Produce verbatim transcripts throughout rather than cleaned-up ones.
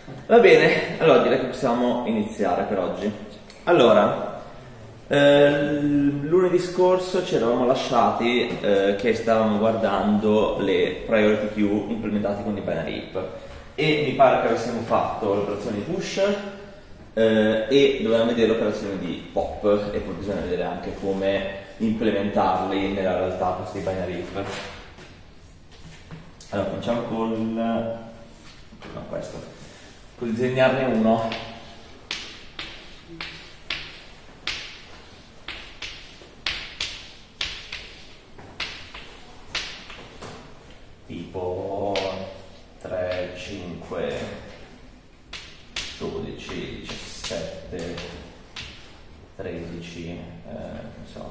Va bene, allora direi che possiamo iniziare per oggi. Allora, eh, lunedì scorso ci eravamo lasciati eh, che stavamo guardando le priority queue implementate con i binary heap e mi pare che avessimo fatto l'operazione di push eh, e dovevamo vedere l'operazione di pop e poi bisogna vedere anche come implementarli nella realtà questi binary heap. Allora, cominciamo con no, questo. Puoi disegnarne uno. Tipo tre, cinque, dodici, diciassette, tredici, eh, non so,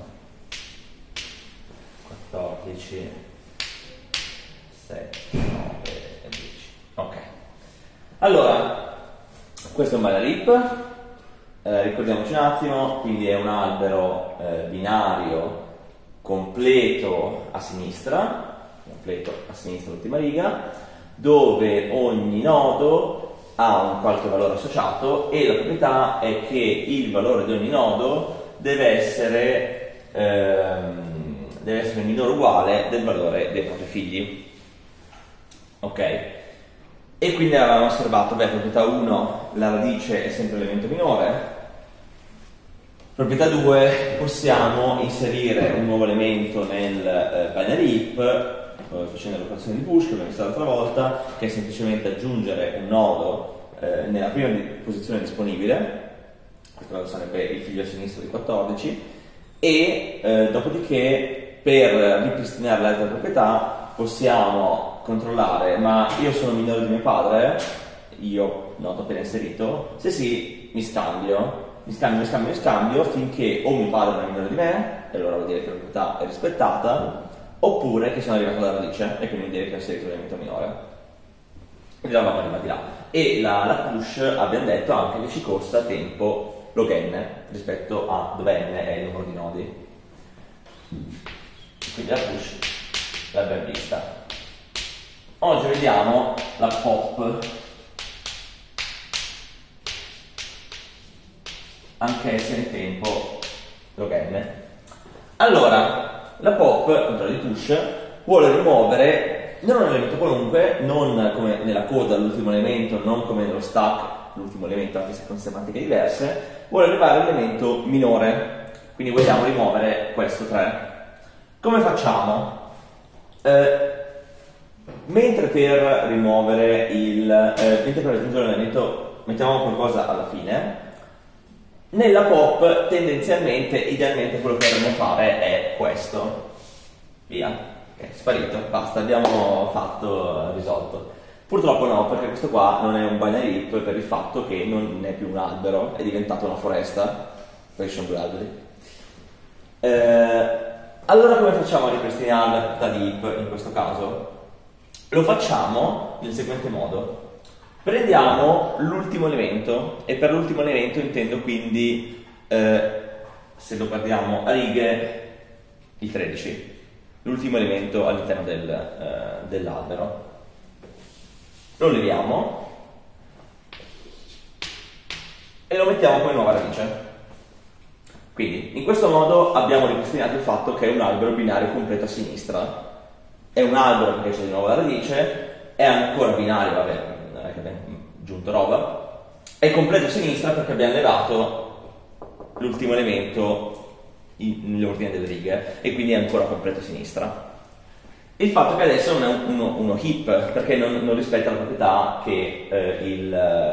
quattordici, sette, nove e dieci. Ok. Allora, questo è un binary heap, eh, ricordiamoci un attimo, quindi è un albero eh, binario completo a sinistra, completo a sinistra l'ultima riga, dove ogni nodo ha un qualche valore associato e la proprietà è che il valore di ogni nodo deve essere, ehm, deve essere minore o uguale del valore dei propri figli. Ok? E quindi avevamo osservato, beh, proprietà uno, la radice è sempre l'elemento minore. Proprietà due, possiamo inserire un nuovo elemento nel eh, binary heap, eh, facendo l'operazione di push che abbiamo visto l'altra volta, che è semplicemente aggiungere un nodo eh, nella prima di posizione disponibile, questo nodo sarebbe il figlio a sinistra di quattordici, e eh, dopodiché per ripristinare le altre proprietà possiamo controllare, ma io sono minore di mio padre, io noto appena inserito, se sì mi scambio, mi scambio, mi scambio, mi scambio finché o mio padre non è minore di me, e allora vuol dire che la proprietà è rispettata, oppure che sono arrivato alla radice e quindi vuol dire che ho inserito l'elemento minore. Quindi eravamo arrivati là. E la, la push abbiamo detto anche che ci costa tempo log n rispetto a dove n è il numero di nodi. Quindi la push l'abbiamo vista. Oggi vediamo la pop, anch'essa in tempo log n. Allora, la pop, contro di push, vuole rimuovere non un elemento qualunque, non come nella coda l'ultimo elemento, non come nello stack l'ultimo elemento, anche se con semantiche diverse, vuole arrivare all'elemento minore, quindi vogliamo rimuovere questo tre. Come facciamo? Eh, Mentre per rimuovere il eh, mentre per raggiungere l'elemento mettiamo qualcosa alla fine, nella pop tendenzialmente, idealmente quello che dovremmo fare è questo. Via, ok, sparito, basta, abbiamo fatto, risolto. Purtroppo no, perché questo qua non è un binary heap per il fatto che non è più un albero, è diventato una foresta, perché ci sono due alberi. Eh, allora come facciamo a ripristinare la proprietà di heap in questo caso? Lo facciamo nel seguente modo. Prendiamo l'ultimo elemento, e per l'ultimo elemento intendo quindi, eh, se lo guardiamo a righe, il tredici, l'ultimo elemento all'interno del, eh, dell'albero. Lo leviamo e lo mettiamo come nuova radice. Quindi, in questo modo abbiamo ripristinato il fatto che è un albero binario completo a sinistra. È un albero perché c'è di nuovo la radice, è ancora binario, vabbè, non è che abbiamo aggiunto roba, è completo a sinistra perché abbiamo levato l'ultimo elemento nell'ordine delle righe e quindi è ancora completo a sinistra. Il fatto che adesso non è uno, uno heap perché non, non rispetta la proprietà che, eh, il,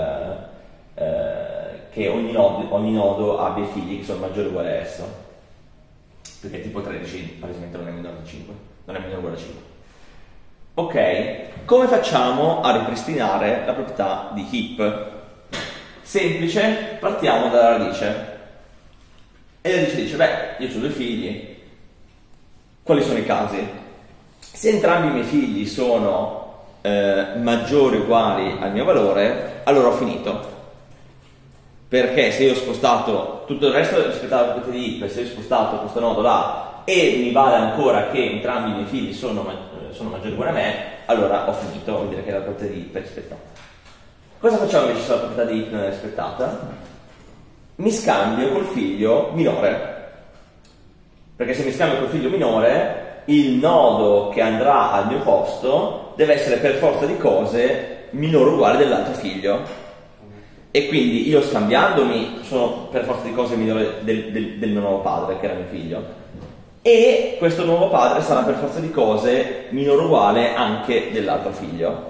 eh, che ogni, nodo, ogni nodo abbia figli che sono maggiori o uguali a esso, perché tipo tredici palesemente non è minore di cinque, non è minore o uguale a cinque. Ok, come facciamo a ripristinare la proprietà di heap? Semplice, partiamo dalla radice. E la radice dice, beh, io ho due figli, quali sono i casi? Se entrambi i miei figli sono eh, maggiori o uguali al mio valore, allora ho finito. Perché se io ho spostato tutto il resto rispetto alla proprietà di heap, se io ho spostato questo nodo là e mi vale ancora che entrambi i miei figli sono, sono maggiori o uguali a me, allora ho finito, vuol dire che la proprietà di heap è rispettata. Cosa facciamo invece se la proprietà di heap non è rispettata? Mi scambio col figlio minore, perché se mi scambio col figlio minore il nodo che andrà al mio posto deve essere per forza di cose minore o uguale dell'altro figlio, e quindi io scambiandomi sono per forza di cose minore del, del, del mio nuovo padre, che era mio figlio, e questo nuovo padre sarà per forza di cose minore o uguale anche dell'altro figlio.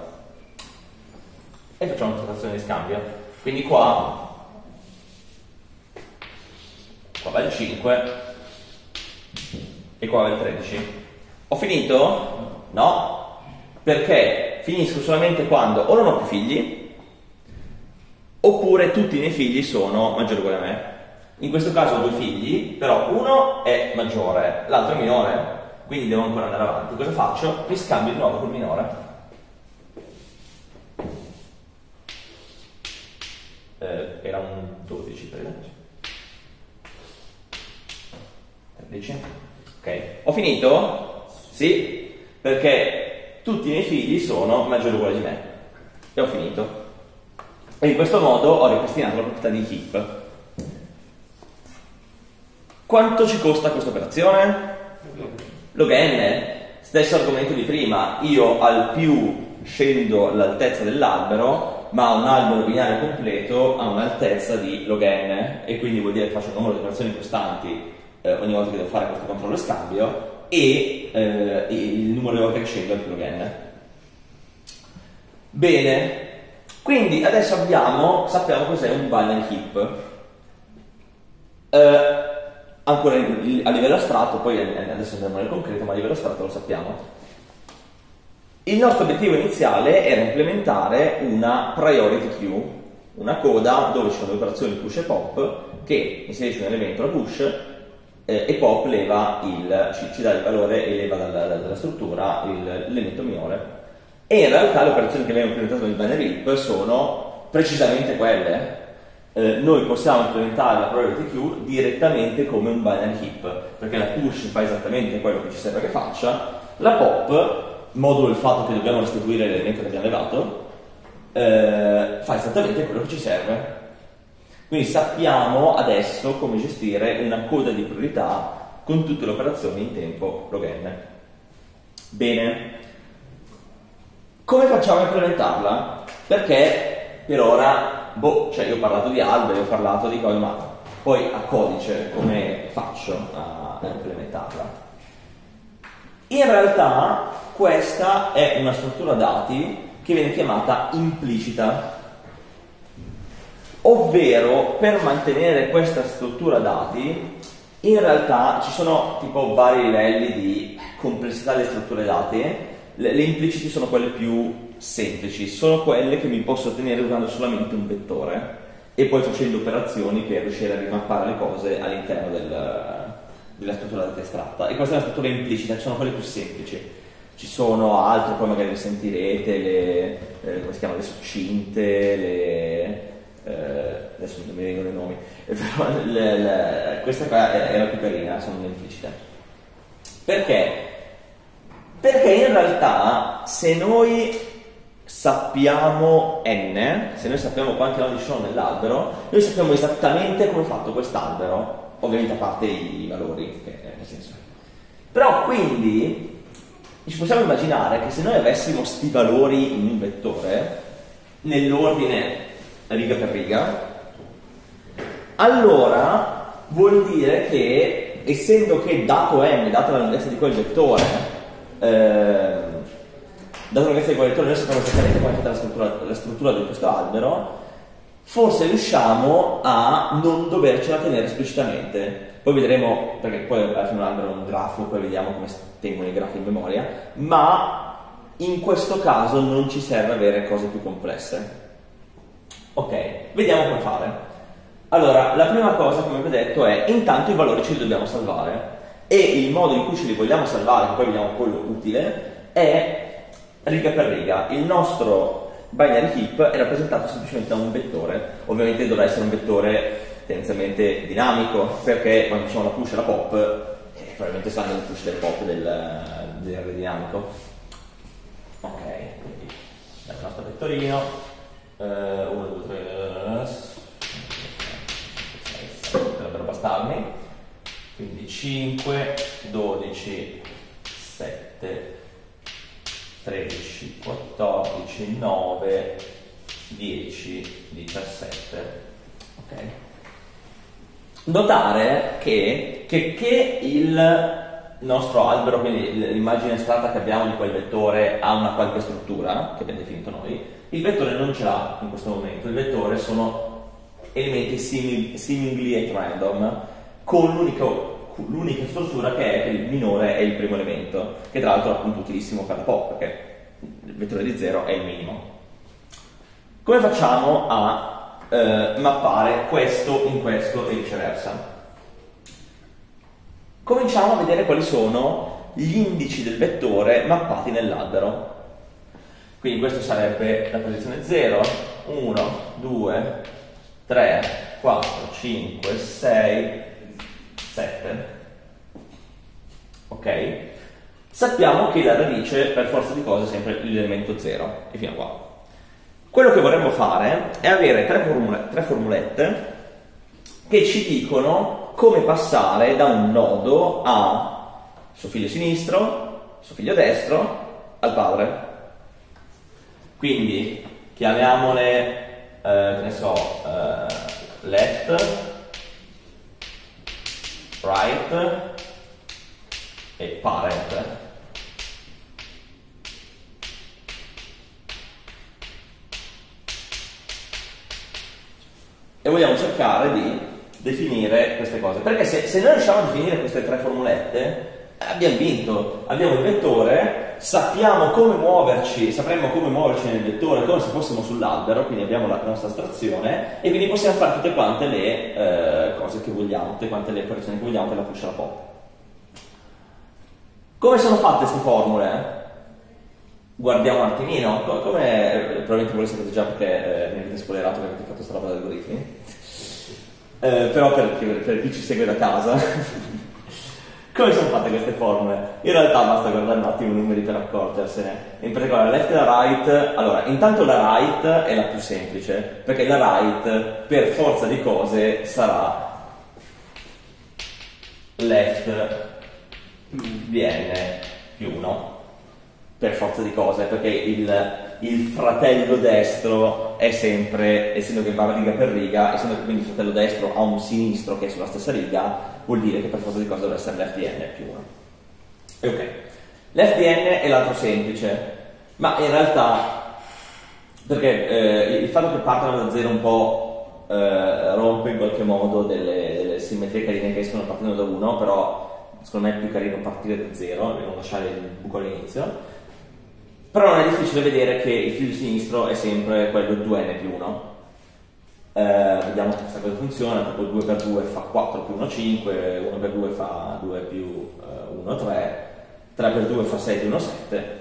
E facciamo una operazione di scambio. Quindi qua qua va il cinque e qua va il tredici. Ho finito? No, perché finisco solamente quando o non ho più figli, oppure tutti i miei figli sono maggiori o uguali a me. In questo caso ho due figli, però uno è maggiore, l'altro è minore, quindi devo ancora andare avanti. Cosa faccio? Mi scambio di nuovo col minore. Eh, era un dodici per esempio. tredici. Ok, ho finito? Sì, perché tutti i miei figli sono maggiori o uguali di me. E ho finito. E in questo modo ho ripristinato la proprietà di heap. Quanto ci costa questa operazione? Log n, stesso argomento di prima, io al più scendo l'altezza dell'albero, ma un albero binario completo ha un'altezza di log n, e quindi vuol dire che faccio un numero di operazioni costanti eh, ogni volta che devo fare questo controllo e scambio, e eh, il numero di volte che scendo è più log n. Bene, quindi adesso abbiamo, sappiamo cos'è un binary heap. Eh, ancora a livello astratto, poi adesso andiamo nel concreto, ma a livello astratto lo sappiamo. Il nostro obiettivo iniziale era implementare una priority queue, una coda dove ci sono le operazioni push e pop, che inserisce un elemento alla push eh, e pop leva il, ci, ci dà il valore e leva dalla, dalla struttura l'elemento minore. E in realtà le operazioni che abbiamo implementato nel binary heap sono precisamente quelle. Eh, noi possiamo implementare la priority queue direttamente come un binary heap, perché la push fa esattamente quello che ci serve che faccia, la pop, modulo il fatto che dobbiamo restituire l'elemento che abbiamo levato, eh, fa esattamente quello che ci serve. Quindi sappiamo adesso come gestire una coda di priorità con tutte le operazioni in tempo log n. Bene, come facciamo a implementarla? Perché per ora, boh, cioè io ho parlato di alberi, ho parlato di cose, ma poi a codice come faccio a, a implementarla? In realtà questa è una struttura dati che viene chiamata implicita, ovvero per mantenere questa struttura dati in realtà ci sono tipo vari livelli di complessità delle strutture dati. Le, le impliciti sono quelle più semplici, sono quelle che mi posso ottenere usando solamente un vettore e poi facendo operazioni per riuscire a rimappare le cose all'interno del, della struttura dati estratta. E questa è una struttura implicita, sono quelle più semplici. Ci sono altre, poi magari le sentirete, le, eh, come si chiamano, le succinte, le, eh, adesso non mi vengono i nomi, però le, le, questa qua è, è la più carina, sono le implicite. Perché? Perché in realtà se noi sappiamo n, se noi sappiamo quanti nodi ci sono nell'albero, noi sappiamo esattamente come è fatto quest'albero, ovviamente a parte i, i valori, che nel senso. Però quindi ci possiamo immaginare che se noi avessimo sti valori in un vettore, nell'ordine riga per riga, allora vuol dire che, essendo che dato n, data la lunghezza di quel vettore, Eh, dato la lunghezza di quel vettore noi sappiamo esattamente come è fatta la struttura, la struttura di questo albero, forse riusciamo a non dovercela tenere esplicitamente. Poi vedremo, perché poi alla fine un albero è un grafo, poi vediamo come tengono i grafi in memoria, ma in questo caso non ci serve avere cose più complesse. Ok, vediamo come fare. Allora, la prima cosa, come vi ho detto, è intanto i valori ce li dobbiamo salvare. E il modo in cui ce li vogliamo salvare, che poi vediamo quello utile, è riga per riga. Il nostro binary heap è rappresentato semplicemente da un vettore. Ovviamente dovrà essere un vettore tendenzialmente dinamico, perché quando facciamo la push e la pop, eh, probabilmente saranno le push del pop del, del dinamico. Ok, quindi il nostro vettorino, uno, due, tre, dovrebbero bastarmi, quindi cinque, dodici, sette, tredici, quattordici, nove, dieci, diciassette. Ok. Notare che, che, che il nostro albero, quindi l'immagine astratta che abbiamo di quel vettore, ha una qualche struttura che abbiamo definito noi, il vettore non ce l'ha in questo momento. Il vettore sono elementi simili, seemingly at random, con l'unica struttura che è che il minore è il primo elemento, che tra l'altro è appunto utilissimo per la pop, perché il vettore di zero è il minimo. Come facciamo a eh, mappare questo in questo e viceversa? Cominciamo a vedere quali sono gli indici del vettore mappati nell'albero. Quindi questo sarebbe la posizione zero, uno, due, tre, quattro, cinque, sei, sette. Ok? Sappiamo che la radice per forza di cose è sempre l'elemento zero, e fino a qua. Quello che vorremmo fare è avere tre, formule, tre formulette che ci dicono come passare da un nodo a suo figlio sinistro, suo figlio destro, al padre. Quindi chiamiamole, eh, che ne so, eh, left, right e parent. E vogliamo cercare di definire queste cose, perché se, se noi riusciamo a definire queste tre formulette abbiamo vinto, abbiamo il vettore, sappiamo come muoverci, sapremmo come muoverci nel vettore come se fossimo sull'albero, quindi abbiamo la nostra astrazione e quindi possiamo fare tutte quante le eh, cose che vogliamo, tutte quante le operazioni che vogliamo per la push e la pop. Come sono fatte queste formule? Guardiamo un attimino, come eh, probabilmente voi sapete già perché eh, mi avete spoilerato che avete fatto questa roba di algoritmi, eh, però per, per chi ci segue da casa, come sono fatte queste formule? In realtà basta guardare un attimo i numeri per accorgersene. In particolare left e la right, allora intanto la right è la più semplice, perché la right per forza di cose sarà left bn più uno. Per forza di cose, perché il, il fratello destro è sempre, essendo che va riga per riga, essendo che quindi il fratello destro ha un sinistro che è sulla stessa riga, vuol dire che per forza di cose deve essere left n più uno. E ok, left n è l'altro semplice, ma in realtà, perché eh, il fatto che partano da zero un po' eh, rompe in qualche modo delle, delle simmetrie carine che escono partendo da uno, però secondo me è più carino partire da zero e non lasciare il buco all'inizio. Però non è difficile vedere che il figlio sinistro è sempre quello due n più uno. Eh, vediamo se questa cosa funziona, tipo due per due fa quattro più uno, cinque, uno per due fa due più uno, tre, tre per due fa sei più uno, sette.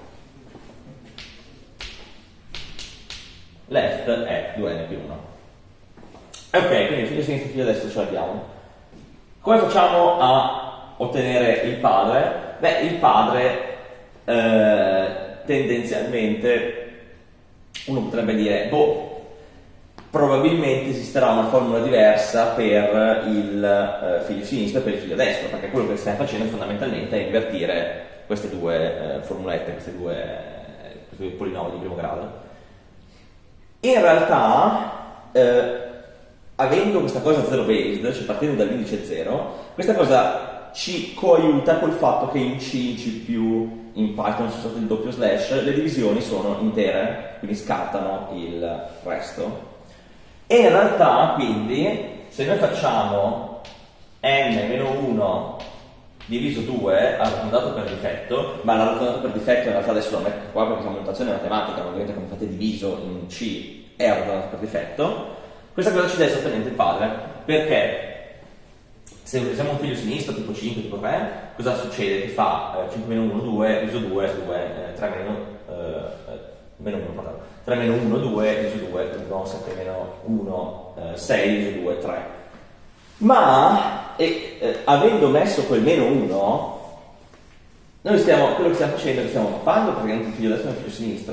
Left è due n più uno. Ok, quindi figlio sinistro e figlio destro ce l'abbiamo. Come facciamo a ottenere il padre? Beh, il padre eh, tendenzialmente uno potrebbe dire, boh, probabilmente esisterà una formula diversa per il eh, figlio sinistro e per il figlio destro, perché quello che stiamo facendo fondamentalmente è invertire queste due eh, formulette, queste due, eh, questi due polinomi di primo grado. In realtà, eh, avendo questa cosa zero based, cioè partendo dall'indice zero, questa cosa ci coaiuta col fatto che in C, in C più, in Python c'è stato il doppio slash, le divisioni sono intere, quindi scartano il resto. E in realtà, quindi, se noi facciamo n meno uno diviso due, arrotondato per difetto, ma l'arrotondato per difetto in realtà adesso lo metto qua perché è una notazione matematica, ma ovviamente come fate diviso in C è arrotondato per difetto, questa cosa ci dà esattamente il padre, perché se usiamo un figlio sinistro tipo cinque, tipo tre, cosa succede? Che fa eh, cinque meno uno, due, diviso due, due, eh, tre meno, eh, meno uno, pardon, tre meno uno, due, diviso due, uno, sette meno uno, eh, sei, diviso due, tre. Ma, e, eh, avendo messo quel meno uno, noi stiamo, quello che stiamo facendo è che stiamo mappando praticamente il figlio destro e il figlio sinistro,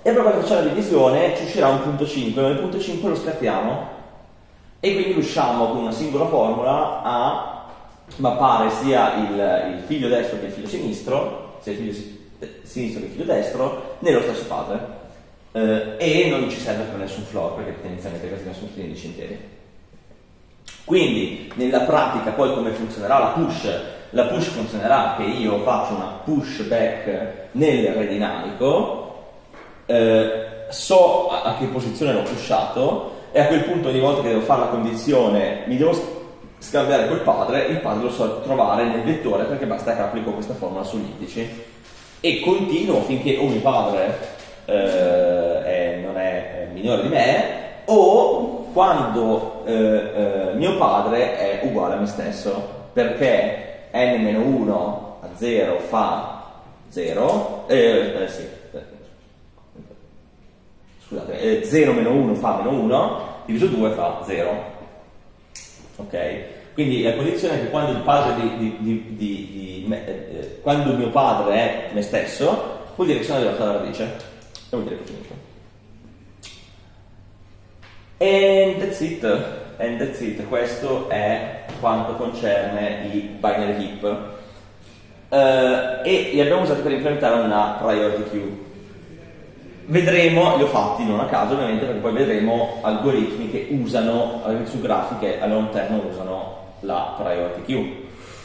e poi quando facciamo la divisione ci uscirà un punto cinque, ma il punto cinque lo scartiamo e quindi riusciamo con una singola formula a mappare sia il, il figlio destro che il figlio sinistro, sia il figlio sinistro che il figlio destro, nello stesso padre. Eh, e non ci serve per nessun floor, perché tendenzialmente questi sono tutti indici interi. Quindi nella pratica poi come funzionerà la push? La push funzionerà che io faccio una push back nel re dinamico, eh, so a, a che posizione l'ho pushato e a quel punto ogni volta che devo fare la condizione mi devo scambiare col padre, il padre lo so trovare nel vettore perché basta che applico questa formula sugli indici e continuo finché o mio padre eh, è, non è, è minore di me o quando eh, eh, mio padre è uguale a me stesso, perché n meno uno a zero fa zero, eh, eh, sì, scusate, eh, zero meno uno fa meno uno, diviso due fa zero. Ok? Quindi la condizione è che quando il padre di, di, di, di, di me, eh, quando mio padre è me stesso, vuol dire che sono arrivato alla radice e vuol dire che ho finito. And that's it, and that's it. Questo è quanto concerne i binary heap. Uh, e li abbiamo usati per implementare una priority queue. Vedremo, li ho fatti non a caso ovviamente, perché poi vedremo algoritmi che usano, su grafiche all'interno usano la priority queue.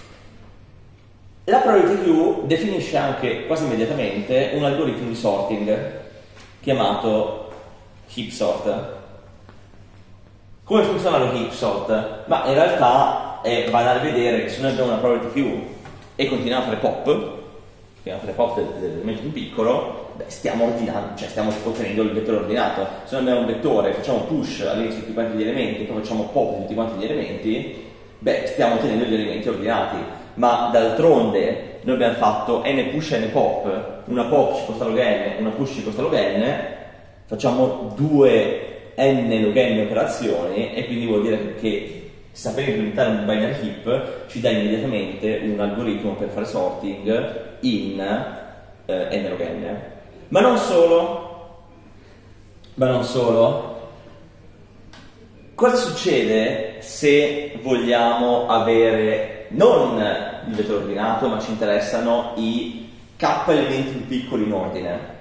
La priority queue definisce anche quasi immediatamente un algoritmo di sorting chiamato heap sort. Come funziona lo heap sort? Ma in realtà è banale vedere che se noi abbiamo una priority queue e continuiamo a fare pop, continuiamo a fare pop dell'elemento più piccolo, beh, stiamo ordinando, cioè stiamo ottenendo il vettore ordinato. Se noi abbiamo un vettore, facciamo push all'inizio di tutti quanti gli elementi, poi facciamo pop di tutti quanti gli elementi, beh, stiamo ottenendo gli elementi ordinati. Ma d'altronde noi abbiamo fatto n push e n pop, una pop ci costa log n, una push ci costa log n, facciamo due n log n operazioni e quindi vuol dire che sapere implementare un binary heap ci dà immediatamente un algoritmo per fare sorting in eh, n log n. Ma non solo, ma non solo. Cosa succede se vogliamo avere non il vettore ordinato, ma ci interessano i k elementi più piccoli in ordine?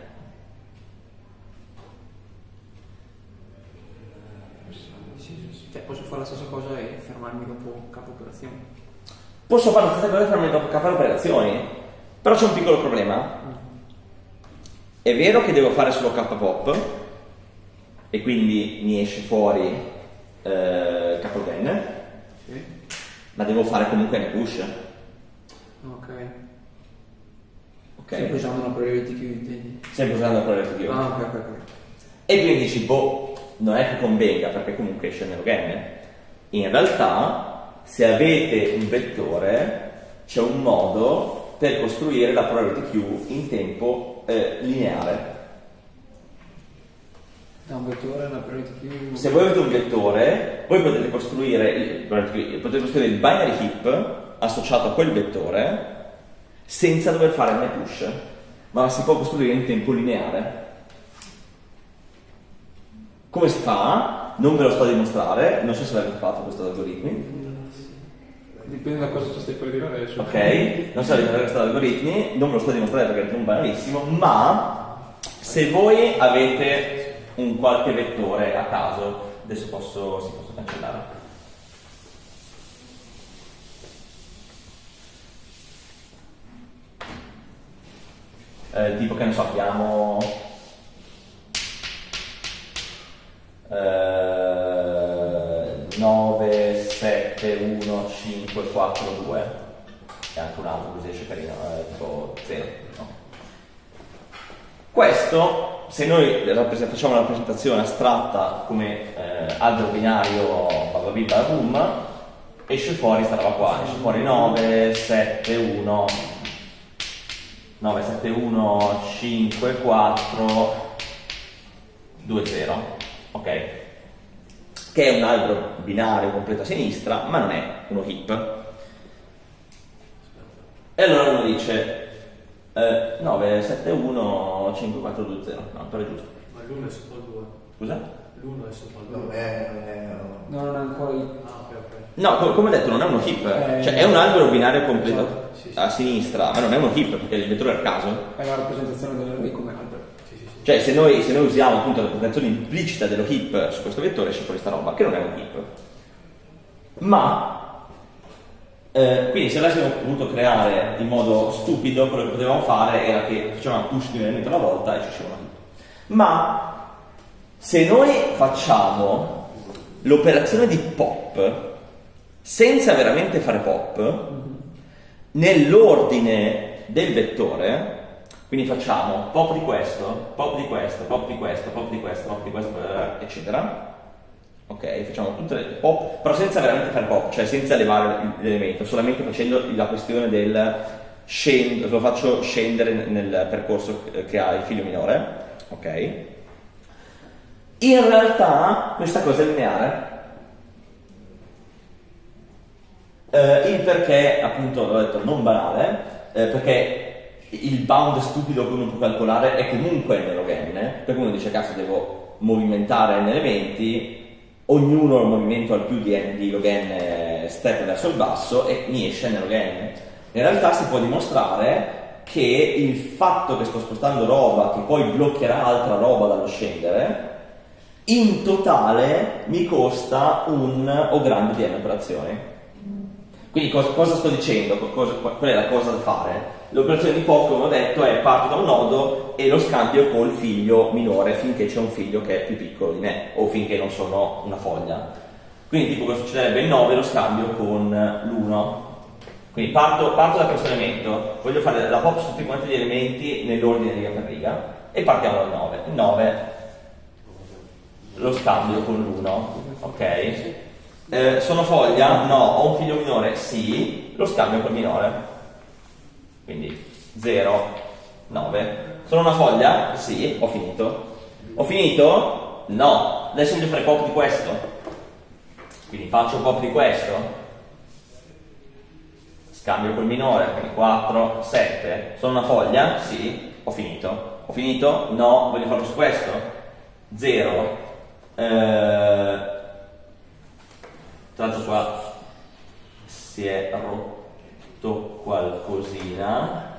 Cioè, posso fare la stessa cosa e fermarmi dopo k operazioni? Posso fare la stessa cosa e fermarmi dopo k operazioni, però c'è un piccolo problema. È vero che devo fare solo k pop e quindi mi esce fuori eh, k log n, Sì. ma devo fare comunque n push. Ok. Ok? Sempre usando una priority queue, intendi? Sempre usando la priority queue. Ah, ok, ok, ok. E quindi dici, boh, non è che convenga perché comunque esce n log n. In realtà, se avete un vettore, c'è un modo per costruire la priority queue in tempo eh, lineare. Da un vettore una priority queue. Se voi avete un vettore, voi potete costruire il, potete costruire il binary heap associato a quel vettore senza dover fare n push, ma si può costruire in tempo lineare. Come si fa? Non ve lo sto a dimostrare, non so se l'avete fatto questo algoritmi. Dipende da cosa ci stai per dire adesso. Ok, non so se avete questo algoritmi, non ve lo sto a dimostrare perché è un banalissimo, ma se voi avete un qualche vettore a caso, adesso posso, si posso cancellare. Eh, tipo che ne so, abbiamo eh, nove, sette, uno, cinque, quattro, due e anche un altro così esce carino, eh, tipo zero, no? Questo, se noi facciamo una rappresentazione astratta come eh, albero binario bababì bababum, esce fuori sta roba qua, esce fuori nove, sette, uno nove, sette, uno, cinque, quattro, due, zero, ok? Che è un albero binario completo a sinistra, ma non è uno heap. E allora uno dice, Eh, nove sette uno cinque quattro due zero, no, però è giusto. Ma l'uno è sopra il due. Scusa? L'uno è sopra il due. Non è, non è... No, non è ancora il... Ah, ok, ok. No, co- come detto, non è uno heap, Eh, cioè è un albero binario completo esatto, sì, sì. a sinistra, ma non è uno heap perché il vettore è a caso. È la rappresentazione dell'array come albero. Sì, sì, sì. Cioè se noi, se noi usiamo appunto la rappresentazione implicita dello heap su questo vettore esce fuori sta roba, che non è un heap. Ma eh, quindi se avessimo voluto creare in modo stupido, quello che potevamo fare era che facevamo push di un elemento alla volta e ci usciva una heap. Ma se noi facciamo l'operazione di pop senza veramente fare pop nell'ordine del vettore, quindi facciamo pop di questo, pop di questo, pop di questo, pop di questo, pop di questo, eccetera. Ok, facciamo tutte le pop, però senza veramente fare pop, cioè senza levare l'elemento, solamente facendo la questione del scendere, lo faccio scendere nel percorso che ha il figlio minore, ok? In realtà questa cosa è lineare. Eh, il perché, appunto, l'ho detto, non banale, eh, perché il bound stupido che uno può calcolare è comunque n log n, perché uno dice cazzo devo movimentare n elementi, ognuno ha un movimento al più di n di log n step verso il basso e mi esce n log n. In realtà si può dimostrare che il fatto che sto spostando roba che poi bloccherà altra roba dallo scendere in totale mi costa un o grande di n operazioni. Quindi cosa, cosa sto dicendo? Cosa, qual è la cosa da fare? L'operazione di pop, come ho detto, è parto da un nodo e lo scambio col figlio minore finché c'è un figlio che è più piccolo di me o finché non sono una foglia. Quindi tipo cosa succederebbe? Il nove lo scambio con l'uno. Quindi parto, parto da questo elemento, voglio fare la pop su tutti quanti gli elementi nell'ordine riga per riga e partiamo dal nove. Il nove lo scambio con l'uno, ok? Eh, sono foglia? No. Ho un figlio minore? Sì. Lo scambio col minore. Quindi zero, nove. Sono una foglia? Sì. Ho finito. Ho finito? No. Adesso voglio fare pop di questo. Quindi faccio pop di questo. Scambio col minore. Quindi quattro, sette. Sono una foglia? Sì. Ho finito. Ho finito? No. Voglio farlo su questo? zero. Eh... Tra l'altro qua si è rotto qualcosina.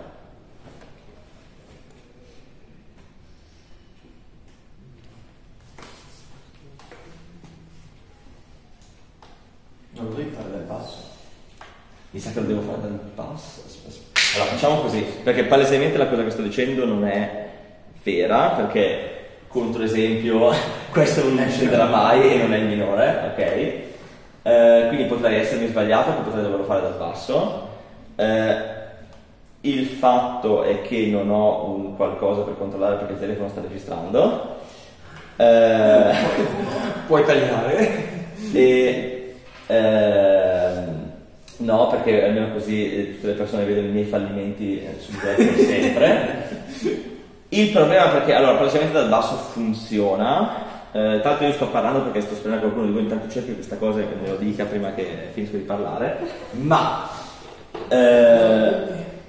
Non lo devi fare dal basso. Mi sa che lo devo fare dal basso. Allora facciamo così, perché palesemente la cosa che sto dicendo non è vera, perché contro esempio questo non scenderà mai e non è il minore, ok? Uh, quindi potrei essermi sbagliato, potrei doverlo fare dal basso. Uh, il fatto è che non ho un qualcosa per controllare perché il telefono sta registrando. Uh, Puoi tagliare. e uh, no, perché almeno così tutte le persone vedono i miei fallimenti sul web sempre. Il problema è perché allora praticamente dal basso funziona. Uh, tanto io sto parlando perché sto sperando che qualcuno di voi intanto cerchi questa cosa e me lo dica prima che finisco di parlare, ma uh,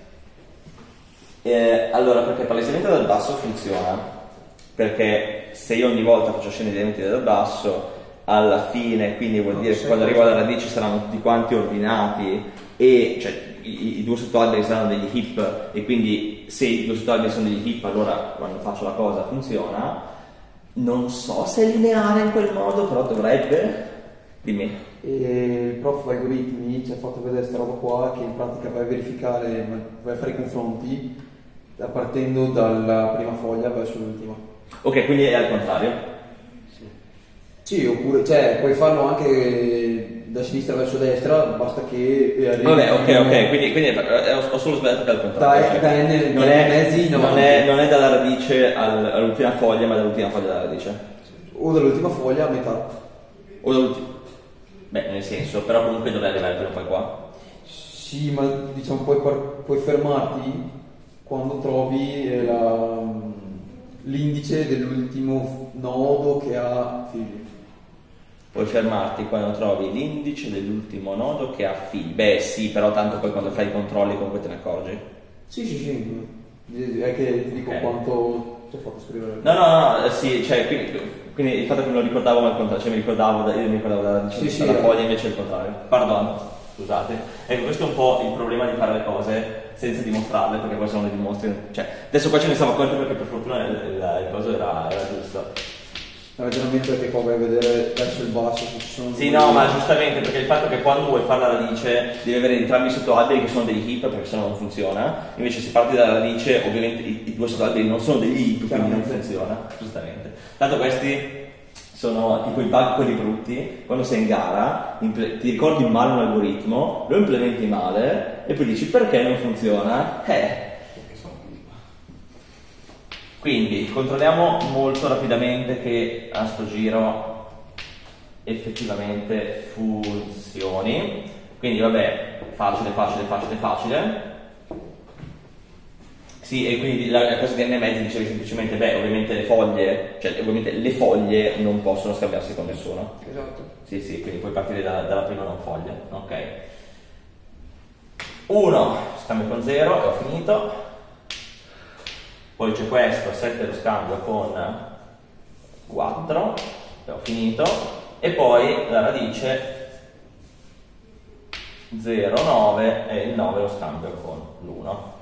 eh, allora perché palesemente dal basso funziona, perché se io ogni volta faccio scendere i elementi dal basso alla fine, quindi vuol dire che quando arrivo alla radice saranno tutti quanti ordinati e cioè i, i due sottoalberi saranno degli heap e quindi se i due sottoalberi sono degli heap allora quando faccio la cosa funziona. Non so se è lineare in quel modo, però dovrebbe. Dimmi. E il prof algoritmi ci ha fatto vedere questa roba qua che in pratica vai a verificare, vai a fare i confronti partendo dalla prima foglia verso l'ultima. Ok, quindi è al contrario? Sì. Sì, oppure cioè puoi farlo anche da sinistra verso destra, basta che arrivi. Vabbè, ok, ok, quindi, quindi eh, ho solo sbagliato che è al contrario. Da, da n, non, n è, mezzi, no. non, è, non è dalla radice al, all'ultima foglia, ma dall'ultima foglia alla radice. O dall'ultima foglia a metà. O dall'ultima. Beh, nel senso, però comunque dovrei arrivare prima o poi qua. Sì, ma diciamo puoi, par- puoi fermarti quando trovi eh, la, l'indice dell'ultimo nodo che ha figli. Puoi fermarti quando trovi l'indice dell'ultimo nodo che ha figli. Beh sì, però tanto poi quando fai i controlli comunque te ne accorgi. Sì, sì, sì. È che ti dico Ok. quanto ti ho fatto scrivere. No, no, no, sì, cioè, quindi, quindi il fatto che me lo ricordavo ma al contrario, cioè mi ricordavo, da, io mi ricordavo dalla Sì, sì, dalla eh. foglia invece il contrario. Pardon, scusate. Ecco, questo è un po' il problema di fare le cose senza dimostrarle, perché poi se non le dimostri, cioè, adesso qua ce ne stavo accorto perché per fortuna il, il, il coso era, era giusto. Il ragionamento è che poi vai a vedere verso il basso se ci sono. Sì, no, ma giustamente perché il fatto che quando vuoi fare la radice devi avere entrambi i sottoalberi che sono degli hip, perché sennò non funziona. Invece se parti dalla radice ovviamente i, i due sottoalberi non sono degli hip, quindi non funziona, giustamente. Tanto questi sono tipo i bug quelli brutti, quando sei in gara imple- ti ricordi male un algoritmo, lo implementi male e poi dici perché non funziona? Eh. Quindi controlliamo molto rapidamente che a sto giro effettivamente funzioni. Quindi vabbè, facile, facile, facile, facile. Sì, e quindi la, la cosa di n mezzi dicevi semplicemente, beh, ovviamente le foglie, cioè ovviamente le foglie non possono scambiarsi con nessuno. Esatto. Sì, sì, quindi puoi partire da- dalla prima non foglia, ok. uno, scambio con zero e ho finito. Poi c'è questo, sette lo scambio con quattro e ho finito. E poi la radice zero, nove e il nove lo scambio con l'uno.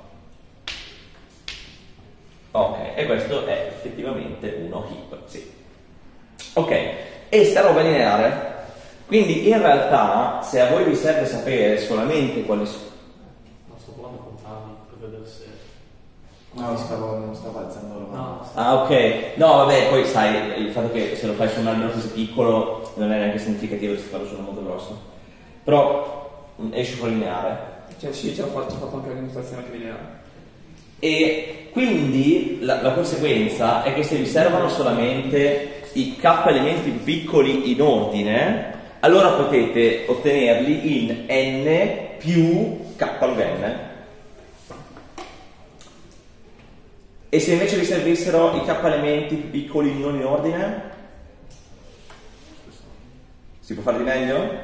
Ok, e questo è effettivamente uno hip, sì. Ok, e sta roba lineare. Quindi in realtà, se a voi vi serve sapere solamente quali sono... Non sto provando a contarli per vedere se... No, stavo, non stavo alzando la mano. No, Ah, ok. No, vabbè, poi sai, il fatto che se lo fai su un albero così piccolo non è neanche significativo se farlo su uno molto grosso. Però mh, esce fuori lineare. Cioè sì, ce l'ho fatto, ho fatto anche la dimostrazione che lineare. E quindi la, la conseguenza è che se vi servono solamente i k elementi più piccoli in ordine, allora potete ottenerli in n più k log n. E se invece vi servissero i k elementi più piccoli non in ordine, si può fare di meglio?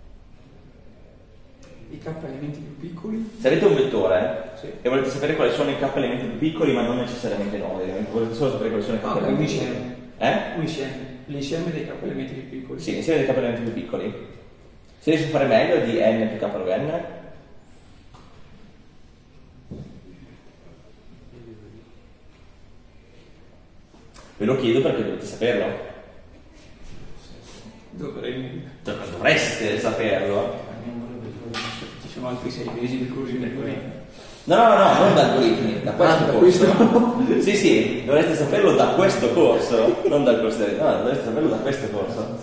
I k elementi più piccoli? Se avete un vettore Sì. e volete sapere quali sono i k elementi più piccoli, ma non necessariamente in ordine, volete solo sapere quali sono i k Ah, un elementi più insieme. piccoli. Eh? Un insieme. L'insieme dei k elementi più piccoli. Sì, insieme dei k elementi più piccoli. Se riesci a fare meglio di n più k log n, ve lo chiedo perché dovete saperlo. Dovremmo. Dov- Dovreste saperlo. Ci sono altri sei mesi di corso di algoritmi. No, no, no, non da algoritmi, da questo Ah, da corso. Sì, sì, dovreste saperlo da questo corso, non dal corso di... No, dovreste saperlo da questo corso.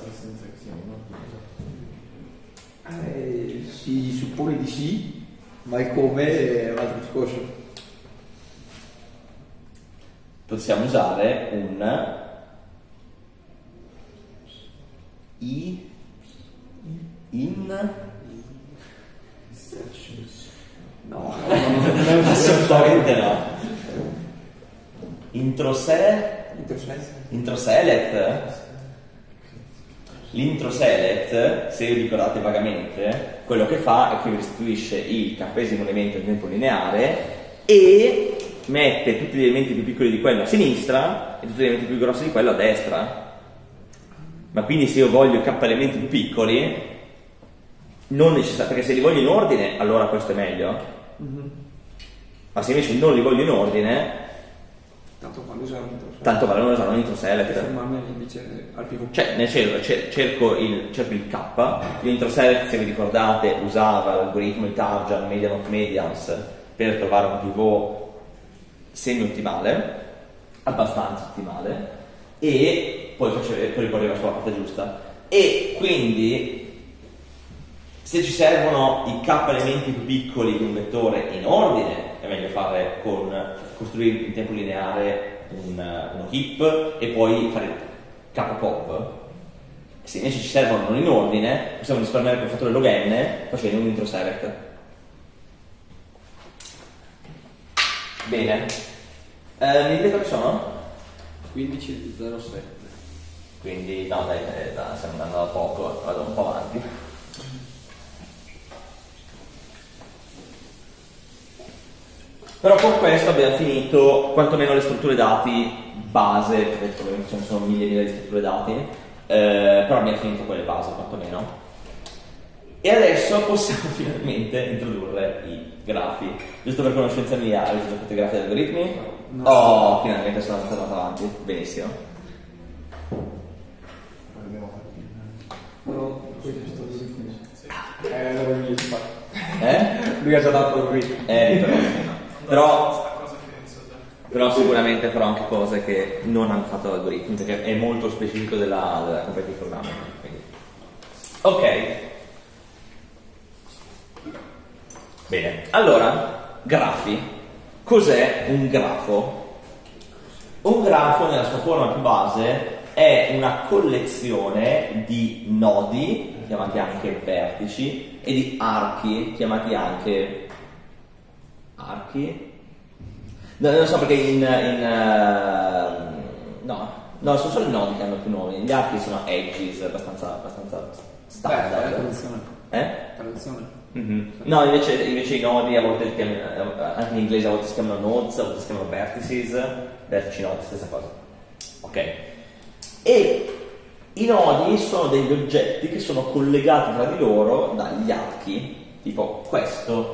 Eh, si suppone di sì, ma il come è un altro discorso. Possiamo usare un i in No, assolutamente no. Introse Interselect. introselect. L'introselect, se vi ricordate vagamente, quello che fa è che vi restituisce il k-esimo elemento in tempo lineare e mette tutti gli elementi più piccoli di quello a sinistra e tutti gli elementi più grossi di quello a destra. Ma quindi se io voglio k elementi più piccoli, non necessariamente, perché se li voglio in ordine, allora questo è meglio. Ma se invece non li voglio in ordine, Tanto quando usare un interselect. tanto vale non usare un Per introselect. fermarmi all'indice al pivot. Cioè, nel senso, cer- cerco il, cerco il K, l'introselect, se vi ricordate, usava l'algoritmo di Tarjan, median of medians, per trovare un pivot semi-ottimale, abbastanza ottimale, e poi, faceva, poi ricorreva sulla parte giusta. E quindi, se ci servono i k elementi più piccoli di un vettore in ordine, è meglio fare con costruire in tempo lineare un, uno heap e poi fare k pop. Se invece ci servono non in ordine, possiamo risparmiare quel fattore log n facendo un introselect. Bene. Eh, mi dite quali sono? quindici zero sette. Quindi no dai, eh, dai, stiamo andando da poco, vado un po' avanti. Però con questo abbiamo finito quantomeno le strutture dati base, perché ce ne sono mille e mille di strutture dati, eh, però abbiamo finito quelle base quantomeno. E adesso possiamo finalmente introdurre i grafi. Giusto per conoscenza mia, avete già fatto i grafi e algoritmi? No. Oh, finalmente sono tornato avanti, benissimo. No, questo è stato difficile. Eh, allora lui si fa. Eh? Lui ha già dato lui. Eh, però, però, però sicuramente farò anche cose che non hanno fatto l'algoritmo, perché è molto specifico della, della competitive programming. Quindi. Ok. Bene, allora, grafi. Cos'è un grafo? Un grafo, nella sua forma più base, è una collezione di nodi, chiamati anche vertici, e di archi, chiamati anche archi? No, non so perché in... in uh, no, no, sono solo i nodi che hanno più nomi, gli archi sono edges, abbastanza, abbastanza standard. Beh, è la traduzione. Eh? Traduzione. Mm-hmm. No, invece, invece i nodi a volte si chiamano, anche in inglese a volte si chiamano nodes, a volte si chiamano vertices, vertici nodi, stessa cosa. Ok. E i nodi sono degli oggetti che sono collegati tra di loro dagli archi, tipo questo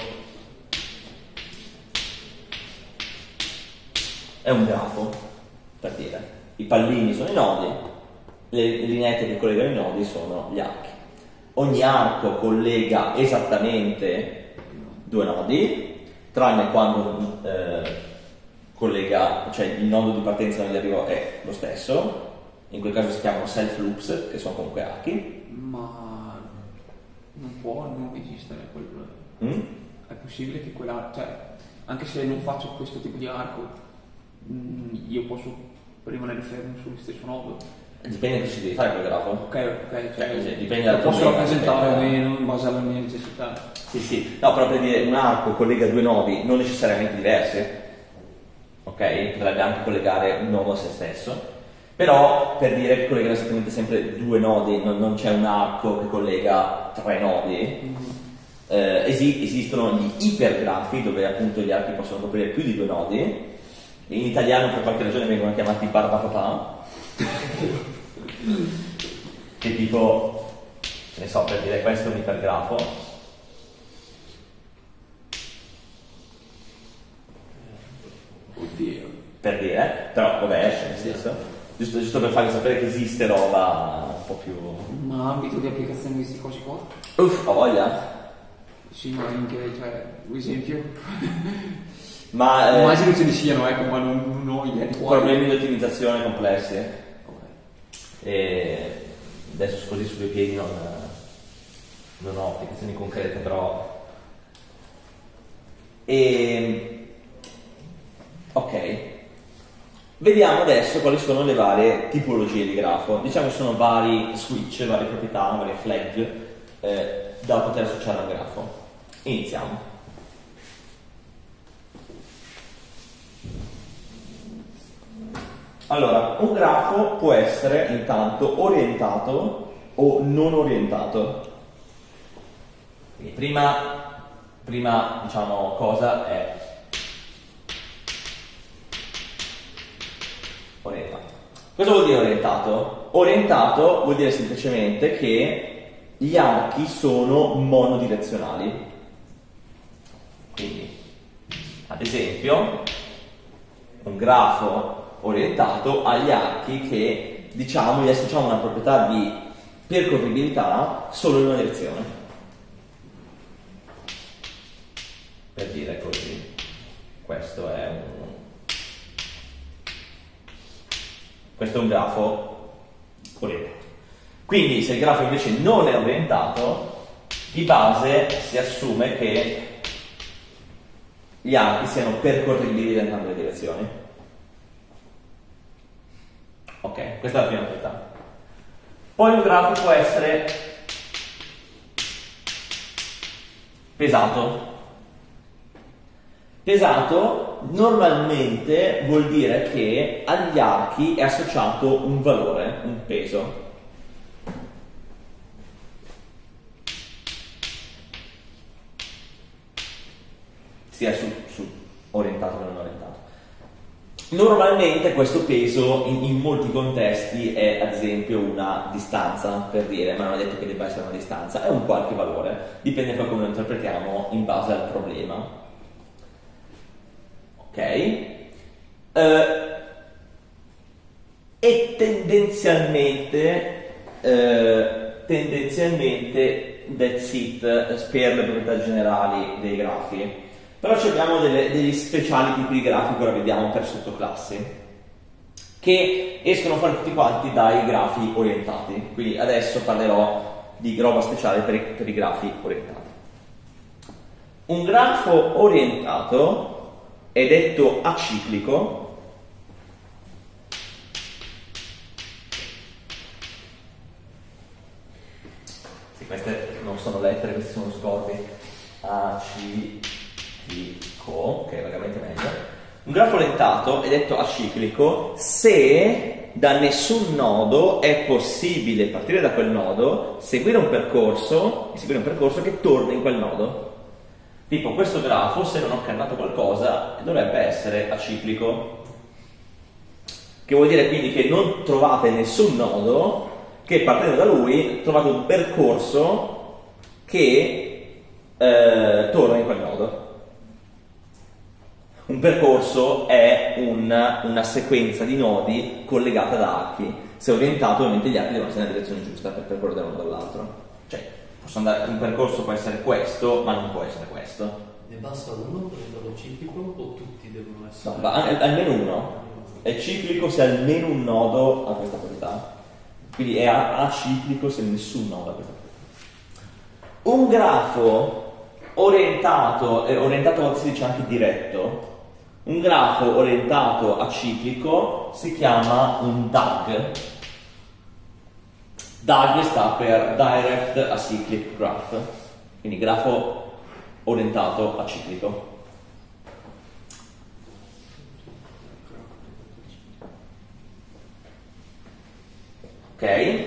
è un grafo, per dire. I pallini sono i nodi, le lineette che collegano i nodi sono gli archi. Ogni arco collega esattamente due nodi, tranne quando eh, collega, cioè il nodo di partenza e il nodo di arrivo è lo stesso. In quel caso si chiamano self loops, che sono comunque archi. Ma non può non esistere quel... Mm? È possibile che quella... cioè, anche se non faccio questo tipo di arco, mh, io posso rimanere fermo sullo stesso nodo. Dipende da cosa si devi fare quel grafo. Ok, ok, cioè, Cioè, dipende dal posso problema, rappresentare o dipende- meno in base alle mie necessità. Sì, sì. No, però per dire un arco collega due nodi non necessariamente diversi. Ok? Potrebbe anche collegare un nodo a se stesso. Però per dire che collegano esattamente sempre due nodi, non, non c'è un arco che collega tre nodi. Mm-hmm. Eh, esi- esistono gli ipergrafi dove appunto gli archi possono coprire più di due nodi. In italiano per qualche ragione vengono chiamati barbapapà. Che tipo, ne so, per dire questo è un ipergrafo. Oddio. Per dire, però vabbè esce nel senso. Giusto, giusto per farvi sapere che esiste roba un po' più... Ma ambito di applicazione di queste cose qua? Uff, ho voglia. Sì, ma in che, cioè, un esempio? Ma eh, Immagino ce ne siano, ecco, ma non, non ho idea di quali. problemi di ottimizzazione complessi. Ok. E adesso così su due piedi non, non ho applicazioni concrete, però... E... Ok. Vediamo adesso quali sono le varie tipologie di grafo. Diciamo che sono vari switch, varie proprietà, varie flag eh, da poter associare a un grafo. Iniziamo. Allora, un grafo può essere intanto orientato o non orientato. Quindi prima, prima diciamo, cosa è orientato. Cosa vuol dire orientato? Orientato vuol dire semplicemente che gli archi sono monodirezionali. Quindi, ad esempio, un grafo orientato ha gli archi che, diciamo, gli associamo una proprietà di percorribilità solo in una direzione. Per dire così, questo è un questo è un grafo orientato. Quindi se il grafo invece non è orientato, di base si assume che gli archi siano percorribili da entrambe le direzioni. Ok, questa è la prima proprietà. Poi un grafo può essere pesato. Pesato normalmente vuol dire che agli archi è associato un valore, un peso. Sia su, su orientato che non orientato. Normalmente questo peso in, in molti contesti è ad esempio una distanza, per dire, ma non è detto che debba essere una distanza, è un qualche valore, dipende da come lo interpretiamo in base al problema. Ok? Eh, e tendenzialmente, eh, tendenzialmente that's it per le proprietà generali dei grafi. Però abbiamo delle, degli speciali tipi di grafi che ora vediamo per sottoclassi, che escono fuori tutti quanti dai grafi orientati. Quindi adesso parlerò di roba speciale per i, per i grafi orientati. Un grafo orientato è detto aciclico sì, queste non sono lettere, questi sono scorbi. Aciclico, ok, vagamente meglio. Un grafo orientato è detto aciclico se da nessun nodo è possibile partire da quel nodo, seguire un percorso e seguire un percorso che torna in quel nodo. Tipo questo grafo, se non ho cambiato qualcosa, dovrebbe essere aciclico, che vuol dire quindi che non trovate nessun nodo che partendo da lui trovate un percorso che eh, torna in quel nodo. Un percorso è una, una sequenza di nodi collegata da archi. Se orientato, ovviamente gli archi devono essere nella direzione giusta per percorrere da uno dall'altro. Cioè, posso andare, un percorso può essere questo, ma non può essere questo. Ne basta uno per renderlo ciclico o tutti devono essere? No, ma almeno uno. È ciclico se almeno un nodo ha questa proprietà. Quindi è aciclico se nessun nodo ha questa proprietà. Un grafo orientato, eh, orientato a volte si dice anche diretto. Un grafo orientato aciclico si chiama un D A G. D A G sta per Direct Acyclic Graph, quindi grafo orientato aciclico. Ok?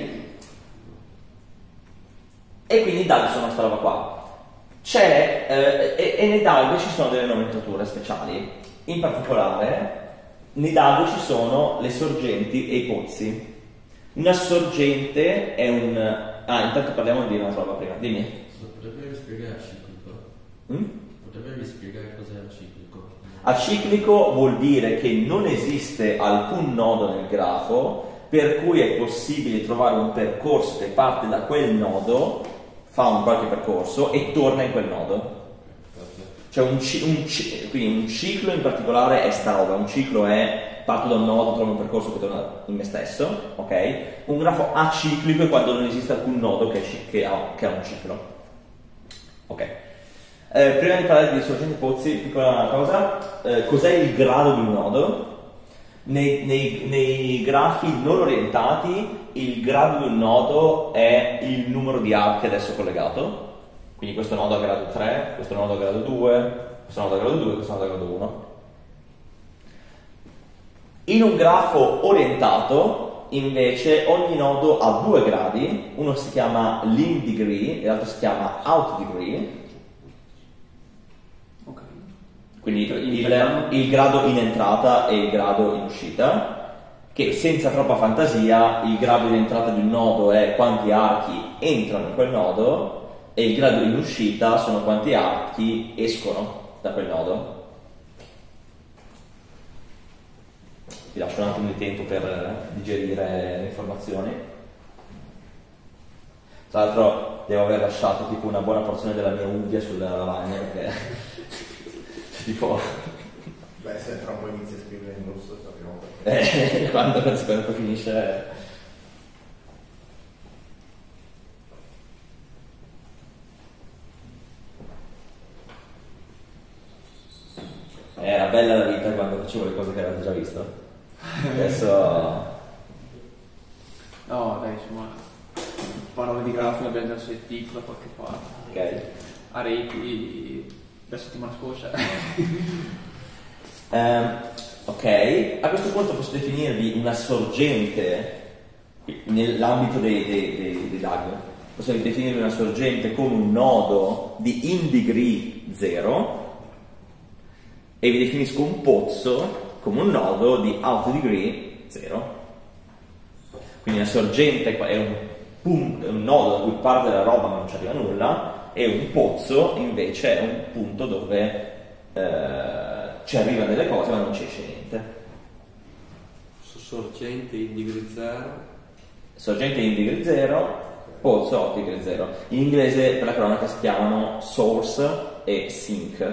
E quindi i D A G sono questa roba qua. C'è, eh, e, e nei D A G ci sono delle nomenclature speciali. In particolare, nei D A G ci sono le sorgenti e i pozzi. Una sorgente è un... Ah, intanto parliamo di una roba prima, dimmi. Potrebbe spiegare aciclico? Mm? Potrebbe spiegare cos'è aciclico? Aciclico vuol dire che non esiste alcun nodo nel grafo per cui è possibile trovare un percorso che parte da quel nodo, fa un qualche percorso e torna in quel nodo. Cioè un, ci, un, ci, quindi un ciclo in particolare è sta roba, un ciclo è parto da un nodo, trovo un percorso che torna in me stesso, ok? Un grafo aciclico è quando non esiste alcun nodo che, che, ha, che ha un ciclo. Ok. Eh, prima di parlare di sorgenti e pozzi, piccola cosa, eh, cos'è il grado di un nodo? Nei, nei, nei grafi non orientati il grado di un nodo è il numero di archi adesso collegato. Quindi questo nodo a grado tre, questo nodo a grado due, questo nodo a grado due, questo nodo a grado uno. In un grafo orientato, invece, ogni nodo ha due gradi, uno si chiama lim degree e l'altro si chiama out degree. Ok. Quindi il, il grado in entrata e il grado in uscita, che senza troppa fantasia il grado in entrata di un nodo è quanti archi entrano in quel nodo, e il grado in uscita sono quanti archi escono da quel nodo. Vi lascio un attimo di tempo per digerire le informazioni. Tra l'altro devo aver lasciato tipo una buona porzione della mia unghia sulla lavagna perché tipo beh, se tra un po' inizia a scrivere in rosso sappiamo perché. eh, quando, quando poi finisce. Era bella la vita quando facevo le cose che avete già visto. Adesso... No, dai, insomma, parole di grafica abbiamo già sentito da qualche parte. Ok. A reti la settimana scorsa. Um, ok, a questo punto posso definirvi una sorgente nell'ambito dei, dei, dei, dei D A G. Posso definirvi una sorgente con un nodo di in degree zero e vi definisco un pozzo come un nodo di out degree zero. Quindi la sorgente è un, punto, è un nodo da cui parte la roba ma non ci arriva nulla, e un pozzo invece è un punto dove eh, ci arrivano delle cose ma non ci esce niente. Sorgente in degree zero. Sorgente in degree zero, pozzo out degree zero. In inglese per la cronaca si chiamano source e sink.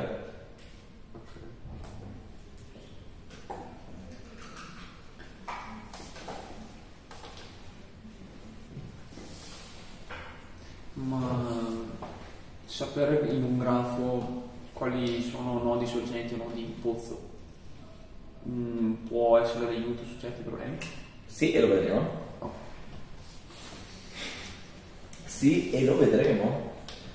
Ma sapere in un grafo quali sono nodi sorgenti o nodi in pozzo mm, può essere d'aiuto su certi problemi? Sì, e lo vedremo. Oh. Sì, e lo vedremo.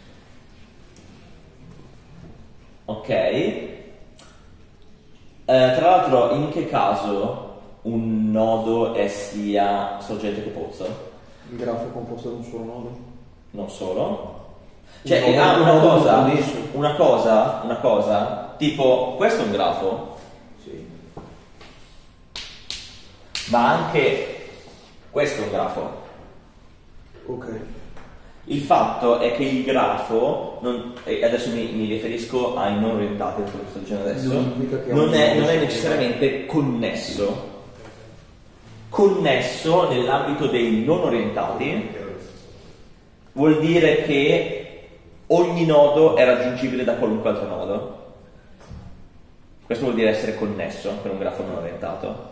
Ok. Eh, tra l'altro, in che caso un nodo è sia sorgente che pozzo? Il grafo è composto da un solo nodo. Non solo. Cioè, Un nodo- ah, un una nodo cosa, connesso. una cosa, una cosa, tipo, questo è un grafo, Sì. ma anche questo è un grafo. Ok. Il fatto è che il grafo, non, e adesso mi, mi riferisco ai non orientati, quello che sto dicendo adesso, Non implica che non ogni è, nodo non è sia necessariamente connesso. Connesso nell'ambito dei non orientati vuol dire che ogni nodo è raggiungibile da qualunque altro nodo. Questo vuol dire essere connesso per un grafo non orientato.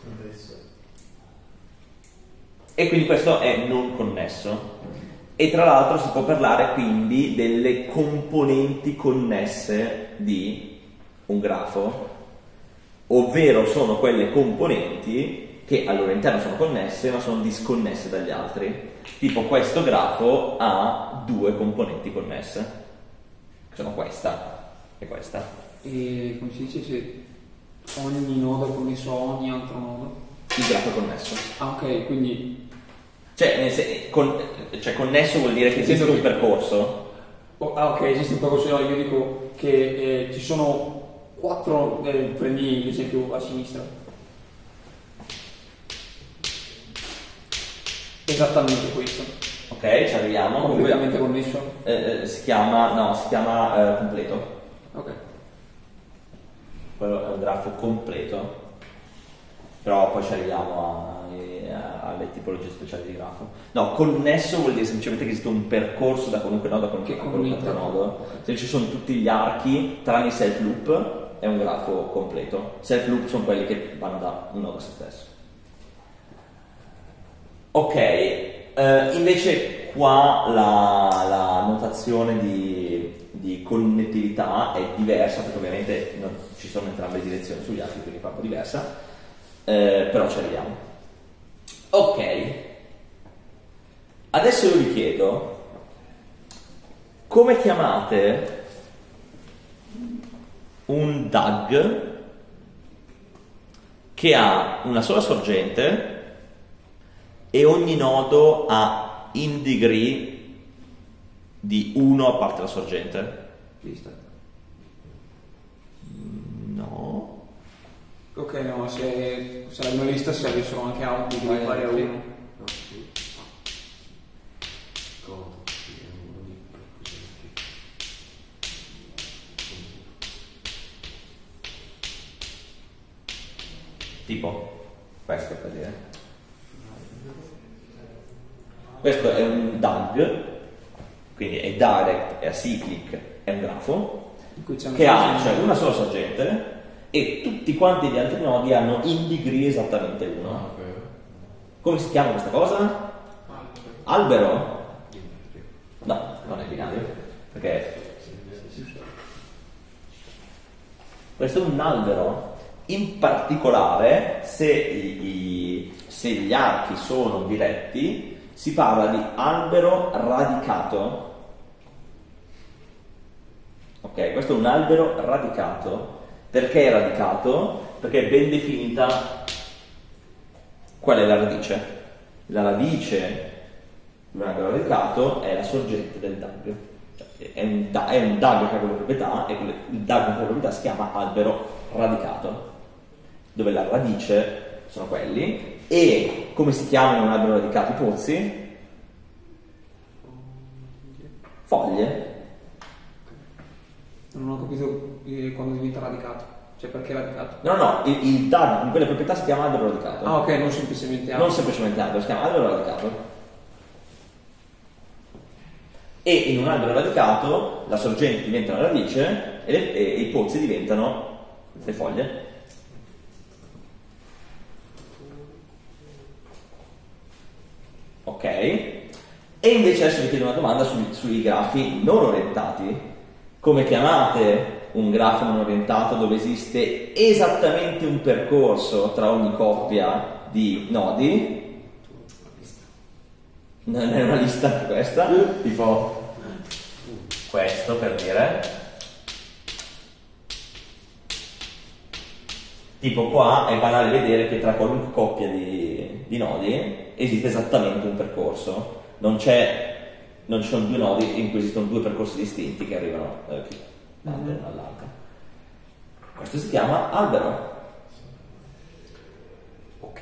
E quindi questo è non connesso. E tra l'altro si può parlare quindi delle componenti connesse di un grafo, ovvero sono quelle componenti che al loro interno sono connesse ma sono disconnesse dagli altri. Tipo questo grafo ha due componenti connesse, che sono questa e questa. E come si dice se ogni nodo è connesso a ogni altro nodo? Il grafo è connesso. Ah, ok, quindi Cioè, nel sen- con- cioè connesso vuol dire che esiste Intendo un che- percorso. oh, ah, ok, esiste un percorso, no, io dico che eh, ci sono quattro, eh, prendi l'esempio a sinistra. Esattamente questo. Ok, ci arriviamo. Completamente Comunque, connesso. eh, eh, si chiama, no, si chiama eh, completo. Ok. Quello è un grafo completo. Però poi ci arriviamo a- a- alle tipologie speciali di grafo. No, connesso vuol dire semplicemente che esiste un percorso da qualunque nodo a qualunque, Che a qualunque altro connette. nodo. Se ci sono tutti gli archi, tranne i self loop, è un grafo completo. Self loop sono quelli che vanno da un nodo a se stesso. Ok, eh, invece qua la, la notazione di, di connettività è diversa, perché ovviamente non ci sono entrambe le direzioni sugli archi, quindi qua è un po' diversa, eh, però ci arriviamo. Ok, adesso io vi chiedo, come chiamate un D A G che ha una sola sorgente e ogni nodo ha in degree di uno a parte la sorgente? Lista. No. Ok, no, se sarebbe una lista se avessero anche out di Vai, pari a sì. uno. No, sì. Conto, sì, è uno di quei Tipo questo per dire. Questo è un D A G, quindi è direct, è acyclic, è un grafo In cui c'è una che ha sorgente. cioè, una sola sorgente e tutti quanti gli altri nodi hanno in degree esattamente uno. Come si chiama questa cosa? Albero? No, non è binario, perché questo è un albero. In particolare, se, i- i- se gli archi sono diretti, si parla di albero radicato. Ok, questo è un albero radicato. Perché è radicato? Perché è ben definita. Qual è la radice? La radice di un albero radicato è la sorgente del D A G. Cioè, è un, da- è un D A G che ha quelle proprietà, e quelle- il D A G con quelle proprietà si chiama albero radicato, dove la radice sono quelli. E come si chiamano un albero radicato i pozzi? Foglie. Non ho capito eh, quando diventa radicato. Cioè perché radicato? No, no, il, il D A G con quelle proprietà si chiama albero radicato. Ah ok, non semplicemente Non semplicemente albero, si chiama albero radicato. E in un albero radicato la sorgente diventa una radice e, le- e i pozzi diventano le foglie. Ok? E invece adesso vi chiedo una domanda sui, sui grafi non orientati. Come chiamate un grafo non orientato dove esiste esattamente un percorso tra ogni coppia di nodi? Non è una lista anche questa? Tipo questo, per dire. Tipo qua è banale vedere che tra qualunque coppia di, di nodi esiste esattamente un percorso. Non c'è, non ci sono due nodi in cui esistono due percorsi distinti che arrivano eh, che vanno l'uno all'altro. Questo si chiama albero. Ok.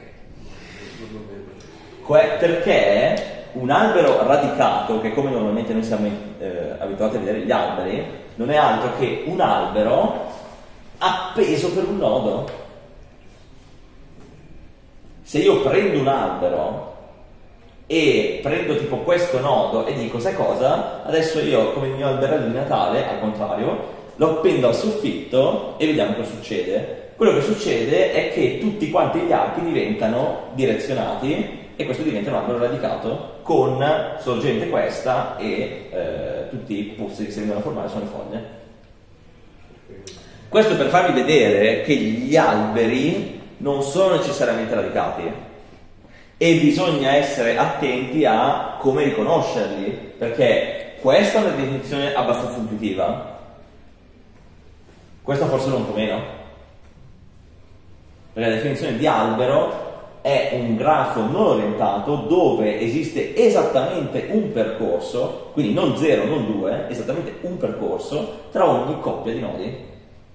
Que- perché un albero radicato, che come normalmente noi siamo eh, abituati a vedere gli alberi, non è altro che un albero appeso per un nodo. Se io prendo un albero e prendo tipo questo nodo e dico sai cosa? Adesso io come il mio alberello di Natale, al contrario, lo appendo al soffitto e vediamo cosa succede. Quello che succede è che tutti quanti gli archi diventano direzionati e questo diventa un albero radicato con sorgente questa e eh, tutti i pozzi che si vengono a formare sono le foglie. Questo per farvi vedere che gli alberi non sono necessariamente radicati e bisogna essere attenti a come riconoscerli, perché questa è una definizione abbastanza intuitiva, questa forse non un po' meno, perché la definizione di albero è un grafo non orientato dove esiste esattamente un percorso, quindi non zero, non due, esattamente un percorso tra ogni coppia di nodi.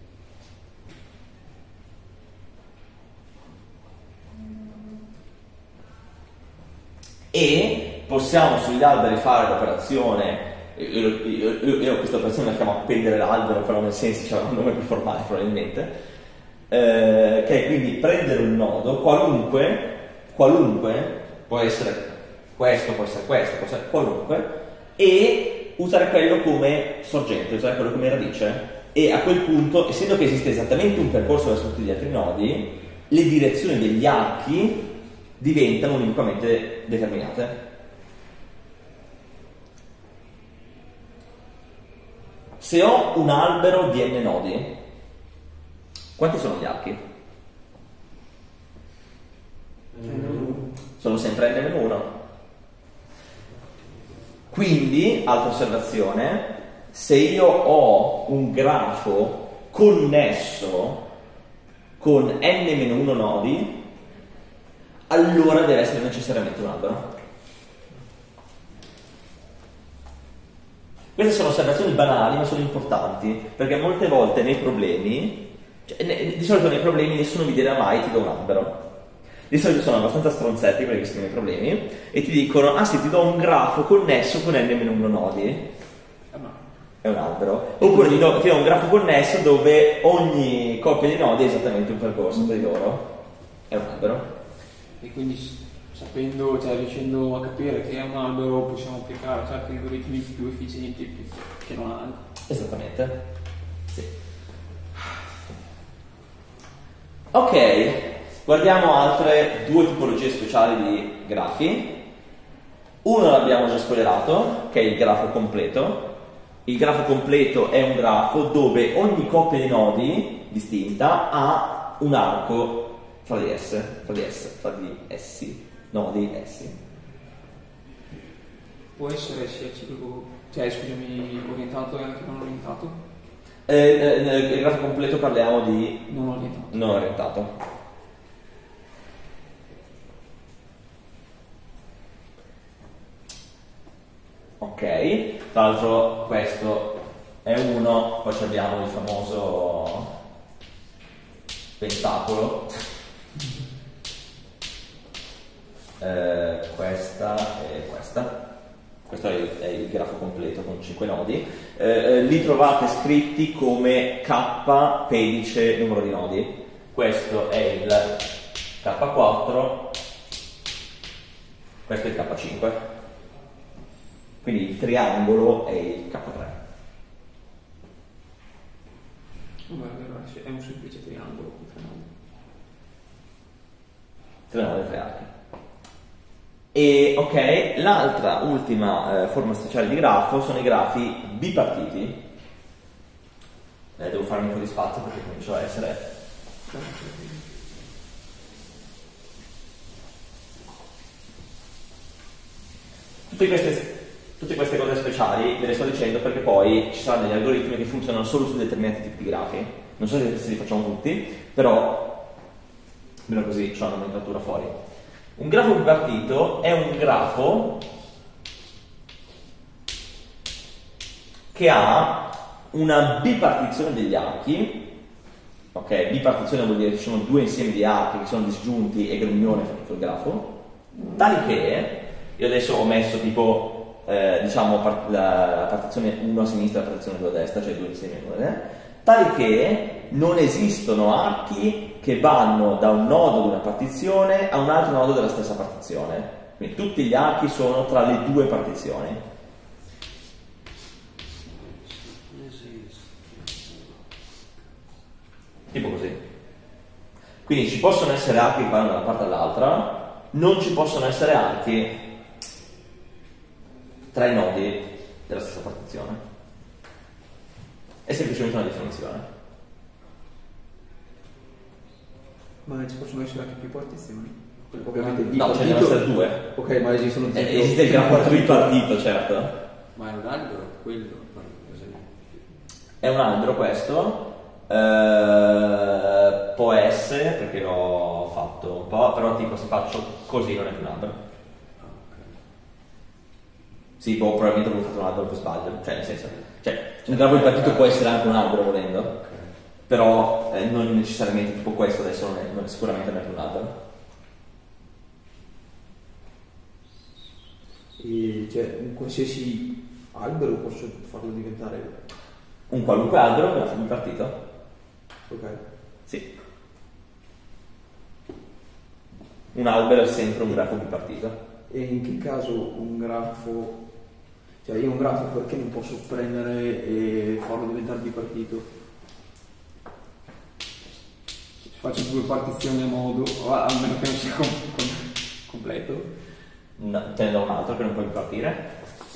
E possiamo sugli alberi fare l'operazione, io, io, io, io questa operazione la chiamo appendere l'albero, però nel senso c'è un nome più formale probabilmente, eh, che è quindi prendere un nodo, qualunque, qualunque, può essere questo, può essere questo, può essere qualunque, e usare quello come sorgente, usare quello come radice, e a quel punto, essendo che esiste esattamente un percorso verso tutti gli altri nodi, le direzioni degli archi diventano unicamente determinate. Se ho un albero di n nodi, quanti sono gli archi? Sono sempre n meno uno. Quindi, altra osservazione, se io ho un grafo connesso con n meno uno nodi, allora deve essere necessariamente un albero. Queste sono osservazioni banali ma sono importanti, perché molte volte nei problemi, cioè, ne, di solito nei problemi nessuno vi dirà mai ti do un albero. Di solito sono abbastanza stronzetti quelli che scrivono i problemi e ti dicono ah sì ti do un grafo connesso con n meno uno nodi, è un albero. Oppure ti do, ti do un grafo connesso dove ogni coppia di nodi è esattamente un percorso tra di loro, è un albero. E quindi sapendo, cioè riuscendo a capire che è un albero possiamo applicare certi algoritmi più efficienti più, che non altri. Esattamente. Sì. Ok, guardiamo altre due tipologie speciali di grafi. Uno l'abbiamo già spoilerato, che è il grafo completo. Il grafo completo è un grafo dove ogni coppia di nodi distinta ha un arco fra di esse, fra di esse, fra di essi, nodi essi. Può essere sia ciclico, cioè scusami, orientato e anche non orientato? Eh, eh, nel grafo completo parliamo di Non orientato. non orientato. Ok. Ok, tra l'altro questo è uno, poi ci abbiamo il famoso pentacolo, eh, questa e questa. Questo è il, è il grafo completo con cinque nodi. Eh, li trovate scritti come K pedice numero di nodi. Questo è il K quattro, questo è il K cinque. Quindi il triangolo è il K tre. Oh, è un semplice triangolo con tre nodi. Tre nodi e tre archi. E ok, l'altra ultima eh, forma speciale di grafo sono i grafi bipartiti. Eh, devo farmi un po' di spazio perché comincio a essere. Tutte queste, tutte queste cose speciali ve le sto dicendo perché poi ci saranno degli algoritmi che funzionano solo su determinati tipi di grafi. Non so se, se li facciamo tutti, però almeno così c'è una nomenclatura fuori. Un grafo bipartito è un grafo che ha una bipartizione degli archi. Ok, bipartizione vuol dire che ci sono due insiemi di archi che sono disgiunti e che l'unione fa tutto il grafo, tali che, io adesso ho messo tipo, eh, diciamo, part- la, la partizione uno a sinistra e la partizione due a destra, cioè due insiemi, eh, tali che non esistono archi che vanno da un nodo di una partizione a un altro nodo della stessa partizione. Quindi tutti gli archi sono tra le due partizioni. Tipo così. Quindi ci possono essere archi che vanno da una parte all'altra, non ci possono essere archi tra i nodi della stessa partizione. È semplicemente una definizione. Ma ci possono essere anche più partizioni? Ovviamente No, ce ne devono essere due. Ok, ma esistono Eh, esiste il grafo tripartito, certo. Ma è un albero quello, per esempio. È un albero questo, eh, può essere, perché l'ho fatto un po', però tipo se faccio così non è più un albero. Ah, ok. Sì, boh, probabilmente avevo fatto un albero per sbaglio, cioè nel senso, cioè un grafo bipartito può essere anche un albero volendo, Ok. però eh, non necessariamente tipo questo adesso non è, non è sicuramente non è più un albero. E, cioè, un qualsiasi albero posso farlo diventare. Un qualunque albero è un grafo bipartito? Ok. Sì. Un albero è sempre un grafo bipartito. E in che caso un grafo. Cioè io un grafo perché non posso prendere e farlo diventare bipartito? Faccio due partizioni a modo, o almeno che non sia com- com- completo. No, te ne do un altro che non puoi bipartire.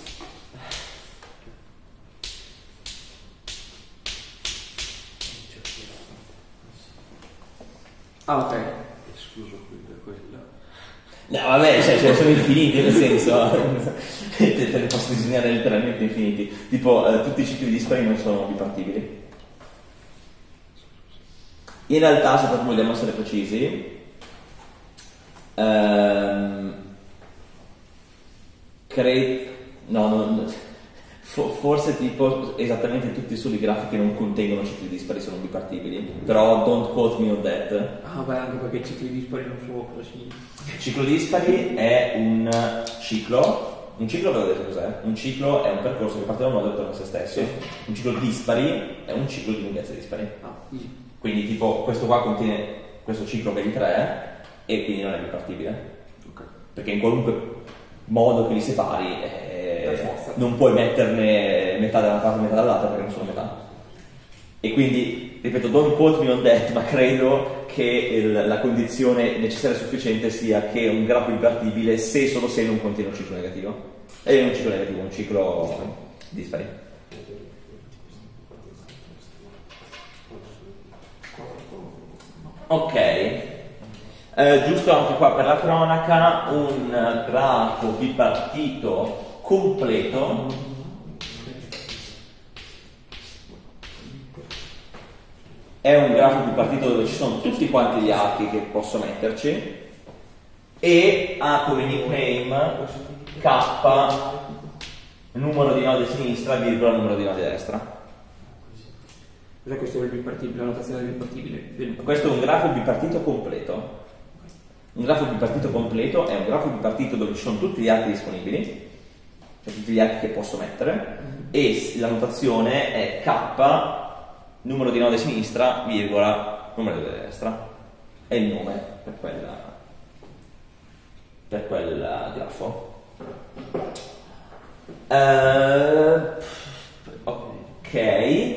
Ah, ok. Escluso quello, quello. No, vabbè, cioè, ce ne sono infiniti, nel senso, te, te ne posso disegnare letteralmente infiniti. Tipo, eh, tutti i cicli dispari non sono bipartibili. In realtà, se proprio vogliamo essere precisi, ehm, credo, no, no, fo- forse tipo esattamente tutti i soli grafi che non contengono cicli dispari sono bipartibili, però don't quote me on that. Ah, beh, anche perché i cicli dispari non so cosa significa. Ciclo dispari è un ciclo, un ciclo ve l'ho detto cos'è? Un ciclo è un percorso che parte da un nodo e torna a se stesso. Un ciclo dispari è un ciclo di lunghezze dispari. Ah, easy. Quindi tipo questo qua contiene questo ciclo che è di tre e quindi non è bipartibile. Ok. Perché in qualunque modo che li separi eh, Per forza. non puoi metterne metà da una parte e metà dall'altra perché non sono metà. E quindi, ripeto, don't quote me on that, ma credo che il, la condizione necessaria e sufficiente sia che un grafo bipartibile se e solo se non contiene un ciclo negativo. E un ciclo negativo, un ciclo dispari. Ok, eh, giusto anche qua per la cronaca, un grafo bipartito completo è un grafo bipartito dove ci sono tutti quanti gli archi che posso metterci e ha come nickname K numero di nodi a sinistra, virgola, numero di nodi a destra. Cos'è questo del bipartibile, la notazione del bipartibile? Del... Questo è un grafo bipartito completo. Un grafo bipartito completo è un grafo bipartito dove ci sono tutti gli archi disponibili, cioè tutti gli archi che posso mettere, mm-hmm. e la notazione è k, numero di nodi a sinistra, virgola, numero di nodi a destra. È il nome per quel, per quel grafo. Uh, ok.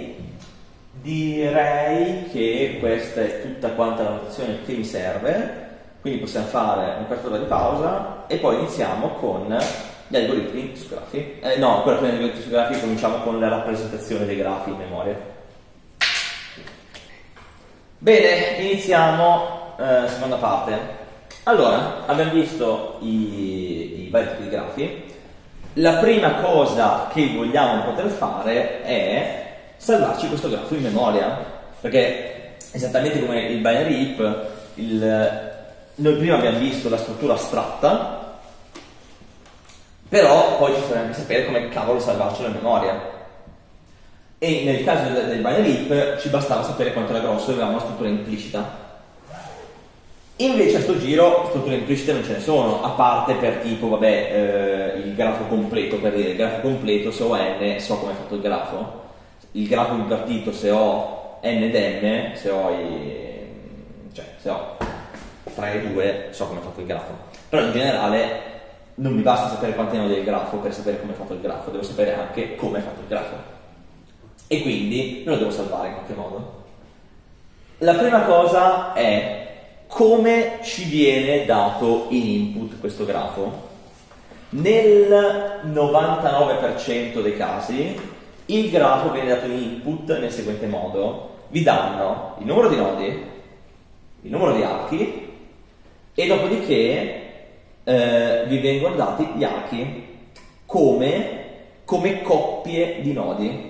Direi che questa è tutta quanta la notazione che mi serve, quindi possiamo fare un quarto d'ora di pausa e poi iniziamo con gli algoritmi su grafi. Eh, no, quello che gli algoritmi su grafi cominciamo con la rappresentazione dei grafi in memoria. Bene, iniziamo eh, seconda parte. Allora, abbiamo visto i, i vari tipi di grafi. La prima cosa che vogliamo poter fare è salvarci questo grafo in memoria, perché esattamente come il binary heap, il, noi prima abbiamo visto la struttura astratta, però poi ci serve anche sapere come cavolo salvarcelo in memoria, e nel caso del, del binary heap ci bastava sapere quanto era grosso e avevamo una struttura implicita. Invece a sto giro strutture implicite non ce ne sono, a parte per tipo, vabbè, eh, il grafo completo, per dire il grafo completo, se ho n so come è fatto il grafo. Il grafo invertito, se ho n ed m, se ho i, cioè se ho tre e due, so come è fatto il grafo. Però in generale non mi basta sapere quanti nodi è il grafo per sapere come è fatto il grafo, devo sapere anche come è fatto il grafo. E quindi me lo devo salvare in qualche modo. La prima cosa è come ci viene dato in input questo grafo. Nel novantanove per cento dei casi il grafo viene dato in input nel seguente modo: vi danno il numero di nodi, il numero di archi e dopodiché eh, vi vengono dati gli archi come, come coppie di nodi,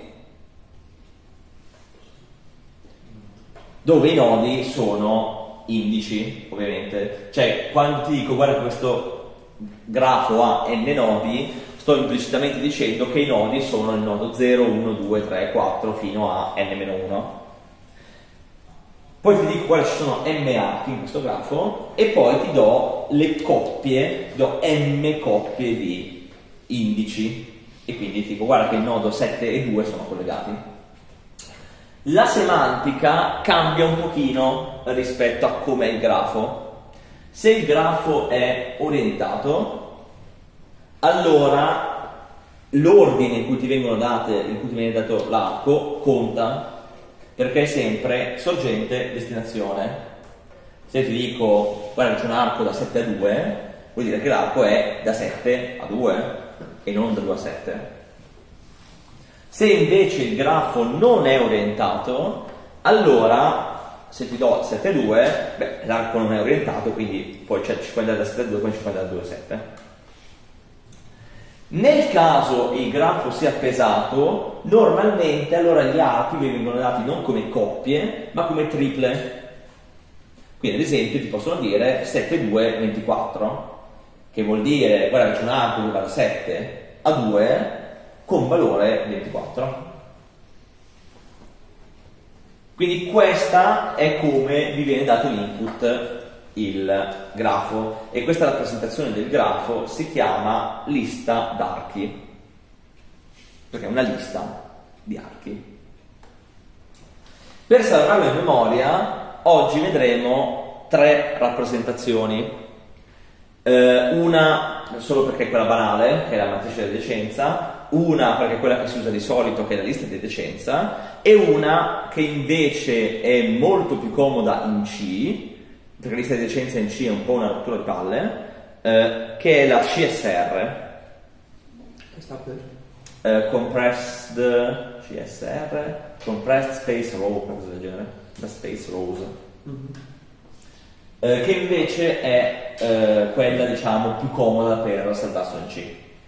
dove i nodi sono indici, ovviamente. Cioè, quando ti dico guarda questo grafo ha n nodi, sto implicitamente dicendo che i nodi sono il nodo zero, uno, due, tre, quattro fino a n meno uno. Poi ti dico guarda ci sono m archi in questo grafo e poi ti do le coppie, ti do m coppie di indici e quindi ti dico guarda che il nodo sette e due sono collegati. La semantica cambia un pochino rispetto a com'è il grafo. Se il grafo è orientato, allora l'ordine in cui ti vengono date, in cui ti viene dato l'arco conta, perché è sempre sorgente, destinazione. Se ti dico guarda c'è un arco da sette a due, vuol dire che l'arco è da sette a due e non da due a sette. Se invece il grafo non è orientato, allora se ti do sette a due, beh, l'arco non è orientato, quindi poi c'è cinquanta da sette a due, poi cinquanta da due a sette. Nel caso il grafo sia pesato, normalmente allora gli archi vi vengono dati non come coppie, ma come triple. Quindi ad esempio ti possono dire sette, due, ventiquattro, che vuol dire guarda c'è un arco che va da sette a due con valore ventiquattro. Quindi questa è come vi viene dato l'input il grafo, e questa rappresentazione del grafo si chiama lista d'archi, perché è una lista di archi. Per salvarlo in memoria oggi vedremo tre rappresentazioni, eh, una solo perché è quella banale, che è la matrice della decenza, una perché è quella che si usa di solito, che è la lista di decenza, e una che invece è molto più comoda in C, perché la lista di decenza in C è un po' una rottura di palle, eh, che è la C S R, che sta per? Eh, compressed C S R, compressed space row, qualcosa del genere, la space rows, mm-hmm. eh, che invece è eh, quella diciamo più comoda per salvarselo in C.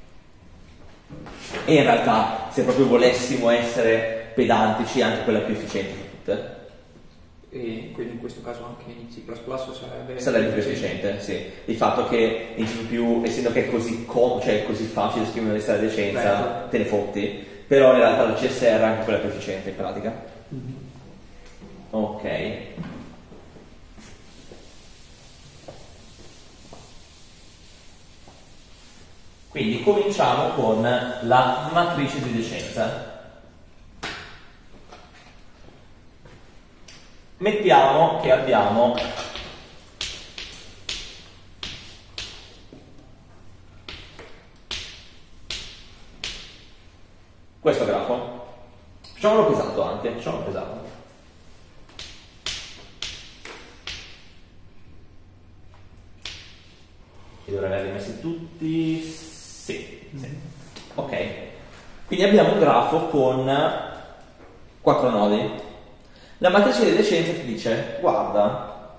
E in realtà, se proprio volessimo essere pedantici, è anche quella più efficiente di tutte. E quindi in questo caso anche in C plus plus sarebbe... Sarebbe più efficiente, sì. Il fatto che in C più, essendo che è così, com- cioè è così facile scrivere una lista di decenza, Beh. te ne fotti. Però in realtà la C S R è anche quella più efficiente in pratica. Mm-hmm. Ok. Quindi cominciamo con la matrice di decenza. Mettiamo che abbiamo questo grafo. Facciamolo pesato anche, facciamolo pesato. Li dovrei averli messi tutti. Sì, sì. Ok. Quindi abbiamo un grafo con quattro nodi. La matrice di decenza ti dice, guarda,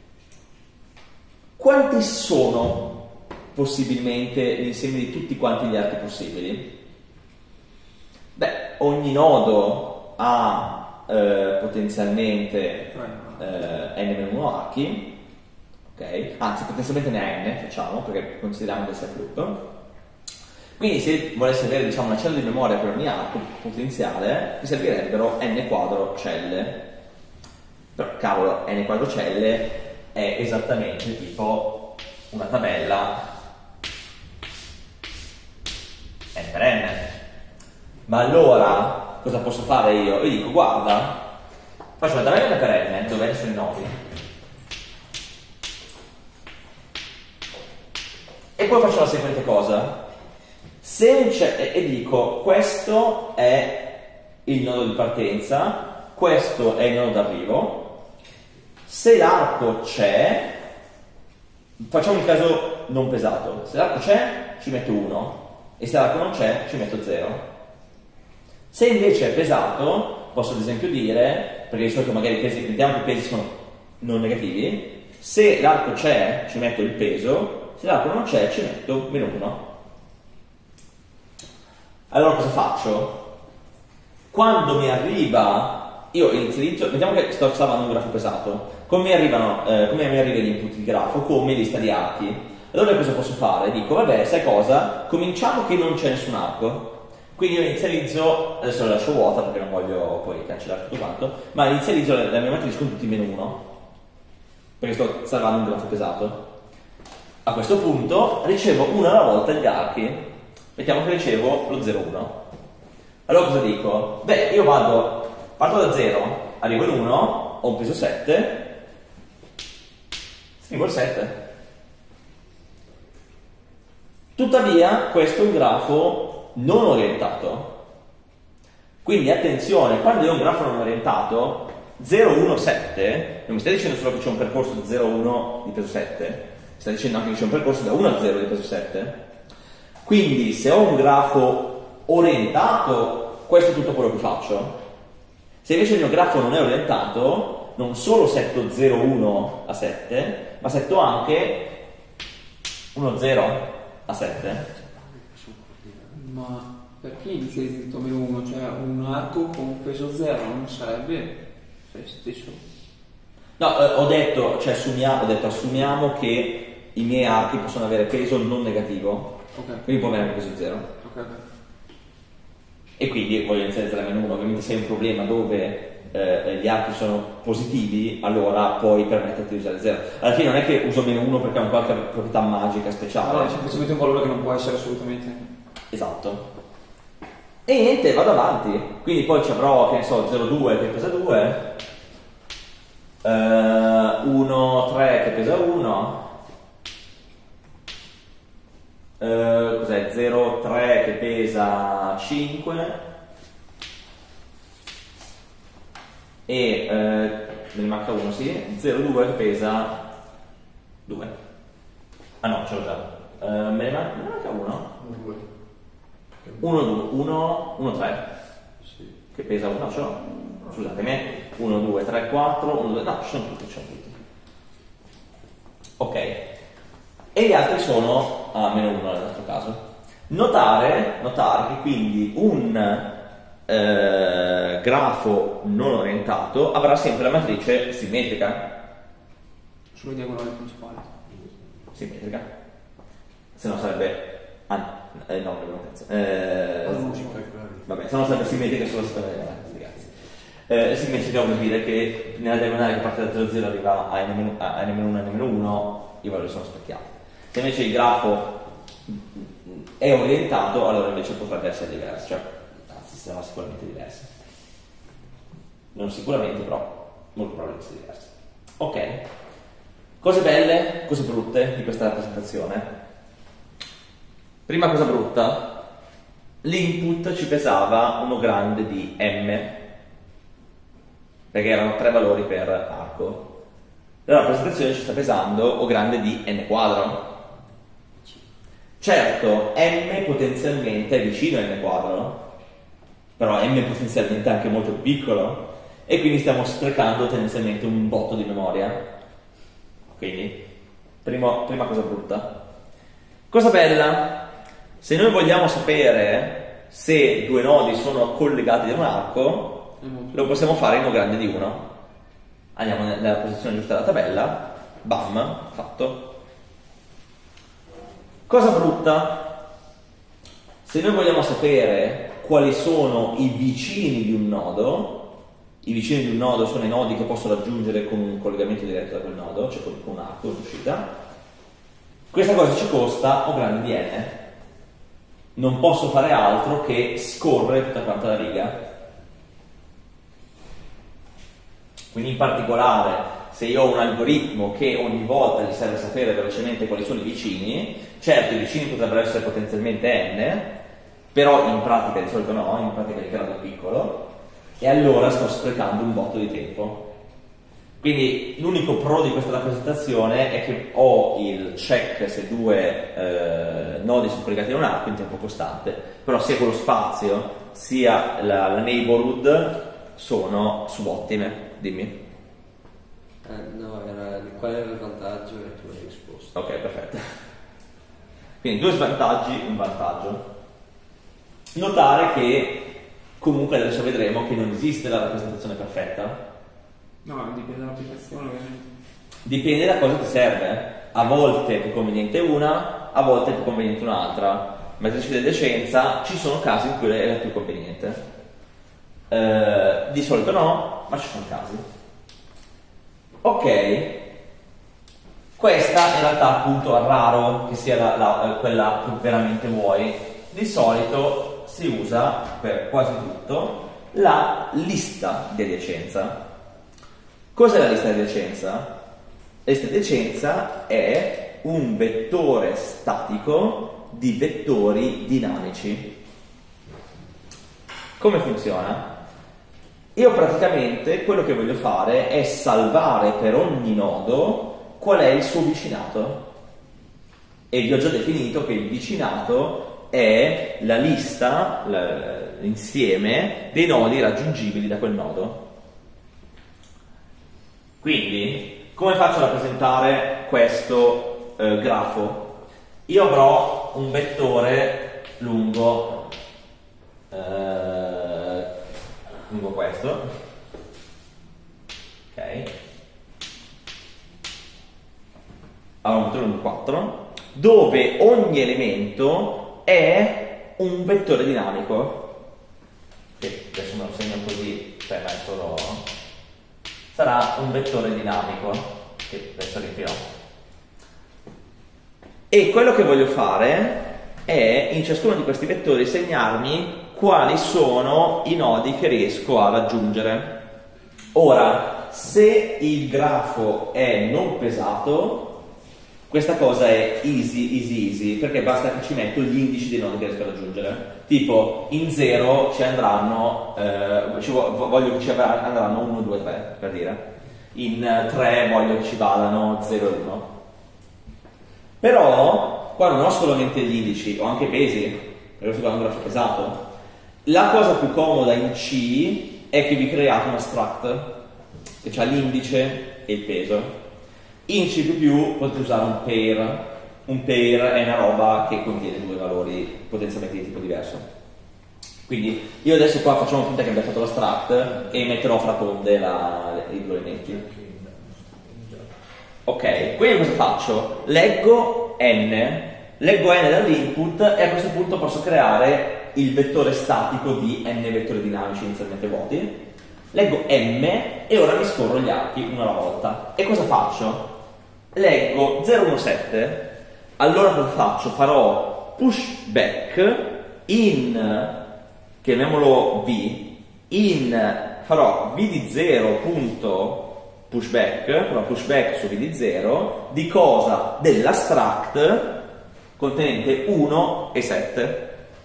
quanti sono possibilmente l'insieme di tutti quanti gli archi possibili? Beh, ogni nodo ha eh, potenzialmente eh, n meno uno archi, ok? Anzi, potenzialmente ne ha n, facciamo, perché consideriamo che sia loop. Quindi se volessi avere, diciamo, una cella di memoria per ogni arco potenziale, mi servirebbero n quadro celle. Però, cavolo, n quadro celle è esattamente tipo una tabella n per n. Ma allora, cosa posso fare io? Io dico, guarda, faccio una tabella n per n, dove n sono i nodi. E poi faccio la seguente cosa. Se c'è, e dico, questo è il nodo di partenza, questo è il nodo d'arrivo. Se l'arco c'è, facciamo il caso non pesato. Se l'arco c'è, ci metto uno, e se l'arco non c'è, ci metto zero. Se invece è pesato, posso ad esempio dire, perché di solito magari i pesi, vediamo che i pesi sono non negativi, se l'arco c'è, ci metto il peso, se l'arco non c'è, ci metto meno uno. Allora cosa faccio? Quando mi arriva, io inizializzo, vediamo che sto salvando un grafo pesato, come mi arrivano, eh, come mi arriva l'input di grafo? Come lista di archi. Allora cosa posso fare? Dico, vabbè, sai cosa? Cominciamo che non c'è nessun arco. Quindi io inizializzo, adesso la lascio vuota perché non voglio poi cancellare tutto quanto, ma inizializzo la, la mia matrice con tutti meno uno, perché sto salvando un grafo pesato. A questo punto ricevo una alla volta gli archi. Mettiamo che ricevo lo zero uno. Allora cosa dico? Beh, io vado, parto da zero, arrivo in uno, ho un peso sette, scrivo il sette. Tuttavia, questo è un grafo non orientato. Quindi attenzione, quando io ho un grafo non orientato, zero uno sette, non mi sta dicendo solo che c'è un percorso zero uno di peso sette, mi sta dicendo anche che c'è un percorso da uno a zero di peso sette. Quindi se ho un grafo orientato, questo è tutto quello che faccio. Se invece il mio grafo non è orientato, non solo setto zero uno a sette, ma setto anche uno zero a sette. Ma perché inizializzi tutto meno uno? Cioè un arco con peso zero non sarebbe lo stesso? No, eh, ho detto, cioè assumiamo, ho detto assumiamo che i miei archi possono avere peso non negativo. Ok. Quindi può avere anche peso zero. Ok, ok. E quindi voglio iniziare da meno uno. Ovviamente se hai un problema dove eh, gli archi sono positivi, allora puoi permetterti di usare zero. Alla fine non è che uso meno uno perché ha una qualche proprietà magica speciale. Allora è semplicemente un valore che non può essere assolutamente. Esatto. E niente, vado avanti. Quindi poi ci avrò, che ne so, zero due che pesa due, eh, uno tre che pesa uno, Uh, cos'è? zero tre che pesa cinque e uh, me ne manca uno, sì, zero due che pesa due. Ah no, ce l'ho già. Uh, me ne manca, me ne manca uno. uno due, uno uno tre che pesa uno, no, ce l'ho. Scusatemi. uno due tre quattro, uno due, no, ci sono tutti, ci sono tutti. Ok. E gli altri sono a meno uno nel nostro caso. Notare, notare che quindi un, eh, eh, grafo non orientato avrà sempre la matrice simmetrica. Sulle diagonali principali. Simmetrica. Se no sarebbe... Ah, eh, no, non penso. Eh, Ah, non so. vabbè, se no sarebbe simmetrica solo se eh, simmetrica vuol dire che nella diagonale che parte da zero zero arriva a n uno e n uno, i valori sono specchiati. Se invece il grafo è orientato, allora invece potrebbe essere diverso, cioè anzi sarà sicuramente diverso. Non sicuramente, però molto probabilmente diverso. Ok. Cose belle, cose brutte di questa rappresentazione. Prima cosa brutta, l'input ci pesava uno grande di m, perché erano tre valori per arco. La rappresentazione ci sta pesando O grande di n quadro. Certo, m potenzialmente è vicino a n quadro, però m potenzialmente è anche molto più piccolo, e quindi stiamo sprecando tendenzialmente un botto di memoria. Quindi, primo, prima cosa brutta. Cosa bella, se noi vogliamo sapere se due nodi sono collegati da un arco, lo possiamo fare in O grande di uno. Andiamo nella posizione giusta della tabella, bam, fatto. Cosa brutta, se noi vogliamo sapere quali sono i vicini di un nodo, i vicini di un nodo sono i nodi che posso raggiungere con un collegamento diretto da quel nodo, cioè con un arco d'uscita, questa cosa ci costa O grande di n. Non posso fare altro che scorrere tutta quanta la riga. Quindi in particolare, se io ho un algoritmo che ogni volta gli serve sapere velocemente quali sono i vicini, certo i vicini potrebbero essere potenzialmente n, però in pratica di solito no, in pratica di grado piccolo, e allora sto sprecando un botto di tempo. Quindi l'unico pro di questa rappresentazione è che ho il check se due eh, nodi sono collegati da un arco in tempo costante, però sia quello spazio sia la, la neighborhood sono subottime. Dimmi. Eh, no, era qual era il vantaggio e tu hai risposto. Ok, perfetto. Quindi due svantaggi, un vantaggio. Notare che comunque adesso vedremo che non esiste la rappresentazione perfetta. No, dipende dall'applicazione ovviamente. Dipende da cosa ti serve. A volte è più conveniente una, a volte è più conveniente un'altra. Matrice di decenza, ci sono casi in cui è la più conveniente. Eh, di solito no, ma ci sono casi. Ok, questa in realtà appunto è raro che sia la, la, quella che veramente vuoi. Di solito si usa per quasi tutto la lista di adiacenza. Cos'è la lista di adiacenza? La lista di adiacenza è un vettore statico di vettori dinamici. Come funziona? Io praticamente quello che voglio fare è salvare per ogni nodo qual è il suo vicinato, e vi ho già definito che il vicinato è la lista, l'insieme dei nodi raggiungibili da quel nodo. Quindi, come faccio a rappresentare questo eh, grafo? Io avrò un vettore lungo eh, lungo questo, ok, avrò un vettore lungo quattro, dove ogni elemento è un vettore dinamico, che adesso me lo segno così, cioè ma è solo... sarà un vettore dinamico, che adesso riempirò. E quello che voglio fare è, in ciascuno di questi vettori, segnarmi quali sono i nodi che riesco a raggiungere. Ora, se il grafo è non pesato, questa cosa è easy, easy, easy, perché basta che ci metto gli indici dei nodi che riesco a raggiungere. Tipo, in zero ci andranno, eh, ci vo- voglio che ci andranno uno, due, tre, per dire. In tre voglio che ci vadano zero e uno. Però, qua non ho solamente gli indici, ho anche i pesi, perché sto guardando un grafo pesato. La cosa più comoda in C è che vi create una struct che ha l'indice e il peso. In C più più potete usare un pair. Un pair è una roba che contiene due valori potenzialmente di tipo diverso. Quindi io adesso qua facciamo finta che abbia fatto la struct e metterò fra conde la, i due elementi. Ok, quindi cosa faccio? Leggo n, leggo n dall'input e a questo punto posso creare il vettore statico di n vettori dinamici inizialmente vuoti. Leggo m e ora mi scorro gli archi una alla volta. E cosa faccio? Leggo zero uno sette, allora cosa faccio? Farò pushback in, chiamiamolo v, in, farò v di zero punto pushback, farò pushback su v di zero, di cosa? Della struct contenente uno e sette.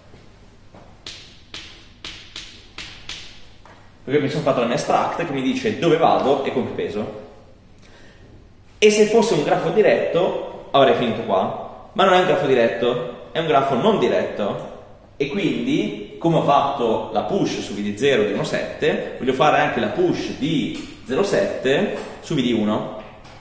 Perché mi sono fatto la mia struct che mi dice dove vado e con che peso. E se fosse un grafo diretto avrei finito qua, ma non è un grafo diretto, è un grafo non diretto, e quindi come ho fatto la push su v di zero di uno sette, voglio fare anche la push di zero sette su v di uno.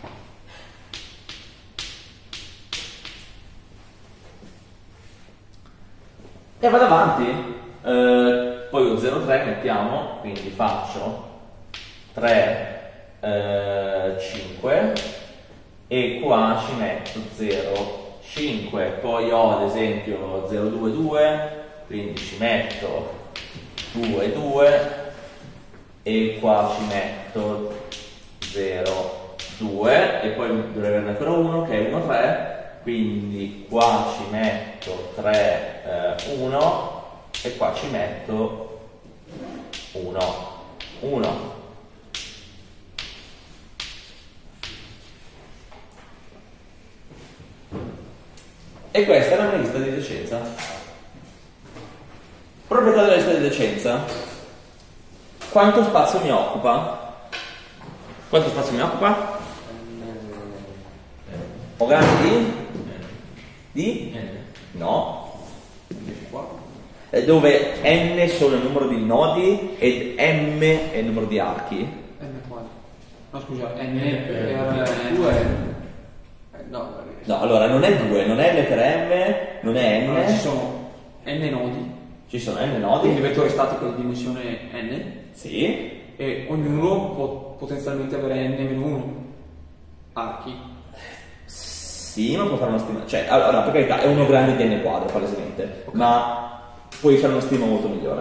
E vado avanti. Uh, poi ho zero tre mettiamo, quindi faccio tre, uh, cinque e qua ci metto zero, cinque, poi ho ad esempio zero due due, quindi ci metto due due e qua ci metto zero due e poi dovrei averne ancora uno che è uno tre, quindi qua ci metto tre uno e qua ci metto uno uno. E questa è la mia lista di decenza. Proprietà della lista di decenza. Quanto spazio mi occupa? Quanto spazio mi occupa? O grande di? Di? No. Dove n sono il numero di nodi ed m è il numero di archi. n quale? No scusa, n per due. No, no, allora non è due, non è n per m, non è n. Allora, ci sono n nodi. Ci sono n nodi. Quindi il vettore statico di dimensione n. Sì. E ognuno può potenzialmente avere n meno uno archi. Sì, ma può fare una stima. Cioè, allora, per carità, è uno grande di n quadro, palesemente. Okay. Ma puoi fare una stima molto migliore.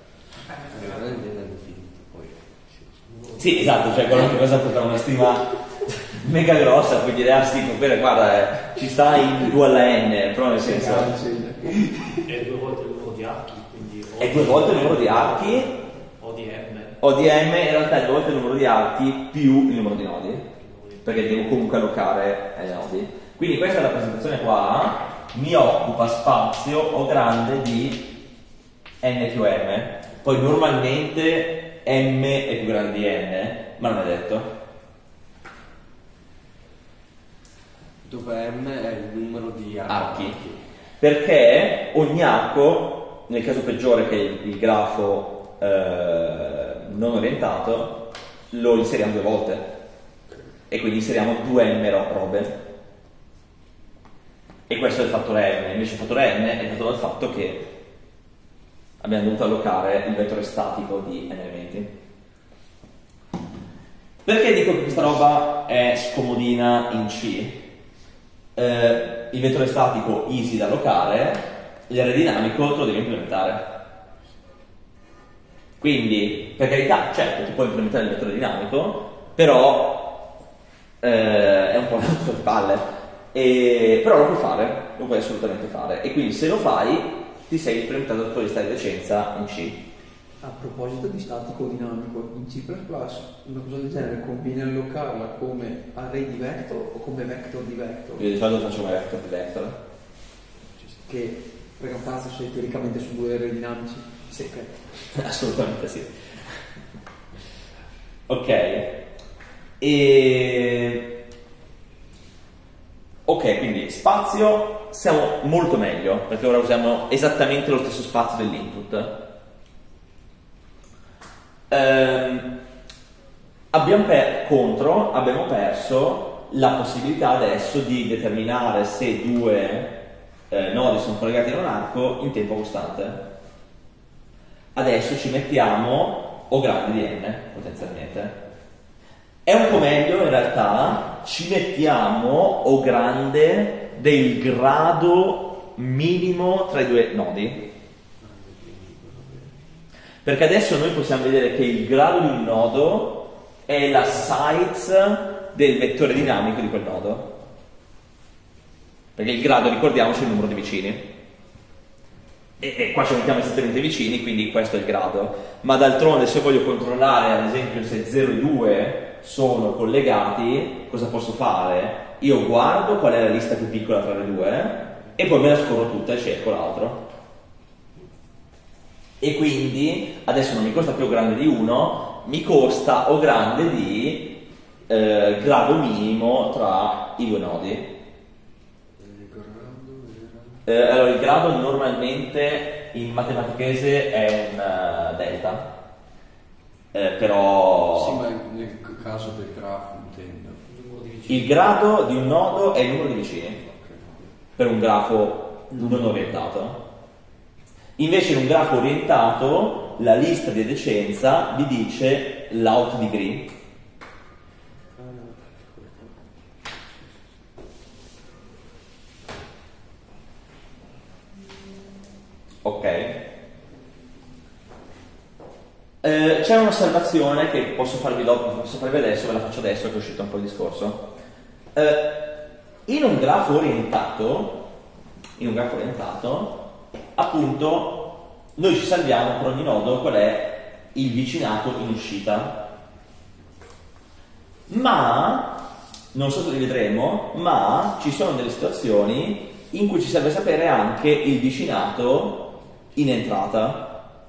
Sì, esatto, cioè qualunque cosa puoi fare una stima mega grossa, puoi dire, ah sì, guarda, eh, ci sta in due alla n, però nel senso... È due volte il numero di archi, quindi... È due volte il numero di archi... O di m. O di m, in realtà è due volte il numero di archi più il numero di nodi, perché devo comunque allocare ai nodi. Quindi questa rappresentazione qua mi occupa spazio O grande di n più m, poi normalmente m è più grande di n, ma non è detto. Dove m è il numero di archi. archi. Perché ogni arco, nel caso peggiore che il, il grafo eh, non orientato, lo inseriamo due volte e quindi inseriamo due m robe. E questo è il fattore n, invece il fattore n è dato dal fatto che abbiamo dovuto allocare il vettore statico di n elementi. Perché dico che questa roba è scomodina in C? Eh, il vettore statico easy da allocare, l'aerodinamico te lo devi implementare. Quindi, per carità, certo, ti puoi implementare il vettore dinamico, però eh, è un po' una rottura di palle. E, però lo puoi fare, lo puoi assolutamente fare. E quindi se lo fai, ti sei implementato la tua lista di decenza in C. A proposito di statico dinamico, in C plus plus una cosa del genere conviene allocarla come array di vector o come vector di vector? Io di solito faccio come vector di vector. Che frega un cazzo se teoricamente su due array dinamici. Sì, okay. Assolutamente sì. Ok. E... Ok, quindi spazio siamo molto meglio, perché ora usiamo esattamente lo stesso spazio dell'input. Ehm, abbiamo per contro, abbiamo perso la possibilità adesso di determinare se due eh, nodi sono collegati in un arco in tempo costante. adesso ci mettiamo O grande di n, potenzialmente. È un po' meglio in realtà, ci mettiamo O grande del grado minimo tra i due nodi. Perché adesso noi possiamo vedere che il grado di un nodo è la size del vettore dinamico di quel nodo. Perché il grado, ricordiamoci, è il numero di vicini. E, e qua ci mettiamo esattamente vicini, quindi questo è il grado. Ma d'altronde, se voglio controllare, ad esempio, se zero e due sono collegati, cosa posso fare? Io guardo qual è la lista più piccola tra le due e poi me la scorro tutta e cerco l'altro. E quindi adesso non mi costa più O grande di uno, mi costa O grande di eh, grado minimo tra i due nodi. Eh, allora, il grado normalmente in matematichese è un uh, delta, eh, però... Sì, ma nel caso del grafo intendo. Il grado di un nodo è il numero di vicini, per un grafo non orientato. Invece in un grafo orientato la lista di adiacenza vi dice l'out degree. Ok. Eh, c'è un'osservazione che posso farvi dopo, posso farvi adesso, ve la faccio adesso che è uscito un po' il discorso. Eh, in un grafo orientato, in un grafo orientato, appunto, noi ci salviamo per ogni nodo qual è il vicinato in uscita. Ma, non so se li vedremo, ma ci sono delle situazioni in cui ci serve sapere anche il vicinato in entrata.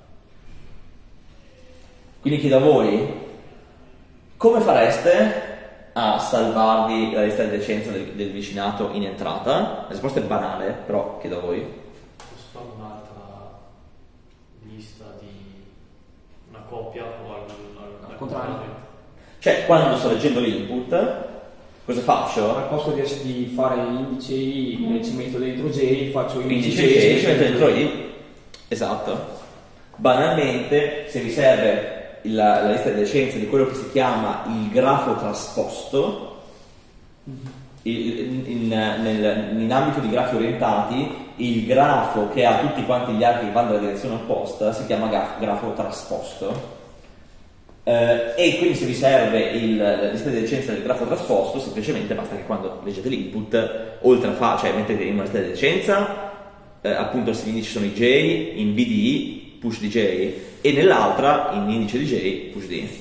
Quindi chiedo a voi, come fareste a salvarvi la lista di adiacenza del, del vicinato in entrata? La risposta è banale, però chiedo a voi. Posso fare un'altra lista di una coppia o al, al, Al contrario. Cioè, quando sto leggendo l'input, cosa faccio? Al posto di, di fare indici, ci metto dentro J, faccio indici Indice J, J, ci metto dentro I. Esatto. Banalmente, se vi serve la, la lista di adiacenza di quello che si chiama il grafo trasposto, il, in, in, nel, in ambito di grafi orientati, il grafo che ha tutti quanti gli archi che vanno nella direzione opposta si chiama grafo, grafo trasposto. Eh, e quindi se vi serve il, la lista di adiacenza del grafo trasposto, semplicemente basta che quando leggete l'input, oltre a fare, cioè mettete in una lista di adiacenza, eh, appunto se gli indici sono i J, in B D I, push di J, e nell'altra, in indice di J, push di.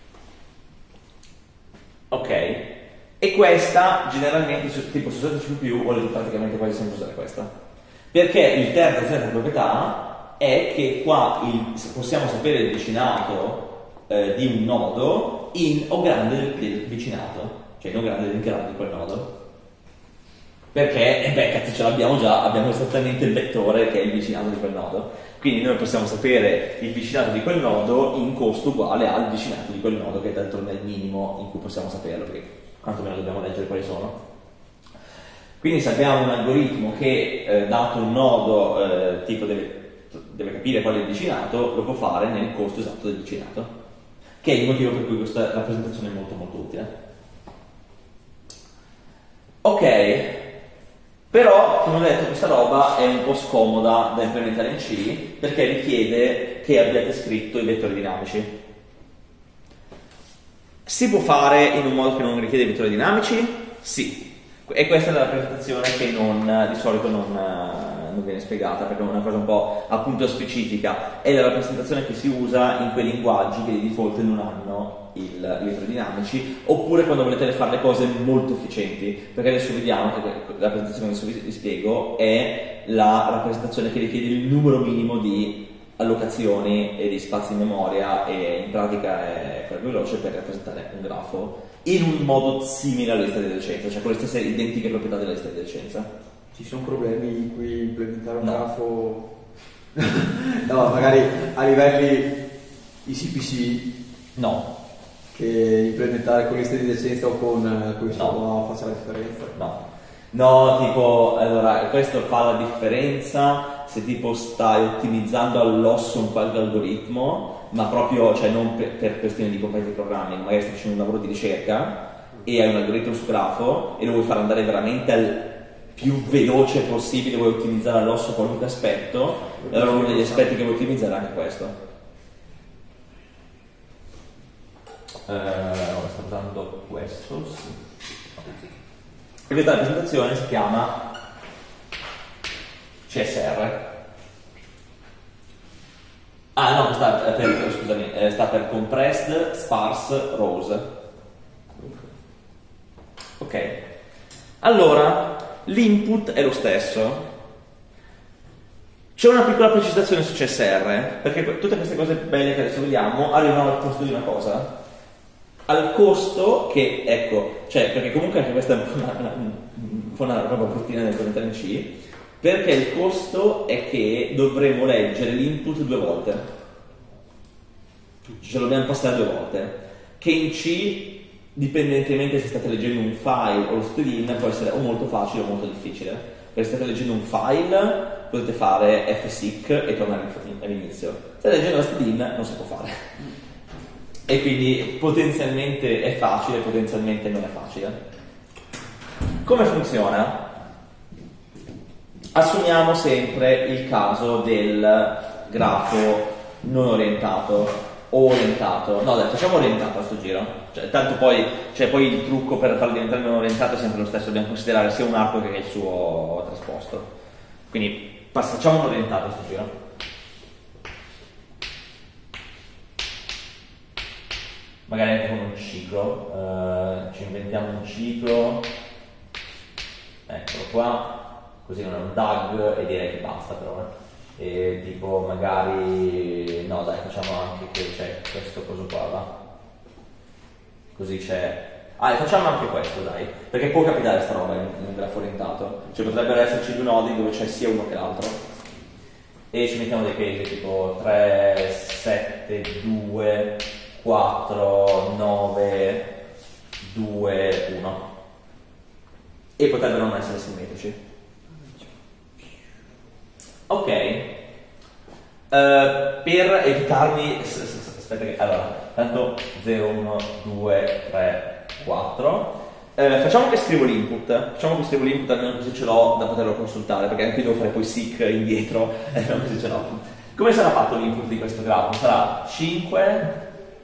Ok? E questa, generalmente, su, tipo su Z C P U, volete praticamente quasi sempre usare questa. Perché il terzo terza proprietà è che qua il, possiamo sapere il vicinato eh, di un nodo in O grande del, del vicinato, cioè in O grande del grado di quel nodo. Perché, e beh, cazzo, ce l'abbiamo già, abbiamo esattamente il vettore che è il vicinato di quel nodo. Quindi noi possiamo sapere il vicinato di quel nodo in costo uguale al vicinato di quel nodo, che d'altronde è il minimo in cui possiamo saperlo, perché quantomeno dobbiamo leggere quali sono. Quindi se abbiamo un algoritmo che, eh, dato un nodo, eh, tipo deve, deve capire qual è il vicinato, lo può fare nel costo esatto del vicinato, che è il motivo per cui questa rappresentazione è molto molto utile. Ok. Però, come ho detto, questa roba è un po' scomoda da implementare in C perché richiede che abbiate scritto i vettori dinamici. Si può fare in un modo che non richiede i vettori dinamici? Sì. E questa è la rappresentazione che non, di solito non, non viene spiegata perché è una cosa un po' appunto specifica. È la rappresentazione che si usa in quei linguaggi che di default non hanno il, i vettori dinamici, oppure quando volete fare le cose molto efficienti, perché adesso vediamo che la rappresentazione che adesso vi, vi spiego è la rappresentazione che richiede il numero minimo di allocazioni e di spazi in memoria, e in pratica è quella più veloce per rappresentare un grafo in un modo simile alla lista di adiacenza, cioè con le stesse identiche proprietà della lista di adiacenza. Ci sono problemi in cui implementare un No. grafo no, magari a livelli I C P C No, che implementare con liste di adiacenza o con questo No. no. faccia la differenza. no. No, tipo, allora, questo fa la differenza se tipo stai ottimizzando all'osso un qualche algoritmo, ma proprio, cioè non per, per questioni di competitive programming, magari stai facendo un lavoro di ricerca e hai un algoritmo su grafo e lo vuoi far andare veramente al più veloce possibile, vuoi ottimizzare all'osso qualunque aspetto, e allora uno degli aspetti che vuoi ottimizzare è anche questo. Eh, ora sto usando questo, sì. In realtà la presentazione si chiama C S R. Ah no, sta per, scusami, eh, sta per Compressed Sparse Rows. Ok. Allora, l'input è lo stesso. C'è una piccola precisazione su C S R, perché tutte queste cose belle che adesso vediamo arrivano al costo di una cosa. Al costo che, ecco, cioè, perché comunque anche questa è una, una, una roba bruttina da implementare in C, perché il costo è che dovremo leggere l'input due volte. Ce lo dobbiamo passare due volte. Che in C, dipendentemente se state leggendo un file o lo std-in, può essere o molto facile o molto difficile. Perché se state leggendo un file potete fare fseek e tornare all'inizio. Se state leggendo lo std-in non si può fare. E quindi potenzialmente è facile, potenzialmente non è facile. Come funziona? Assumiamo sempre il caso del grafo non orientato o orientato. No, dai, facciamo orientato a sto giro. Cioè, tanto poi, cioè, poi il trucco per farlo diventare non orientato è sempre lo stesso, dobbiamo considerare sia un arco che il suo trasposto. Quindi facciamo un orientato a sto giro. Magari anche con un ciclo, uh, ci inventiamo un ciclo, eccolo qua, così non è un tag e direi che basta però, eh. E tipo magari, no dai, facciamo anche che c'è questo coso qua, va? Così c'è, ah e facciamo anche questo dai, perché può capitare sta roba in, in un grafo orientato, cioè potrebbero esserci due nodi dove c'è sia uno che l'altro, e ci mettiamo dei casi tipo tre, sette, due, quattro, nove, due, uno e potrebbero non essere simmetrici. Ok, uh, per evitarmi aspetta che allora tanto zero, uno, due, tre, quattro uh, facciamo che scrivo l'input facciamo che scrivo l'input almeno così ce l'ho da poterlo consultare, perché anche devo fare poi seek indietro e non così ce l'ho. Come sarà fatto l'input di questo grafo? Sarà cinque,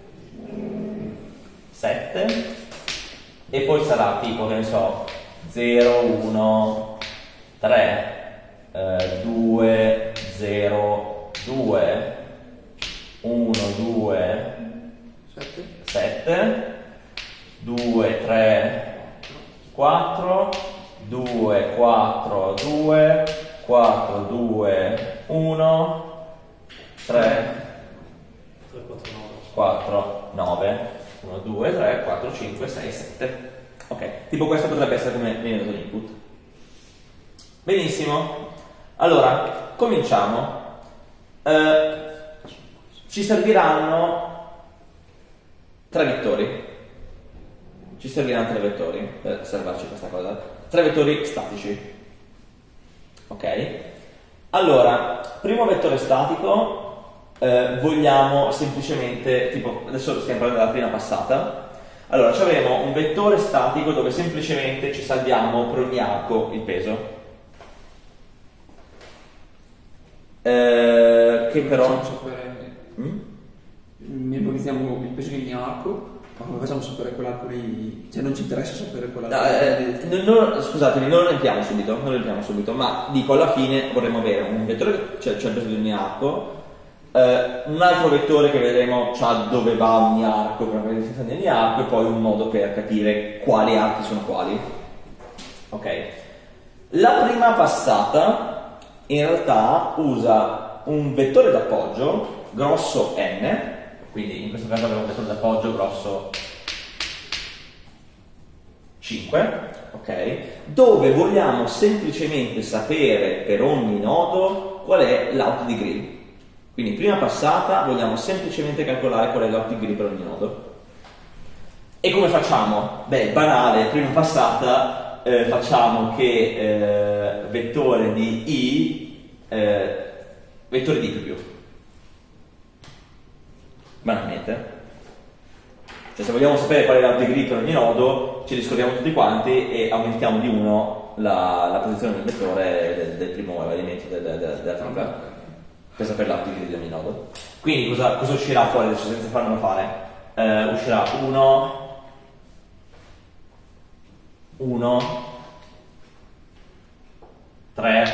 sette e poi sarà tipo, che ne so, zero, uno, tre, eh, due, zero, due, uno, due, sette, due, tre, quattro, due, quattro, due, quattro, due, uno, tre, quattro, nove, uno, due, tre, quattro, cinque, sei, sette. Ok, tipo questo potrebbe essere come viene dato l'input. Benissimo. Allora, cominciamo. Eh, ci serviranno tre vettori. Ci serviranno tre vettori per osservarci questa cosa. Tre vettori statici. Ok? Allora, primo vettore statico. Eh, vogliamo semplicemente, tipo, adesso stiamo parlando della prima passata. Allora, ci avremo un vettore statico dove semplicemente ci salviamo per ogni arco il peso. Eh, che però. Facciamo sapere. Mm? Memorizziamo il peso di ogni arco, ma come facciamo sapere quell'arco lì? Cioè, non ci interessa sapere quell'arco No, eh, non, scusatemi, non lo riempiamo subito, non lo riempiamo subito, ma dico alla fine vorremmo avere un vettore, cioè, cioè il peso di ogni arco. Uh, un altro vettore che vedremo c'ha dove va ogni arco, per la distanza di ogni arco, e poi un modo per capire quali archi sono quali. Ok. La prima passata in realtà usa un vettore d'appoggio grosso n, quindi in questo caso abbiamo un vettore d'appoggio grosso cinque, ok, dove vogliamo semplicemente sapere per ogni nodo qual è l'out degree. Quindi prima passata vogliamo semplicemente calcolare qual è l'out degree per ogni nodo. E come facciamo? Beh, banale, prima passata eh, facciamo che eh, vettore di i eh, vettori di più più. Banalmente. Cioè se vogliamo sapere qual è l'out degree per ogni nodo, ci riscordiamo tutti quanti e aumentiamo di uno la, la posizione del vettore del, del primo elemento del, del, della tripla per sapere l'out degree di ogni nodo. Quindi cosa, cosa uscirà fuori adesso senza farmelo fare? Uh, uscirà uno, uno, tre,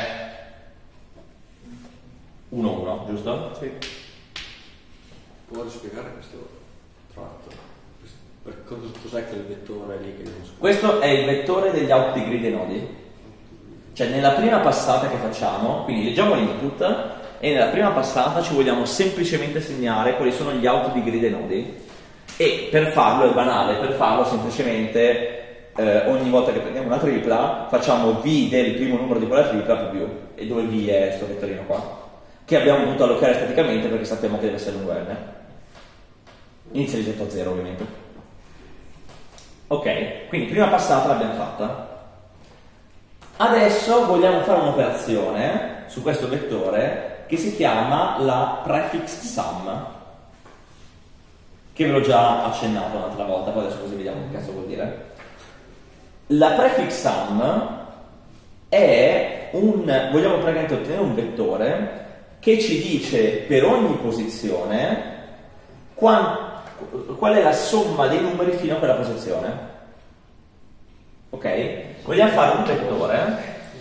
uno, uno, giusto? Sì. Puoi spiegare questo tratto? Per cosa- Cos'è quel vettore lì che non so? Questo è il vettore degli out degree dei nodi. Cioè nella prima passata che facciamo, quindi leggiamo l'input e nella prima passata ci vogliamo semplicemente segnare quali sono gli out degree dei nodi e per farlo è banale, per farlo semplicemente eh, ogni volta che prendiamo una tripla facciamo V del primo numero di quella tripla più più, e dove V è questo vettorino qua che abbiamo dovuto allocare staticamente perché sappiamo che deve essere lungo n. Inizia rigetto a zero ovviamente. Ok, quindi prima passata l'abbiamo fatta. Adesso vogliamo fare un'operazione su questo vettore che si chiama la prefix sum, che ve l'ho già accennato un'altra volta, poi adesso così vediamo che cazzo vuol dire. La prefix sum è un, vogliamo praticamente ottenere un vettore che ci dice per ogni posizione quanto qual è la somma dei numeri fino a quella posizione. Ok? Vogliamo fare un vettore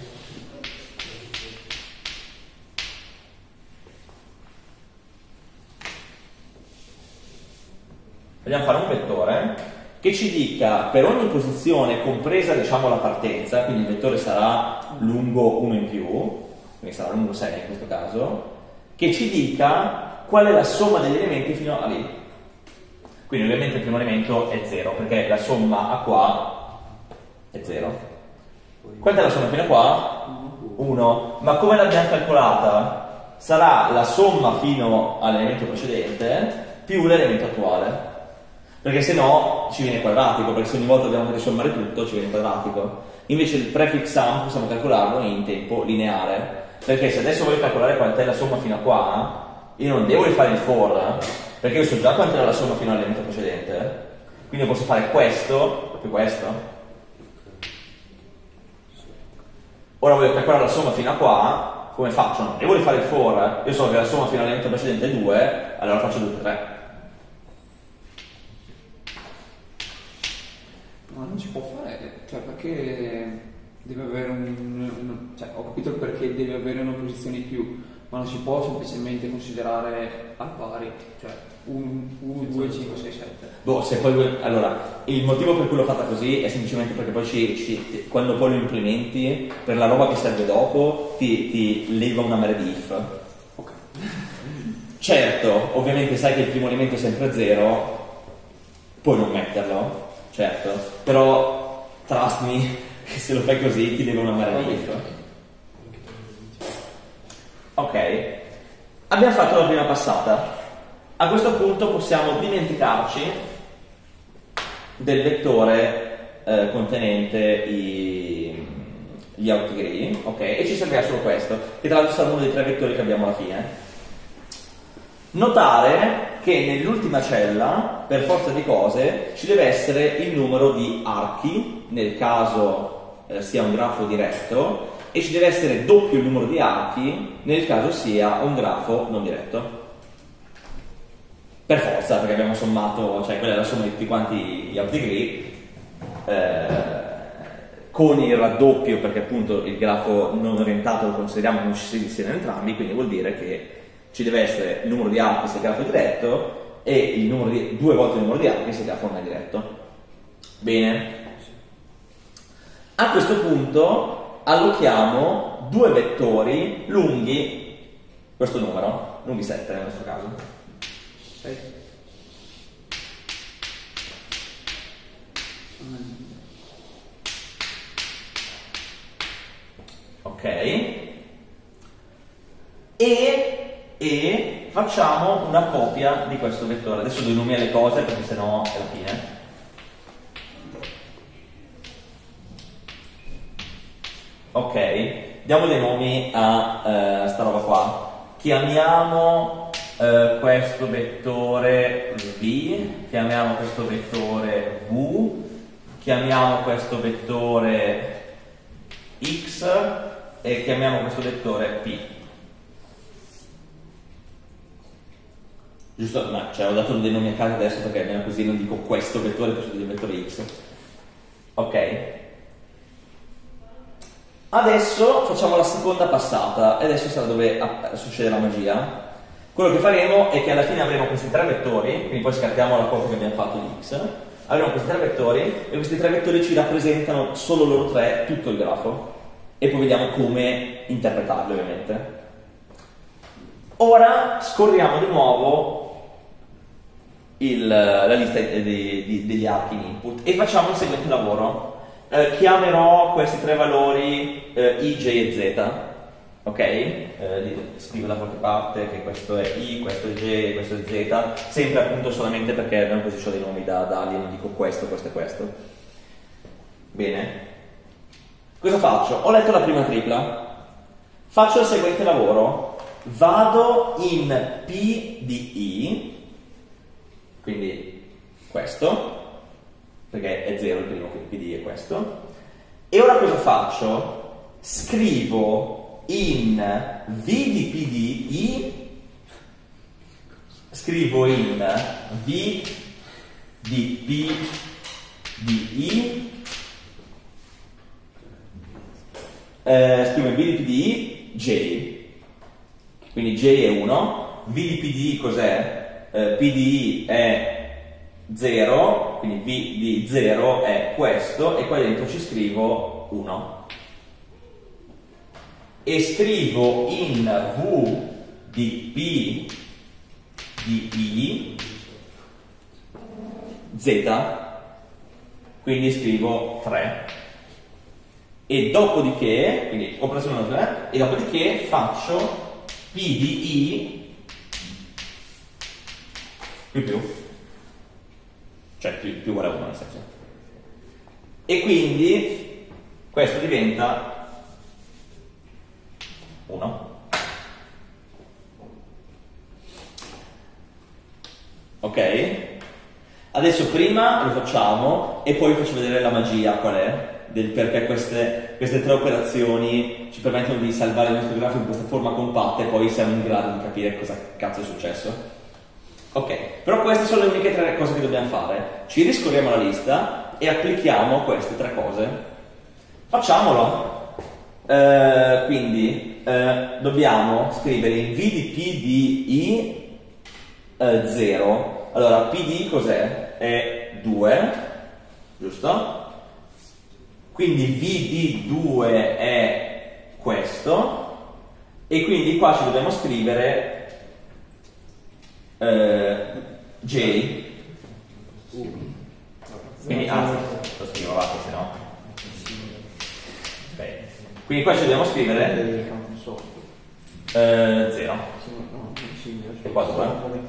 vogliamo fare un vettore che ci dica per ogni posizione compresa diciamo la partenza, quindi il vettore sarà lungo uno in più, quindi sarà lungo sei in questo caso, che ci dica qual è la somma degli elementi fino a lì. Quindi ovviamente il primo elemento è zero, perché la somma a qua è zero. Quanta è la somma fino a qua? uno. Ma come l'abbiamo calcolata? Sarà la somma fino all'elemento precedente più l'elemento attuale. Perché se no ci viene quadratico, perché se ogni volta dobbiamo risommare tutto ci viene quadratico. Invece il prefix sum possiamo calcolarlo in tempo lineare. Perché se adesso voglio calcolare quanta è la somma fino a qua, io non devo rifare il for, perché io so già quanto era la somma fino all'elemento precedente, quindi io posso fare questo più questo. Ora voglio calcolare la somma fino a qua, come faccio? Non devo rifare il for, io so che la somma fino all'elemento precedente è due, allora faccio due più tre. Ma non si può fare, cioè perché deve avere un, un cioè ho capito il perché deve avere una posizione in più, ma non si può semplicemente considerare al pari, cioè uno, due, cinque, sei, sette. Boh, se poi, allora, il motivo per cui l'ho fatta così è semplicemente perché poi ci, ci, quando poi lo implementi, per la roba che serve dopo, ti, ti leva una marea di if. Ok. Certo, ovviamente sai che il primo elemento è sempre zero, puoi non metterlo, certo, però trust me, che se lo fai così ti leva una marea di if. Ok, abbiamo fatto la prima passata. A questo punto possiamo dimenticarci del vettore eh, contenente i, gli out degree, ok? E ci servirà solo questo, che tra l'altro sarà uno dei tre vettori che abbiamo alla fine. Notare che nell'ultima cella, per forza di cose, ci deve essere il numero di archi, nel caso eh, sia un grafo diretto, e ci deve essere doppio il numero di archi nel caso sia un grafo non diretto. Per forza, perché abbiamo sommato, cioè quella è la somma di tutti quanti gli out degree, eh, con il raddoppio, perché appunto il grafo non orientato lo consideriamo come ci siano entrambi, quindi vuol dire che ci deve essere il numero di archi se il grafo è diretto e il numero di, due volte il numero di archi se il grafo non è diretto. Bene. A questo punto allochiamo due vettori lunghi questo numero, lunghi sette nel nostro caso. Ok, e, e facciamo una copia di questo vettore. Adesso denomino le cose perché sennò è la fine. Ok, diamo dei nomi a eh, sta roba qua. Chiamiamo eh, questo vettore V, chiamiamo questo vettore V, chiamiamo questo vettore X e chiamiamo questo vettore P. Giusto? Ma cioè, ho dato dei nomi a caso adesso perché almeno così non dico questo vettore, questo del vettore X. Ok? Adesso facciamo la seconda passata e adesso sarà dove succede la magia. Quello che faremo è che alla fine avremo questi tre vettori, quindi poi scartiamo la cosa che abbiamo fatto di X, avremo questi tre vettori e questi tre vettori ci rappresentano solo loro tre tutto il grafo e poi vediamo come interpretarli ovviamente. Ora scorriamo di nuovo il, la lista di, di, degli archi in input e facciamo il seguente lavoro. Eh, chiamerò questi tre valori eh, I, J e Z, ok? Eh, scrivo da qualche parte che questo è I, questo è J e questo è Z, sempre appunto solamente perché non così ho dei nomi da dargli, non dico questo, questo e questo. Bene. Cosa faccio? Ho letto la prima tripla, faccio il seguente lavoro, vado in P di I, quindi questo, perché è zero il primo, quindi P D è questo. E ora cosa faccio? Scrivo in V di P D I, scrivo in V di P di I, eh, scrivo in V di P di I J, quindi J è uno, V di P di I cos'è? Eh, P di I è zero, quindi V di zero è questo e qua dentro ci scrivo uno e scrivo in V di P di I Z, quindi scrivo tre e dopodiché, quindi operazione tre, e dopodiché faccio P di I più più, cioè più, più uguale a uno nel senso. E quindi questo diventa uno. Ok? Adesso prima lo facciamo e poi vi faccio vedere la magia qual è, del perché queste, queste tre operazioni ci permettono di salvare il nostro grafo in questa forma compatta e poi siamo in grado di capire cosa cazzo è successo. Ok, però queste sono le uniche tre cose che dobbiamo fare. Ci riscorriamo la lista e applichiamo queste tre cose. Facciamolo. Eh, quindi eh, dobbiamo scrivere in V di P di I eh, zero. Allora, P di I cos'è? È due, giusto? Quindi V di due è questo e quindi qua ci dobbiamo scrivere Uh, J, quindi anzi lo scrivo va, se no okay. Quindi qua ci dobbiamo scrivere zero e qua due.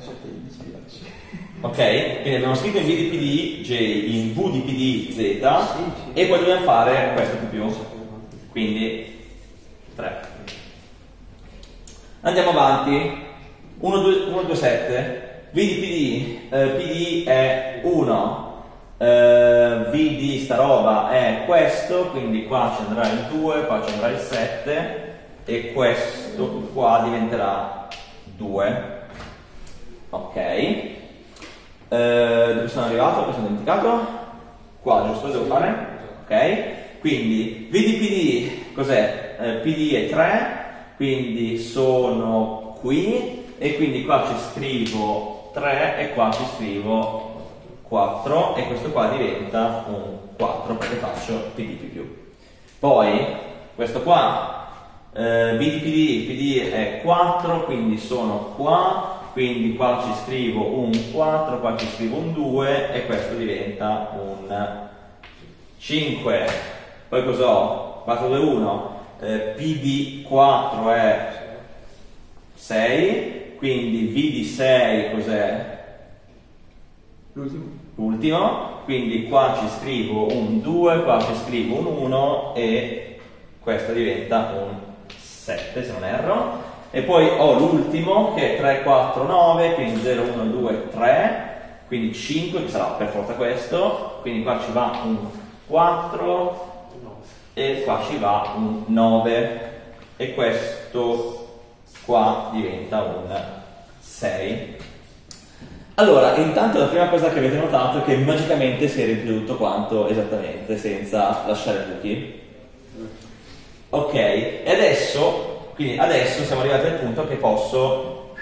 Ok, quindi abbiamo scritto in V di P di J, in V di P di Z e poi dobbiamo fare questo più più, quindi tre. Andiamo avanti. uno, due, sette, V di P di, eh, P di è uno, eh, V di sta roba è questo, quindi qua ci andrà il due, qua ci andrà il sette e questo qua diventerà due. Ok, eh, dove sono arrivato? Dove sono dimenticato? Qua, giusto? Devo fare? Ok, quindi V di P di cos'è? Eh, P di è tre, quindi sono qui. E quindi qua ci scrivo tre e qua ci scrivo quattro e questo qua diventa un quattro perché faccio P D più più. Poi questo qua eh, V di P D, P D è quattro, quindi sono qua, quindi qua ci scrivo un quattro, qua ci scrivo un due e questo diventa un cinque. Poi cos'ho? quattro, due, uno, eh, P di quattro è sei, quindi V di sei cos'è? L'ultimo. L'ultimo, quindi qua ci scrivo un due, qua ci scrivo un uno e questo diventa un sette se non erro, e poi ho l'ultimo che è tre, quattro, nove, quindi zero, uno, due, tre, quindi cinque, che sarà per forza questo, quindi qua ci va un quattro e qua ci va un nove e questo qua diventa un sei. Allora, intanto la prima cosa che avete notato è che magicamente si è riempito tutto quanto esattamente, senza lasciare buchi. Ok, e adesso, quindi adesso siamo arrivati al punto che posso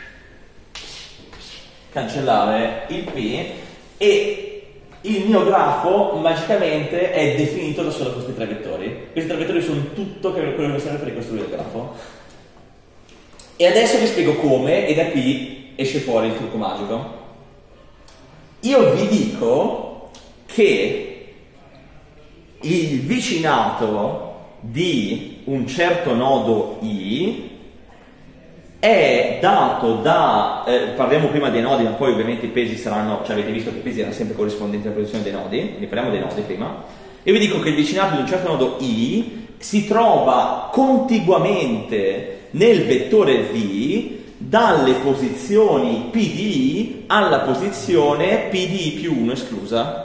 cancellare il P e il mio grafo magicamente è definito da solo questi tre vettori. Questi tre vettori sono tutto quello che serve per ricostruire il grafo. E adesso vi spiego come, e da qui esce fuori il trucco magico. Io vi dico che il vicinato di un certo nodo I è dato da, eh, parliamo prima dei nodi, ma poi ovviamente i pesi saranno, cioè avete visto che i pesi erano sempre corrispondenti alla posizione dei nodi, quindi parliamo dei nodi prima. Io vi dico che il vicinato di un certo nodo I si trova contiguamente nel vettore V dalle posizioni P di I alla posizione P di I più uno esclusa.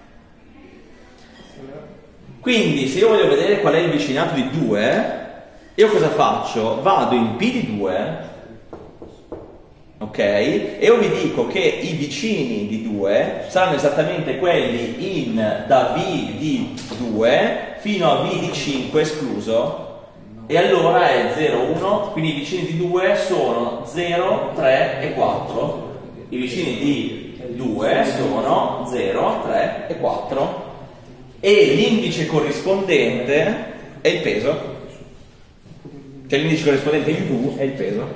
Quindi se io voglio vedere qual è il vicinato di due, io cosa faccio? Vado in P di due, ok? E io vi dico che i vicini di due saranno esattamente quelli in da V di due fino a V di cinque escluso. E allora è zero, uno, quindi i vicini di due sono zero, tre e quattro. I vicini di due sono zero, tre e quattro. E l'indice corrispondente è il peso. Cioè l'indice corrispondente in V è il peso.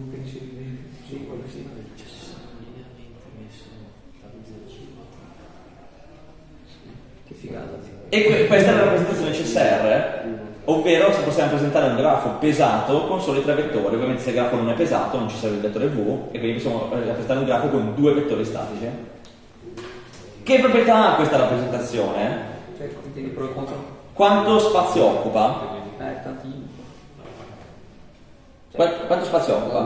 Che figata. E que- questa è la rappresentazione C S R. Ovvero se possiamo presentare un grafo pesato con solo i tre vettori. Ovviamente se il grafo non è pesato non ci serve il vettore V e quindi possiamo rappresentare un grafo con due vettori statici. Che proprietà ha questa rappresentazione? Cioè, quindi pro e contro? Quanto spazio occupa? Eh, tantino. Qu- quanto spazio occupa?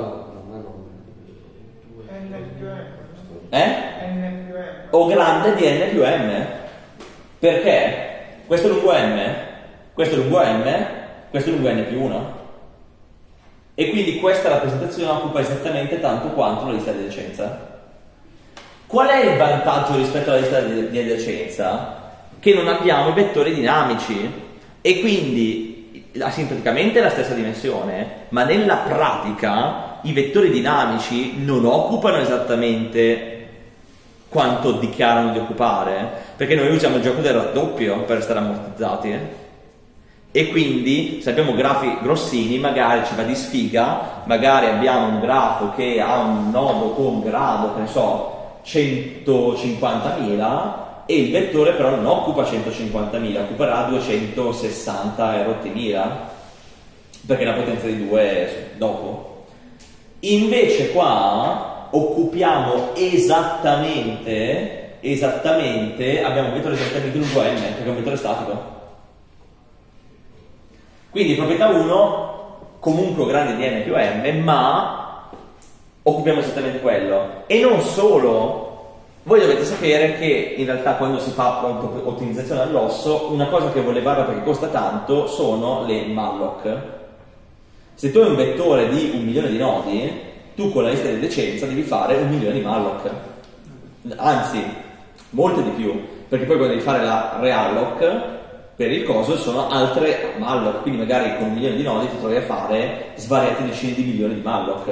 N più M. Eh? N più M. O grande di N più M. Perché? Questo è lungo M, questo è lungo M, questo è lungo N più uno. E quindi questa rappresentazione occupa esattamente tanto quanto la lista di adiacenza. Qual è il vantaggio rispetto alla lista di, di adiacenza? Che non abbiamo i vettori dinamici e quindi asintoticamente è la stessa dimensione, ma nella pratica i vettori dinamici non occupano esattamente quanto dichiarano di occupare, perché noi usiamo il gioco del raddoppio per restare ammortizzati. Eh? E quindi se abbiamo grafi grossini magari ci va di sfiga, magari abbiamo un grafo che ha un nodo con grado, che ne so, centocinquantamila e il vettore però non occupa centocinquantamila, occuperà duecentosessanta e rottimila perché la potenza di due è dopo. Invece qua occupiamo esattamente esattamente abbiamo un vettore esattamente lungo m perché è un vettore statico. Quindi proprietà uno comunque grande di n più m, ma occupiamo esattamente quello. E non solo, voi dovete sapere che in realtà quando si fa ottimizzazione all'osso, una cosa che vuole levarla perché costa tanto sono le malloc. Se tu hai un vettore di un milione di nodi, tu con la lista di adiacenza devi fare un milione di malloc. Anzi, molte di più, perché poi quando devi fare la realloc per il coso sono altre malloc, quindi magari con un milione di nodi ti trovi a fare svariate decine di milioni di malloc.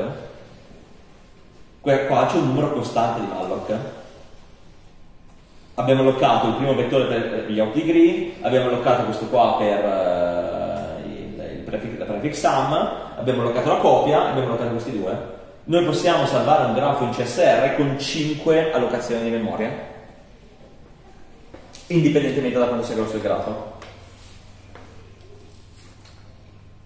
Qua c'è un numero costante di malloc. Abbiamo allocato il primo vettore per gli outdegree, abbiamo allocato questo qua per uh, il, il prefix, la prefix sum, abbiamo allocato la copia e abbiamo allocato questi due. Noi possiamo salvare un grafo in C S R con cinque allocazioni di memoria, indipendentemente da quanto sia grosso il grafo.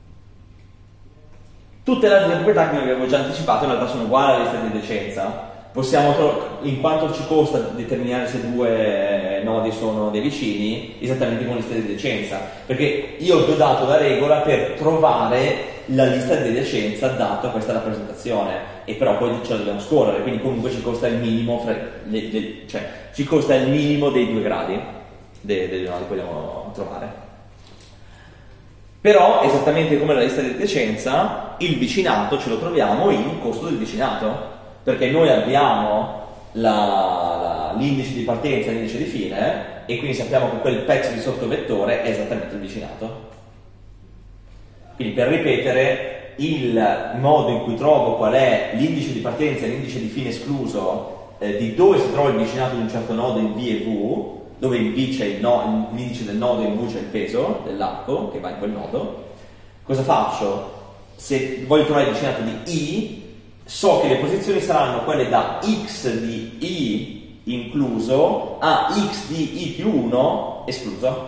Tutte le altre proprietà che noi abbiamo già anticipato in realtà sono uguali alla lista di adiacenza. possiamo tro- in quanto ci costa determinare se due nodi sono dei vicini, esattamente con lista di decenza, perché io vi ho dato la regola per trovare la lista di decenza data questa rappresentazione, e però poi ce la dobbiamo scorrere, quindi comunque ci costa il minimo fra le, le, cioè ci costa il minimo dei due gradi dei, dei nodi che vogliamo trovare. Però esattamente come la lista di decenza, il vicinato ce lo troviamo in costo del vicinato, perché noi abbiamo la, la, l'indice di partenza e l'indice di fine, e quindi sappiamo che quel pezzo di sottovettore è esattamente il vicinato. Quindi, per ripetere, il modo in cui trovo qual è l'indice di partenza e l'indice di fine escluso eh, di dove si trova il vicinato di un certo nodo in V e V, dove in V c'è il no, l'indice del nodo e in V c'è il peso dell'arco che va in quel nodo, cosa faccio? Se voglio trovare il vicinato di I, so che le posizioni saranno quelle da x di I incluso a x di I più uno escluso.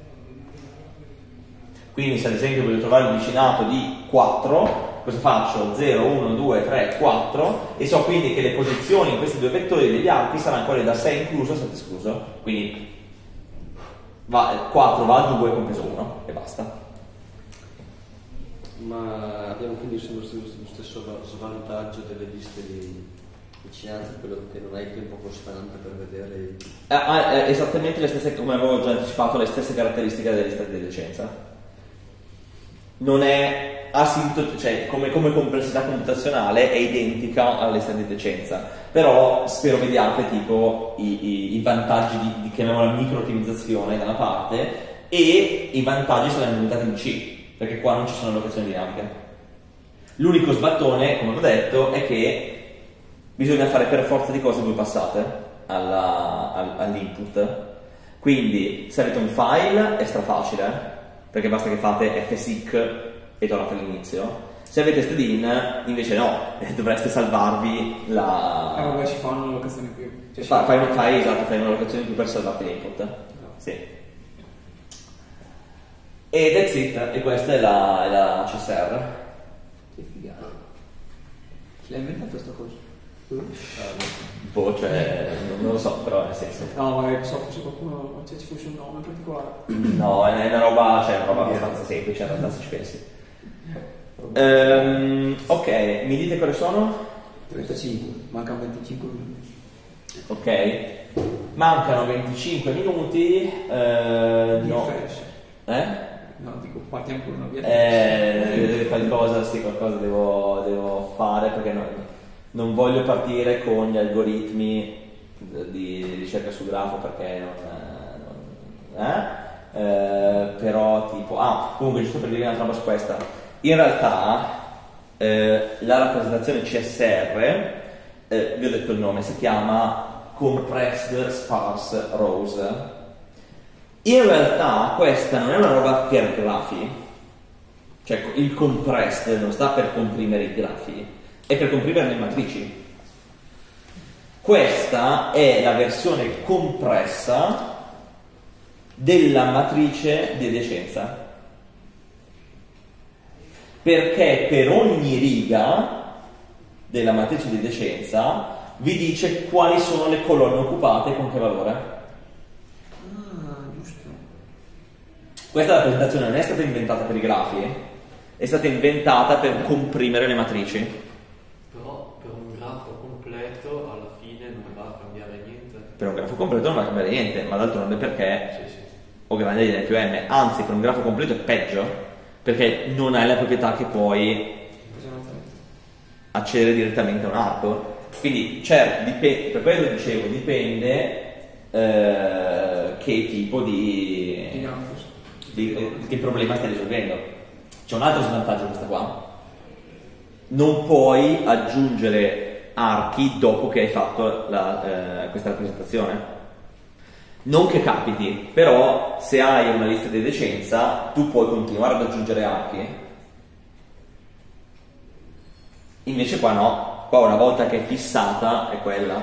Quindi se ad esempio voglio trovare il vicinato di quattro, cosa faccio? zero, uno, due, tre, quattro, e so quindi che le posizioni in questi due vettori degli archi saranno quelle da sei incluso a sette escluso. Quindi va, quattro va a due con peso uno e basta. Ma abbiamo quindi lo stesso svantaggio delle liste di vicinanza, quello che non hai tempo costante per vedere. Ha eh, eh, esattamente le stesse, come avevo già anticipato, le stesse caratteristiche delle liste di decenza. Non è asinto, cioè come, come complessità computazionale è identica alla lista di decenza, però spero vediate tipo i, i, i vantaggi di, di chiamiamola micro ottimizzazione da una parte, e i vantaggi saranno inventati in C, perché qua non ci sono allocazioni dinamiche. L'unico sbattone, come ho detto, è che bisogna fare per forza di cose due passate alla, all, all'input. Quindi se avete un file è strafacile, perché basta che fate fseek e tornate all'inizio. Se avete stdin invece no, dovreste salvarvi la... Eh vabbè, ci fanno un'allocazione in più. Cioè, Fa, fai, fai, esatto, fai un'allocazione in più per salvarti l'input. No. Sì. E that's it, e questa è la, è la C S R. Che figata. Chi l'ha inventato sta cosa? Boh, cioè, non, non lo so, però nel senso. No, magari so, fosse qualcuno, cioè ci fosse un nome in particolare. No, è una roba, cioè, è una roba abbastanza semplice, in realtà, se ci pensi. Ehm, ok, mi dite quali sono? trentacinque, mancano venticinque minuti. Ok, mancano venticinque minuti. Eh, Via no. flash. Eh? No, dico, partiamo con una via flash. Eh, qualcosa, sì, qualcosa devo, devo fare, perché no, non voglio partire con gli algoritmi di ricerca su grafo, perché non, non eh? Eh, però tipo, ah, comunque giusto per dire un'altra cosa su questa, in realtà eh, la rappresentazione C S R, eh, vi ho detto il nome, si chiama Compressed Sparse Rows. In realtà questa non è una roba per grafi, cioè il compressed non sta per comprimere i grafi, è per comprimere le matrici. Questa è la versione compressa della matrice di decenza, perché per ogni riga della matrice di decenza vi dice quali sono le colonne occupate con che valore. Questa rappresentazione non è stata inventata per i grafi, è stata inventata per comprimere le matrici. Però per un grafo completo alla fine non va a cambiare niente. Per un grafo completo non va a cambiare niente, ma d'altronde perché Sì, sì. O grande di n più m, anzi per un grafo completo è peggio, perché non hai la proprietà che puoi accedere direttamente a un arco. Quindi certo, dipende, per quello dicevo, dipende eh, che tipo di... Di grafo. Di, che problema stai risolvendo. C'è un altro svantaggio questa qua: non puoi aggiungere archi dopo che hai fatto la, eh, questa rappresentazione. Non che capiti, però se hai una lista di decenza tu puoi continuare ad aggiungere archi, invece qua no, qua una volta che è fissata è quella.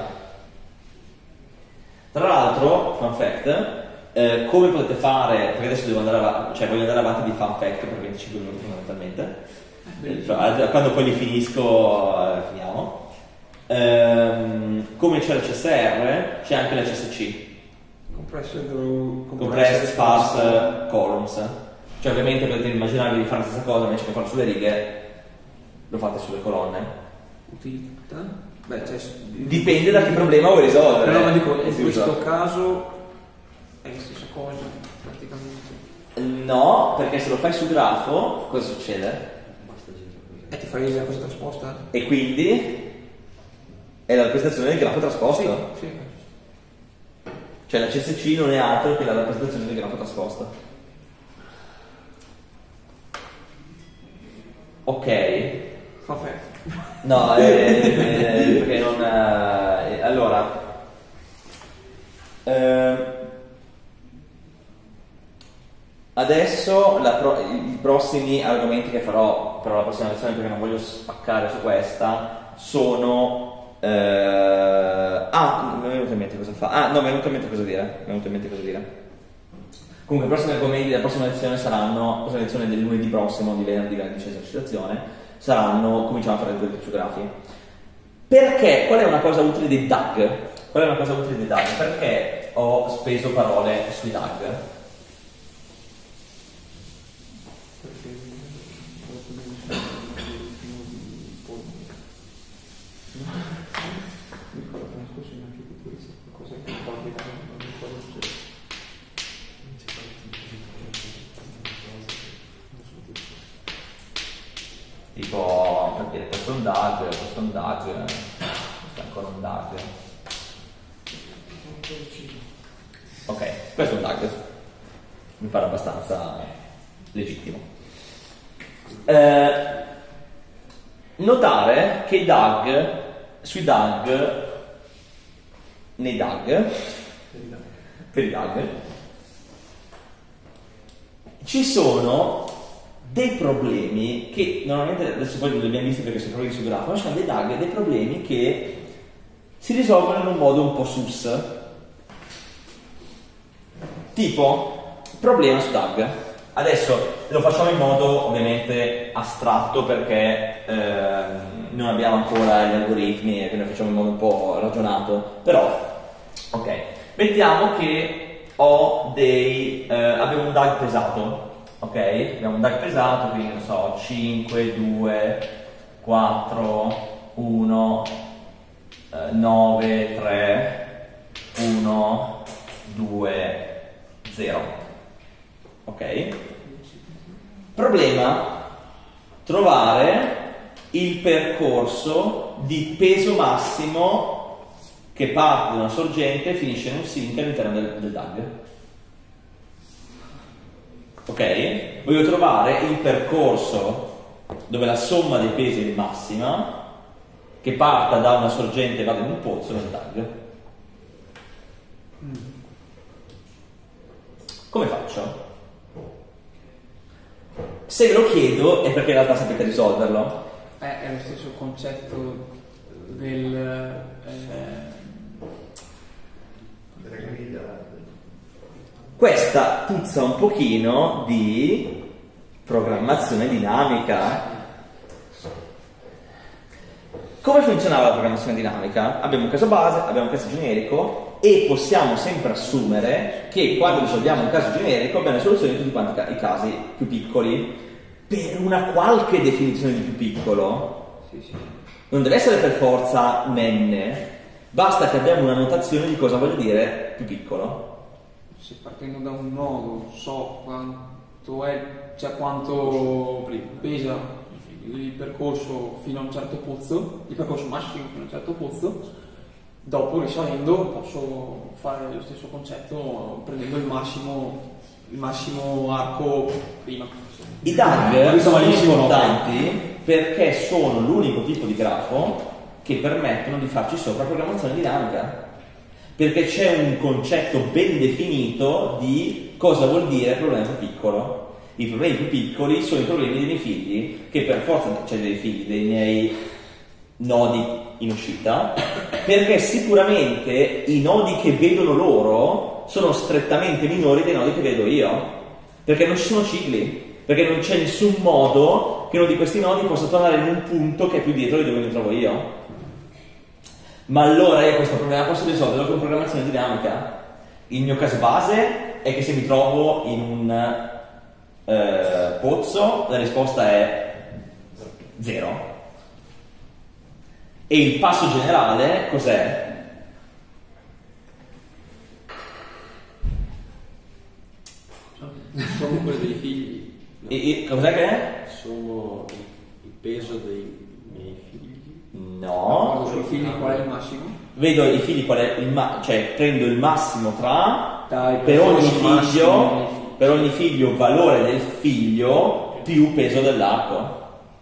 Tra l'altro, fun fact, Eh, come potete fare, perché adesso devo andare avanti, cioè voglio andare avanti di fun fact per venticinque minuti fondamentalmente, eh, quando poi li finisco eh, finiamo. Ehm, come c'è la C S R, c'è anche la C S C, Compressed, compressed sparse columns. Cioè ovviamente potete immaginare di fare la stessa cosa, invece che farlo sulle righe lo fate sulle colonne. Utilità? Beh, cioè, Dipende da che problema vuoi risolvere. Però ma dico, Eh, in si questo usa. caso è la stessa cosa praticamente. No, perché se lo fai su grafo cosa succede? Basta girare così. E ti fai la cosa trasposta? E quindi è la rappresentazione del grafo trasposto. Sì. Cioè la C S C non è altro che la rappresentazione del grafo trasposto. Ok. Fa fe. No, eh, eh, perché non... eh, allora... eh, adesso la pro- i prossimi argomenti che farò per la prossima lezione, perché non voglio spaccare su questa, sono... eh, ah, mi è venuto in mente cosa fa. Ah, no, mi è venuto in mente cosa dire. Mi è venuto in mente cosa dire. Comunque i prossimi argomenti della prossima lezione saranno, la prossima lezione del lunedì prossimo, di venerdì, venerdì c'è esercitazione, saranno, cominciamo a fare due grafi. Perché? Qual è una cosa utile dei D A G? Qual è una cosa utile dei D A G? Perché ho speso parole sui D A G? Tipo, per dire, questo è un D A G, questo è un D A G, questo è ancora un D A G. Ok, questo è un D A G. Mi pare abbastanza legittimo. Eh, notare che i D A G, sui D A G, nei D A G, per i D A G, ci sono dei problemi che normalmente, adesso poi non li abbiamo visti perché sono problemi sul grafo, ma ci sono dei D A G, dei problemi che si risolvono in un modo un po' sus. Tipo, problema su D A G. Adesso lo facciamo in modo ovviamente astratto perché ehm, non abbiamo ancora gli algoritmi e quindi lo facciamo in modo un po' ragionato, però, ok, mettiamo che ho dei, eh, abbiamo un D A G pesato. Ok, abbiamo un D A G pesato, quindi non so, cinque, due, quattro, uno, nove, tre, uno, due, zero. Ok? Problema: trovare il percorso di peso massimo che parte da una sorgente e finisce in un sink all'interno del, del D A G. Ok? Voglio trovare il percorso dove la somma dei pesi è massima, che parta da una sorgente e vada in un pozzo nel D A G. Come faccio? Se ve lo chiedo è perché in realtà sapete risolverlo. Eh, è lo stesso concetto del... Eh, Questa puzza un pochino di programmazione dinamica. Come funzionava la programmazione dinamica? Abbiamo un caso base, abbiamo un caso generico e possiamo sempre assumere che quando risolviamo un caso generico abbiamo soluzione di tutti quanti i casi più piccoli. Per una qualche definizione di più piccolo, sì, sì. non deve essere per forza un n, basta che abbiamo una notazione di cosa voglio dire più piccolo. Se partendo da un nodo so quanto è, cioè quanto pesa il percorso fino a un certo pozzo, il percorso massimo fino a un certo pozzo, dopo risalendo posso fare lo stesso concetto prendendo il massimo, il massimo arco prima. I D A G sono malissimo, importanti perché sono l'unico tipo di grafo che permettono di farci sopra programmazione dinamica, perché c'è un concetto ben definito di cosa vuol dire problema più piccolo. I problemi più piccoli sono i problemi dei miei figli, che per forza, cioè dei figli, dei miei nodi in uscita, perché sicuramente i nodi che vedono loro sono strettamente minori dei nodi che vedo io, perché non ci sono cicli, perché non c'è nessun modo che uno di questi nodi possa tornare in un punto che è più dietro di dove mi trovo io. Ma allora io questo problema posso risolverlo con programmazione dinamica? Il mio caso base è che se mi trovo in un eh, pozzo, la risposta è zero. E il passo generale cos'è? Sono quello dei figli. E, e cos'è che è? Sono il, il peso dei miei figli. No. Sono i figli, qual è il massimo? Vedo i figli qual è il ma- cioè prendo il massimo tra Dai, per ogni massimo figlio dei figli. per ogni figlio valore del figlio più peso dell'arco.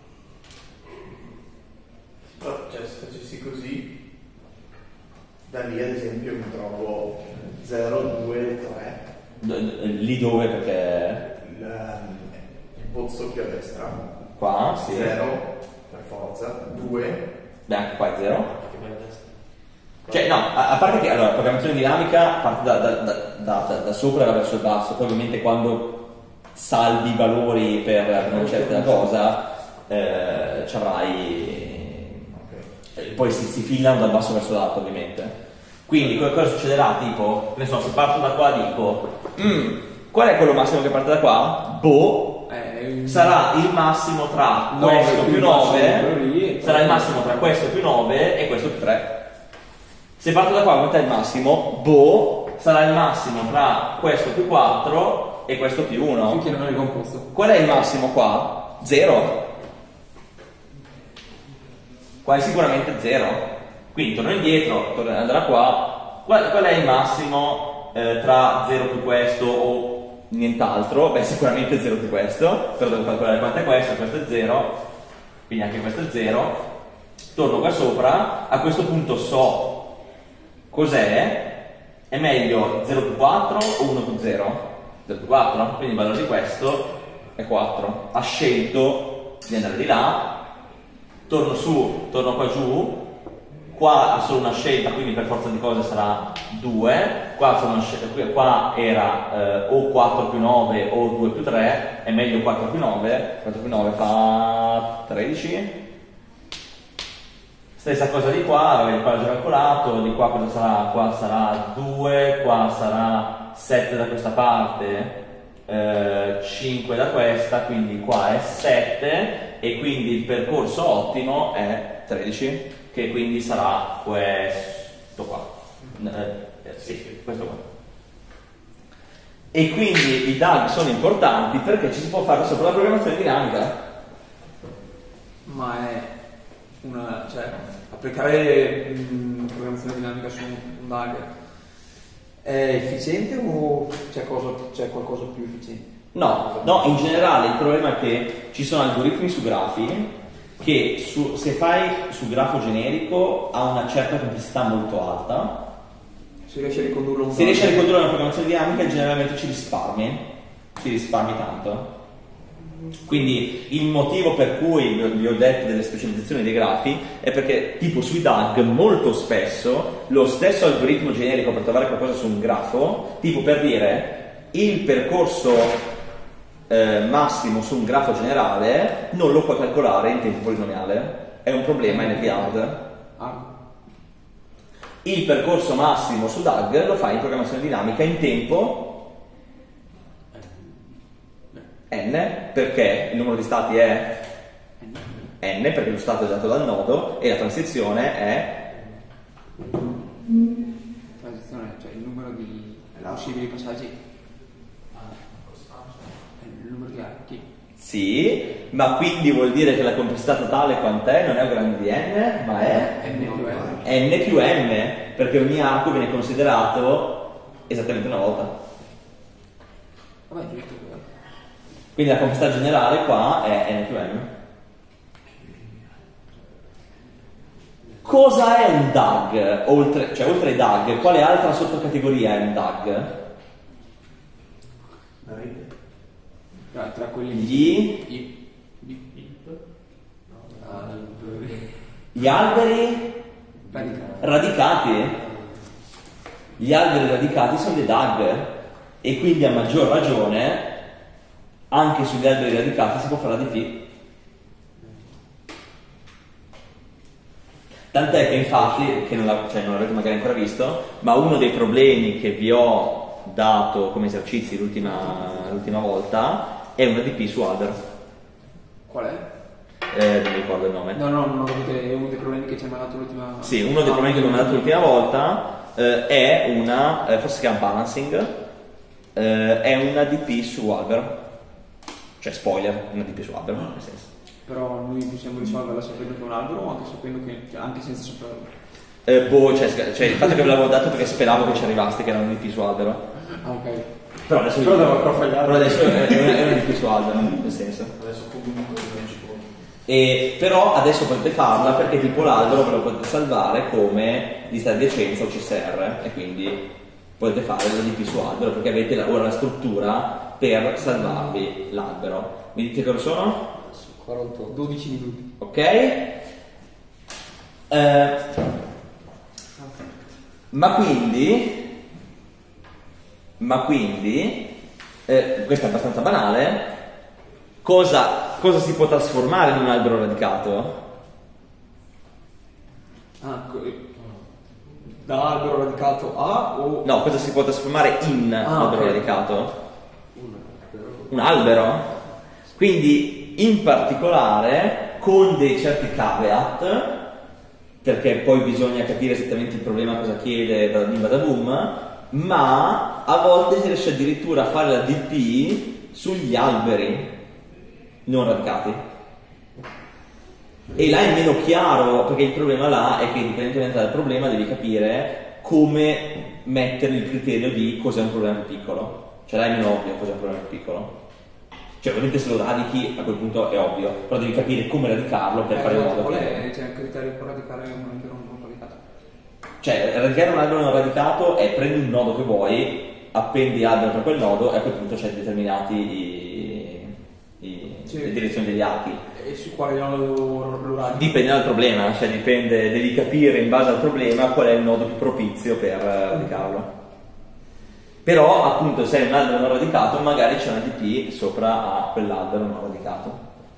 Cioè, se facessi così, da lì ad esempio mi trovo zero, due, tre. D- d- lì dove? Perché Il, ehm, il pozzo più a destra, qua sì. zero per forza, due. Beh, anche qua è zero. Che vai a destra. Cioè no, a, a parte che allora la programmazione dinamica parte da, da, da, da, da, da sopra verso il basso, poi ovviamente quando salvi i valori per, per una certa cosa eh, ci avrai eh, poi si, si filano dal basso verso l'alto ovviamente. Quindi co- cosa succederà? Tipo, ne so, se parto da qua dico "Mm, qual è quello massimo che parte da qua? Boh, Eh, sarà il massimo tra nove questo più più il massimo quello nove, lì, e sarà poi- il massimo tra questo più nove e questo più tre. Se parto da qua, quanto è il massimo? Boh, sarà il massimo tra questo più quattro e questo più uno. finché non arriva un posto. Qual è il massimo qua? zero. Qua è sicuramente zero. Quindi torno indietro, torno andrà qua. Qual, qual è il massimo eh, tra zero più questo o nient'altro? Beh, sicuramente zero più questo. Però devo calcolare quanto è questo, questo è zero. Quindi anche questo è zero. Torno qua sopra. A questo punto so cos'è. È meglio zero più quattro o uno più zero? zero più quattro. Quindi il valore di questo è quattro. Ha scelto di andare di là. Torno su, torno qua giù. Qua ha solo una scelta, quindi per forza di cose sarà due. Qua, sono scel- qua era eh, o quattro più nove o due più tre. È meglio quattro più nove. quattro più nove fa tredici. Stessa cosa di qua, avete qua già calcolato. Di qua cosa sarà? Qua sarà due, qua sarà sette da questa parte, eh, cinque da questa, quindi qua è sette. E quindi il percorso ottimo è tredici, che quindi sarà questo qua. Eh, eh, sì, questo qua. E quindi i D A G sono importanti perché ci si può fare sopra la programmazione dinamica. Ma è una, cioè, applicare mh, programmazione dinamica su un D A G è efficiente o c'è, cosa, c'è qualcosa più efficiente? No, no, in generale il problema è che ci sono algoritmi su grafi che su, se fai su grafo generico ha una certa complessità molto alta. Si riesce a ricondurlo a un Se riesci a D A G? ricondurre una programmazione dinamica generalmente ci risparmi, ci risparmi tanto. Quindi il motivo per cui vi ho detto delle specializzazioni dei grafi è perché tipo sui D A G molto spesso lo stesso algoritmo generico per trovare qualcosa su un grafo, tipo per dire il percorso eh, massimo su un grafo generale non lo puoi calcolare in tempo polinomiale, è un problema N P hard. Ah, Il percorso massimo su D A G lo fai in programmazione dinamica in tempo n, perché il numero di stati è n, perché lo stato è dato dal nodo e la transizione è transizione, cioè il numero di possibili passaggi, il numero di archi. sì, ma quindi vuol dire che la complessità totale quant'è? Non è un grande di n, ma è N più N. n più m, perché ogni arco viene considerato esattamente una volta. Vabbè, giusto quello. Quindi la complessità generale qua è n più m. Cosa è un D A G? Oltre, cioè oltre ai D A G, quale altra sottocategoria è un D A G? La rete. Tra, tra quelli Gli- I- I- alberi. Gli alberi Radicali. radicati. Gli alberi radicati sono dei D A G e quindi a maggior ragione anche sugli alberi radicati si può fare la D P. Tant'è che infatti, che non, la, cioè non l'avete magari ancora visto, ma uno dei problemi che vi ho dato come esercizi l'ultima, l'ultima volta è una D P su albero. Qual è? Eh, non mi ricordo il nome. No, no, non ho capito, è uno dei problemi che ci hai mandato l'ultima... Sì, uno dei problemi che mi ha mandato l'ultima volta eh, è una, eh, forse si chiama balancing, eh, è una D P su albero. Cioè spoiler, una D P su albero, nel senso. Però noi possiamo risolverla sapendo che è un albero o anche sapendo che, cioè, anche senza saperlo? Eh, boh, cioè, cioè il fatto che ve l'avevo dato perché speravo che ci arrivaste che era un D P su albero. Ah, ok. Però adesso, Però devo ancora fallare. però adesso è, è, una, è una D P su albero, nel senso. Adesso comunque non ci può. E, però adesso potete farla perché tipo l'albero ve lo potete salvare come lista di adiacenza o C S R e quindi potete fare la D P su albero perché avete la, ora la struttura per salvarvi l'albero. Mi dite che ore sono? quarantotto. dodici minuti. Ok. Eh, ma quindi, ma quindi, eh, questo è abbastanza banale, cosa, cosa si può trasformare in un albero radicato? Ah, co- da albero radicato a o... No, cosa si può trasformare in Ah, albero ok. radicato? Un albero. Quindi, in particolare, con dei certi caveat, perché poi bisogna capire esattamente il problema cosa chiede da bim da boom, ma a volte si riesce addirittura a fare la D P sugli alberi non radicati. E là è meno chiaro, perché il problema là è che indipendentemente dal problema devi capire come mettere il criterio di cos'è un problema più piccolo. Cioè là è meno ovvio cos'è un problema più piccolo. Cioè ovviamente se lo radichi a quel punto è ovvio, però devi capire come radicarlo per Eh, fare in no, modo qual che... è c'è un criterio per radicare un albero non radicato? Cioè, radicare un albero non radicato è prendi un nodo che vuoi, appendi albero per quel nodo e a quel punto c'è determinati i, i, Sì. le direzioni degli archi. E su quale nodo lo radichi? Dipende dal problema, cioè dipende, devi capire in base al problema qual è il nodo più propizio per radicarlo. Però appunto se è un albero non radicato magari c'è una D P sopra a quell'albero non radicato.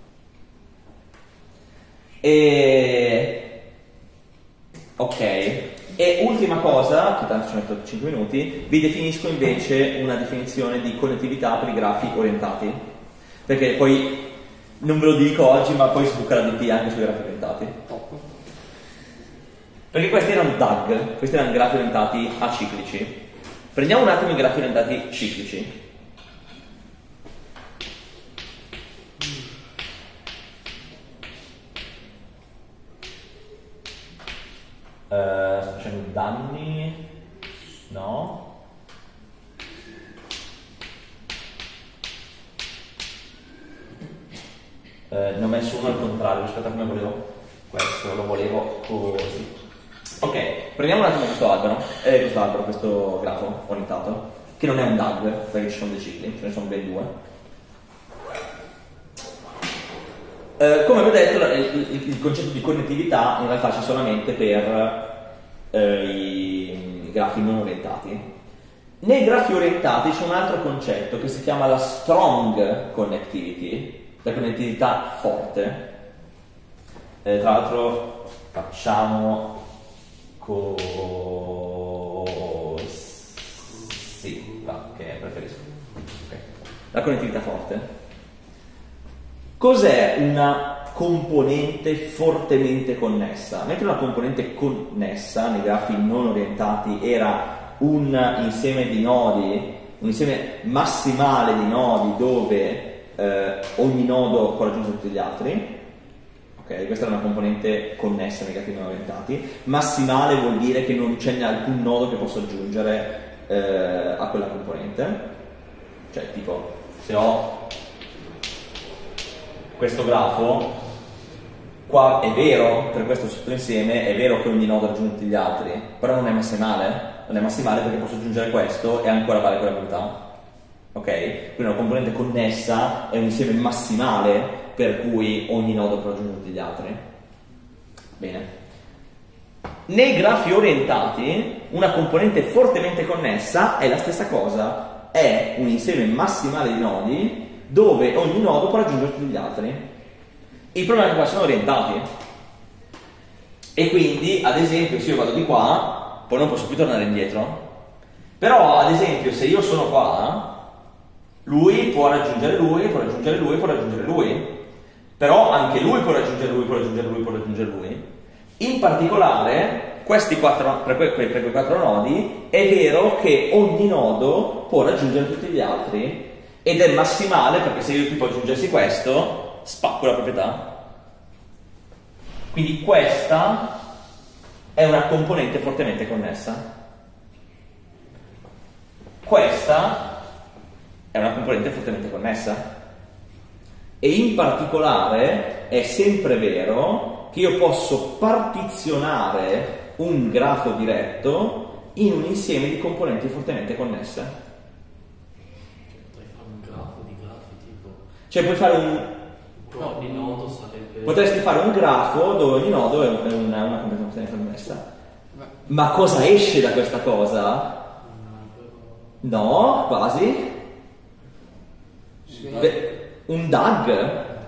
E... ok. E ultima cosa, che tanto ci metto cinque minuti, vi definisco invece una definizione di connettività per i grafi orientati. Perché poi non ve lo dico oggi, ma poi si buca la D P anche sui grafi orientati. Top. Perché questi erano D A G, questi erano grafi orientati aciclici. Prendiamo un attimo i grafi orientati ciclici. Uh, sto facendo danni? No. Uh, ne ho messo uno al contrario rispetto a come volevo. Questo lo volevo così. Ok, prendiamo un attimo questo albero, eh, questo albero, questo grafo orientato, che non è un D A G, perché ci sono dei cicli, ce ne sono ben due. Eh, come vi ho detto, il, il, il concetto di connettività in realtà c'è solamente per eh, i, i grafi non orientati. Nei grafi orientati c'è un altro concetto che si chiama la strong connectivity, la connettività forte. Eh, tra l'altro facciamo così, va, che preferisco. Okay. La connettività forte. Cos'è una componente fortemente connessa? Mentre una componente connessa nei grafi non orientati era un insieme di nodi, un insieme massimale di nodi dove eh, ogni nodo può raggiungere tutti gli altri. Ok, questa è una componente connessa nei grafi non orientati. Massimale vuol dire che non c'è alcun nodo che possa aggiungere eh, a quella componente. Cioè, tipo, se ho questo grafo, qua è vero, per questo sottoinsieme, è vero che ogni nodo raggiunge tutti gli altri, però non è massimale. Non è massimale perché posso aggiungere questo e ancora vale quella verità. Ok? Quindi una componente connessa è un insieme massimale per cui ogni nodo può raggiungere tutti gli altri. Bene. Nei grafi orientati, una componente fortemente connessa è la stessa cosa, è un insieme massimale di nodi dove ogni nodo può raggiungere tutti gli altri. Il problema è che qua sono orientati. E quindi, ad esempio, se io vado di qua, poi non posso più tornare indietro. Però, ad esempio, se io sono qua, lui può raggiungere lui, può raggiungere lui, può raggiungere lui. Però anche lui può raggiungere lui, può raggiungere lui, può raggiungere lui. In particolare, questi quattro, per, que, per quei quattro nodi, è vero che ogni nodo può raggiungere tutti gli altri. Ed è massimale, perché se io tipo aggiungessi questo, spacco la proprietà. Quindi questa è una componente fortemente connessa. Questa è una componente fortemente connessa. E in particolare è sempre vero che io posso partizionare un grafo diretto in un insieme di componenti fortemente connesse. Potrei fare un grafo di grafi tipo. Cioè puoi fare un... No, ogni nodo sarebbe. Potresti fare un grafo dove ogni nodo è una, una componente connessa. Ma cosa esce da questa cosa? No, quasi. Beh, un D A G.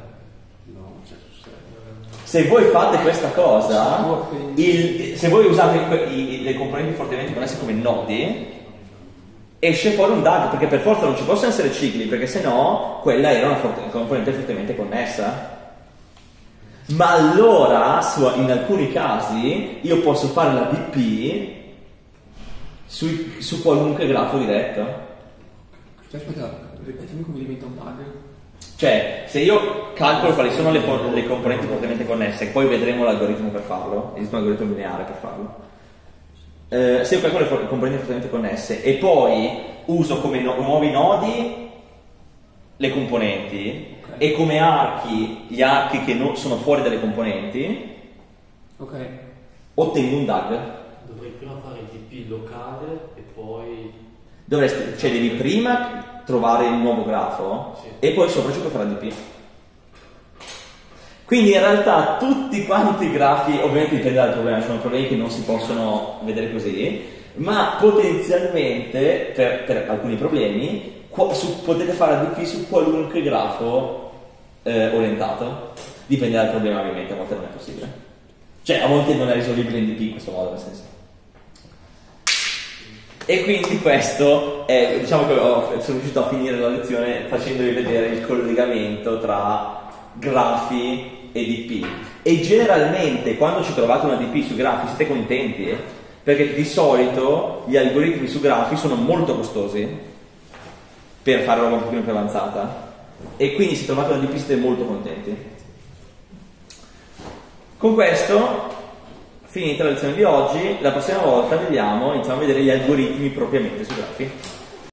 Se voi fate questa cosa, il, se voi usate i, i, le componenti fortemente connesse come nodi, esce fuori un D A G, perché per forza non ci possono essere cicli, perché sennò quella era una forte, componente fortemente connessa. Ma allora, su, in alcuni casi, io posso fare la D P su, su qualunque grafo diretto. Cioè, aspetta, ripetimi come diventa un D A G. Cioè, se io calcolo quali sono le, for- le componenti fortemente connesse, e poi vedremo l'algoritmo per farlo, esiste un algoritmo lineare per farlo. Eh, se io calcolo le for- componenti fortemente connesse e poi uso come no- nuovi nodi le componenti, okay, e come archi gli archi che no- sono fuori dalle componenti, okay, ottengo un D A G. Dovrei prima fare il D P locale e poi... Dovresti, cioè devi prima trovare il nuovo grafo, sì, e poi sopra ci puoi fare la D P. Quindi in realtà tutti quanti i grafi, ovviamente dipende dal problema, sono problemi che non si possono vedere così, ma potenzialmente per, per alcuni problemi qua, su, potete fare la D P su qualunque grafo eh, orientato. Dipende dal problema, ovviamente, a volte non è possibile. Cioè a volte non è risolvibile in D P in questo modo, nel senso. E quindi questo è, diciamo che ho, sono riuscito a finire la lezione facendovi vedere il collegamento tra grafi e D P. E generalmente quando ci trovate una D P su grafi siete contenti, eh? Perché di solito gli algoritmi su grafi sono molto costosi per fare roba un pochino più avanzata, e quindi se trovate una D P siete molto contenti. Con questo finita la lezione di oggi, la prossima volta vediamo, iniziamo a vedere gli algoritmi propriamente sui grafi.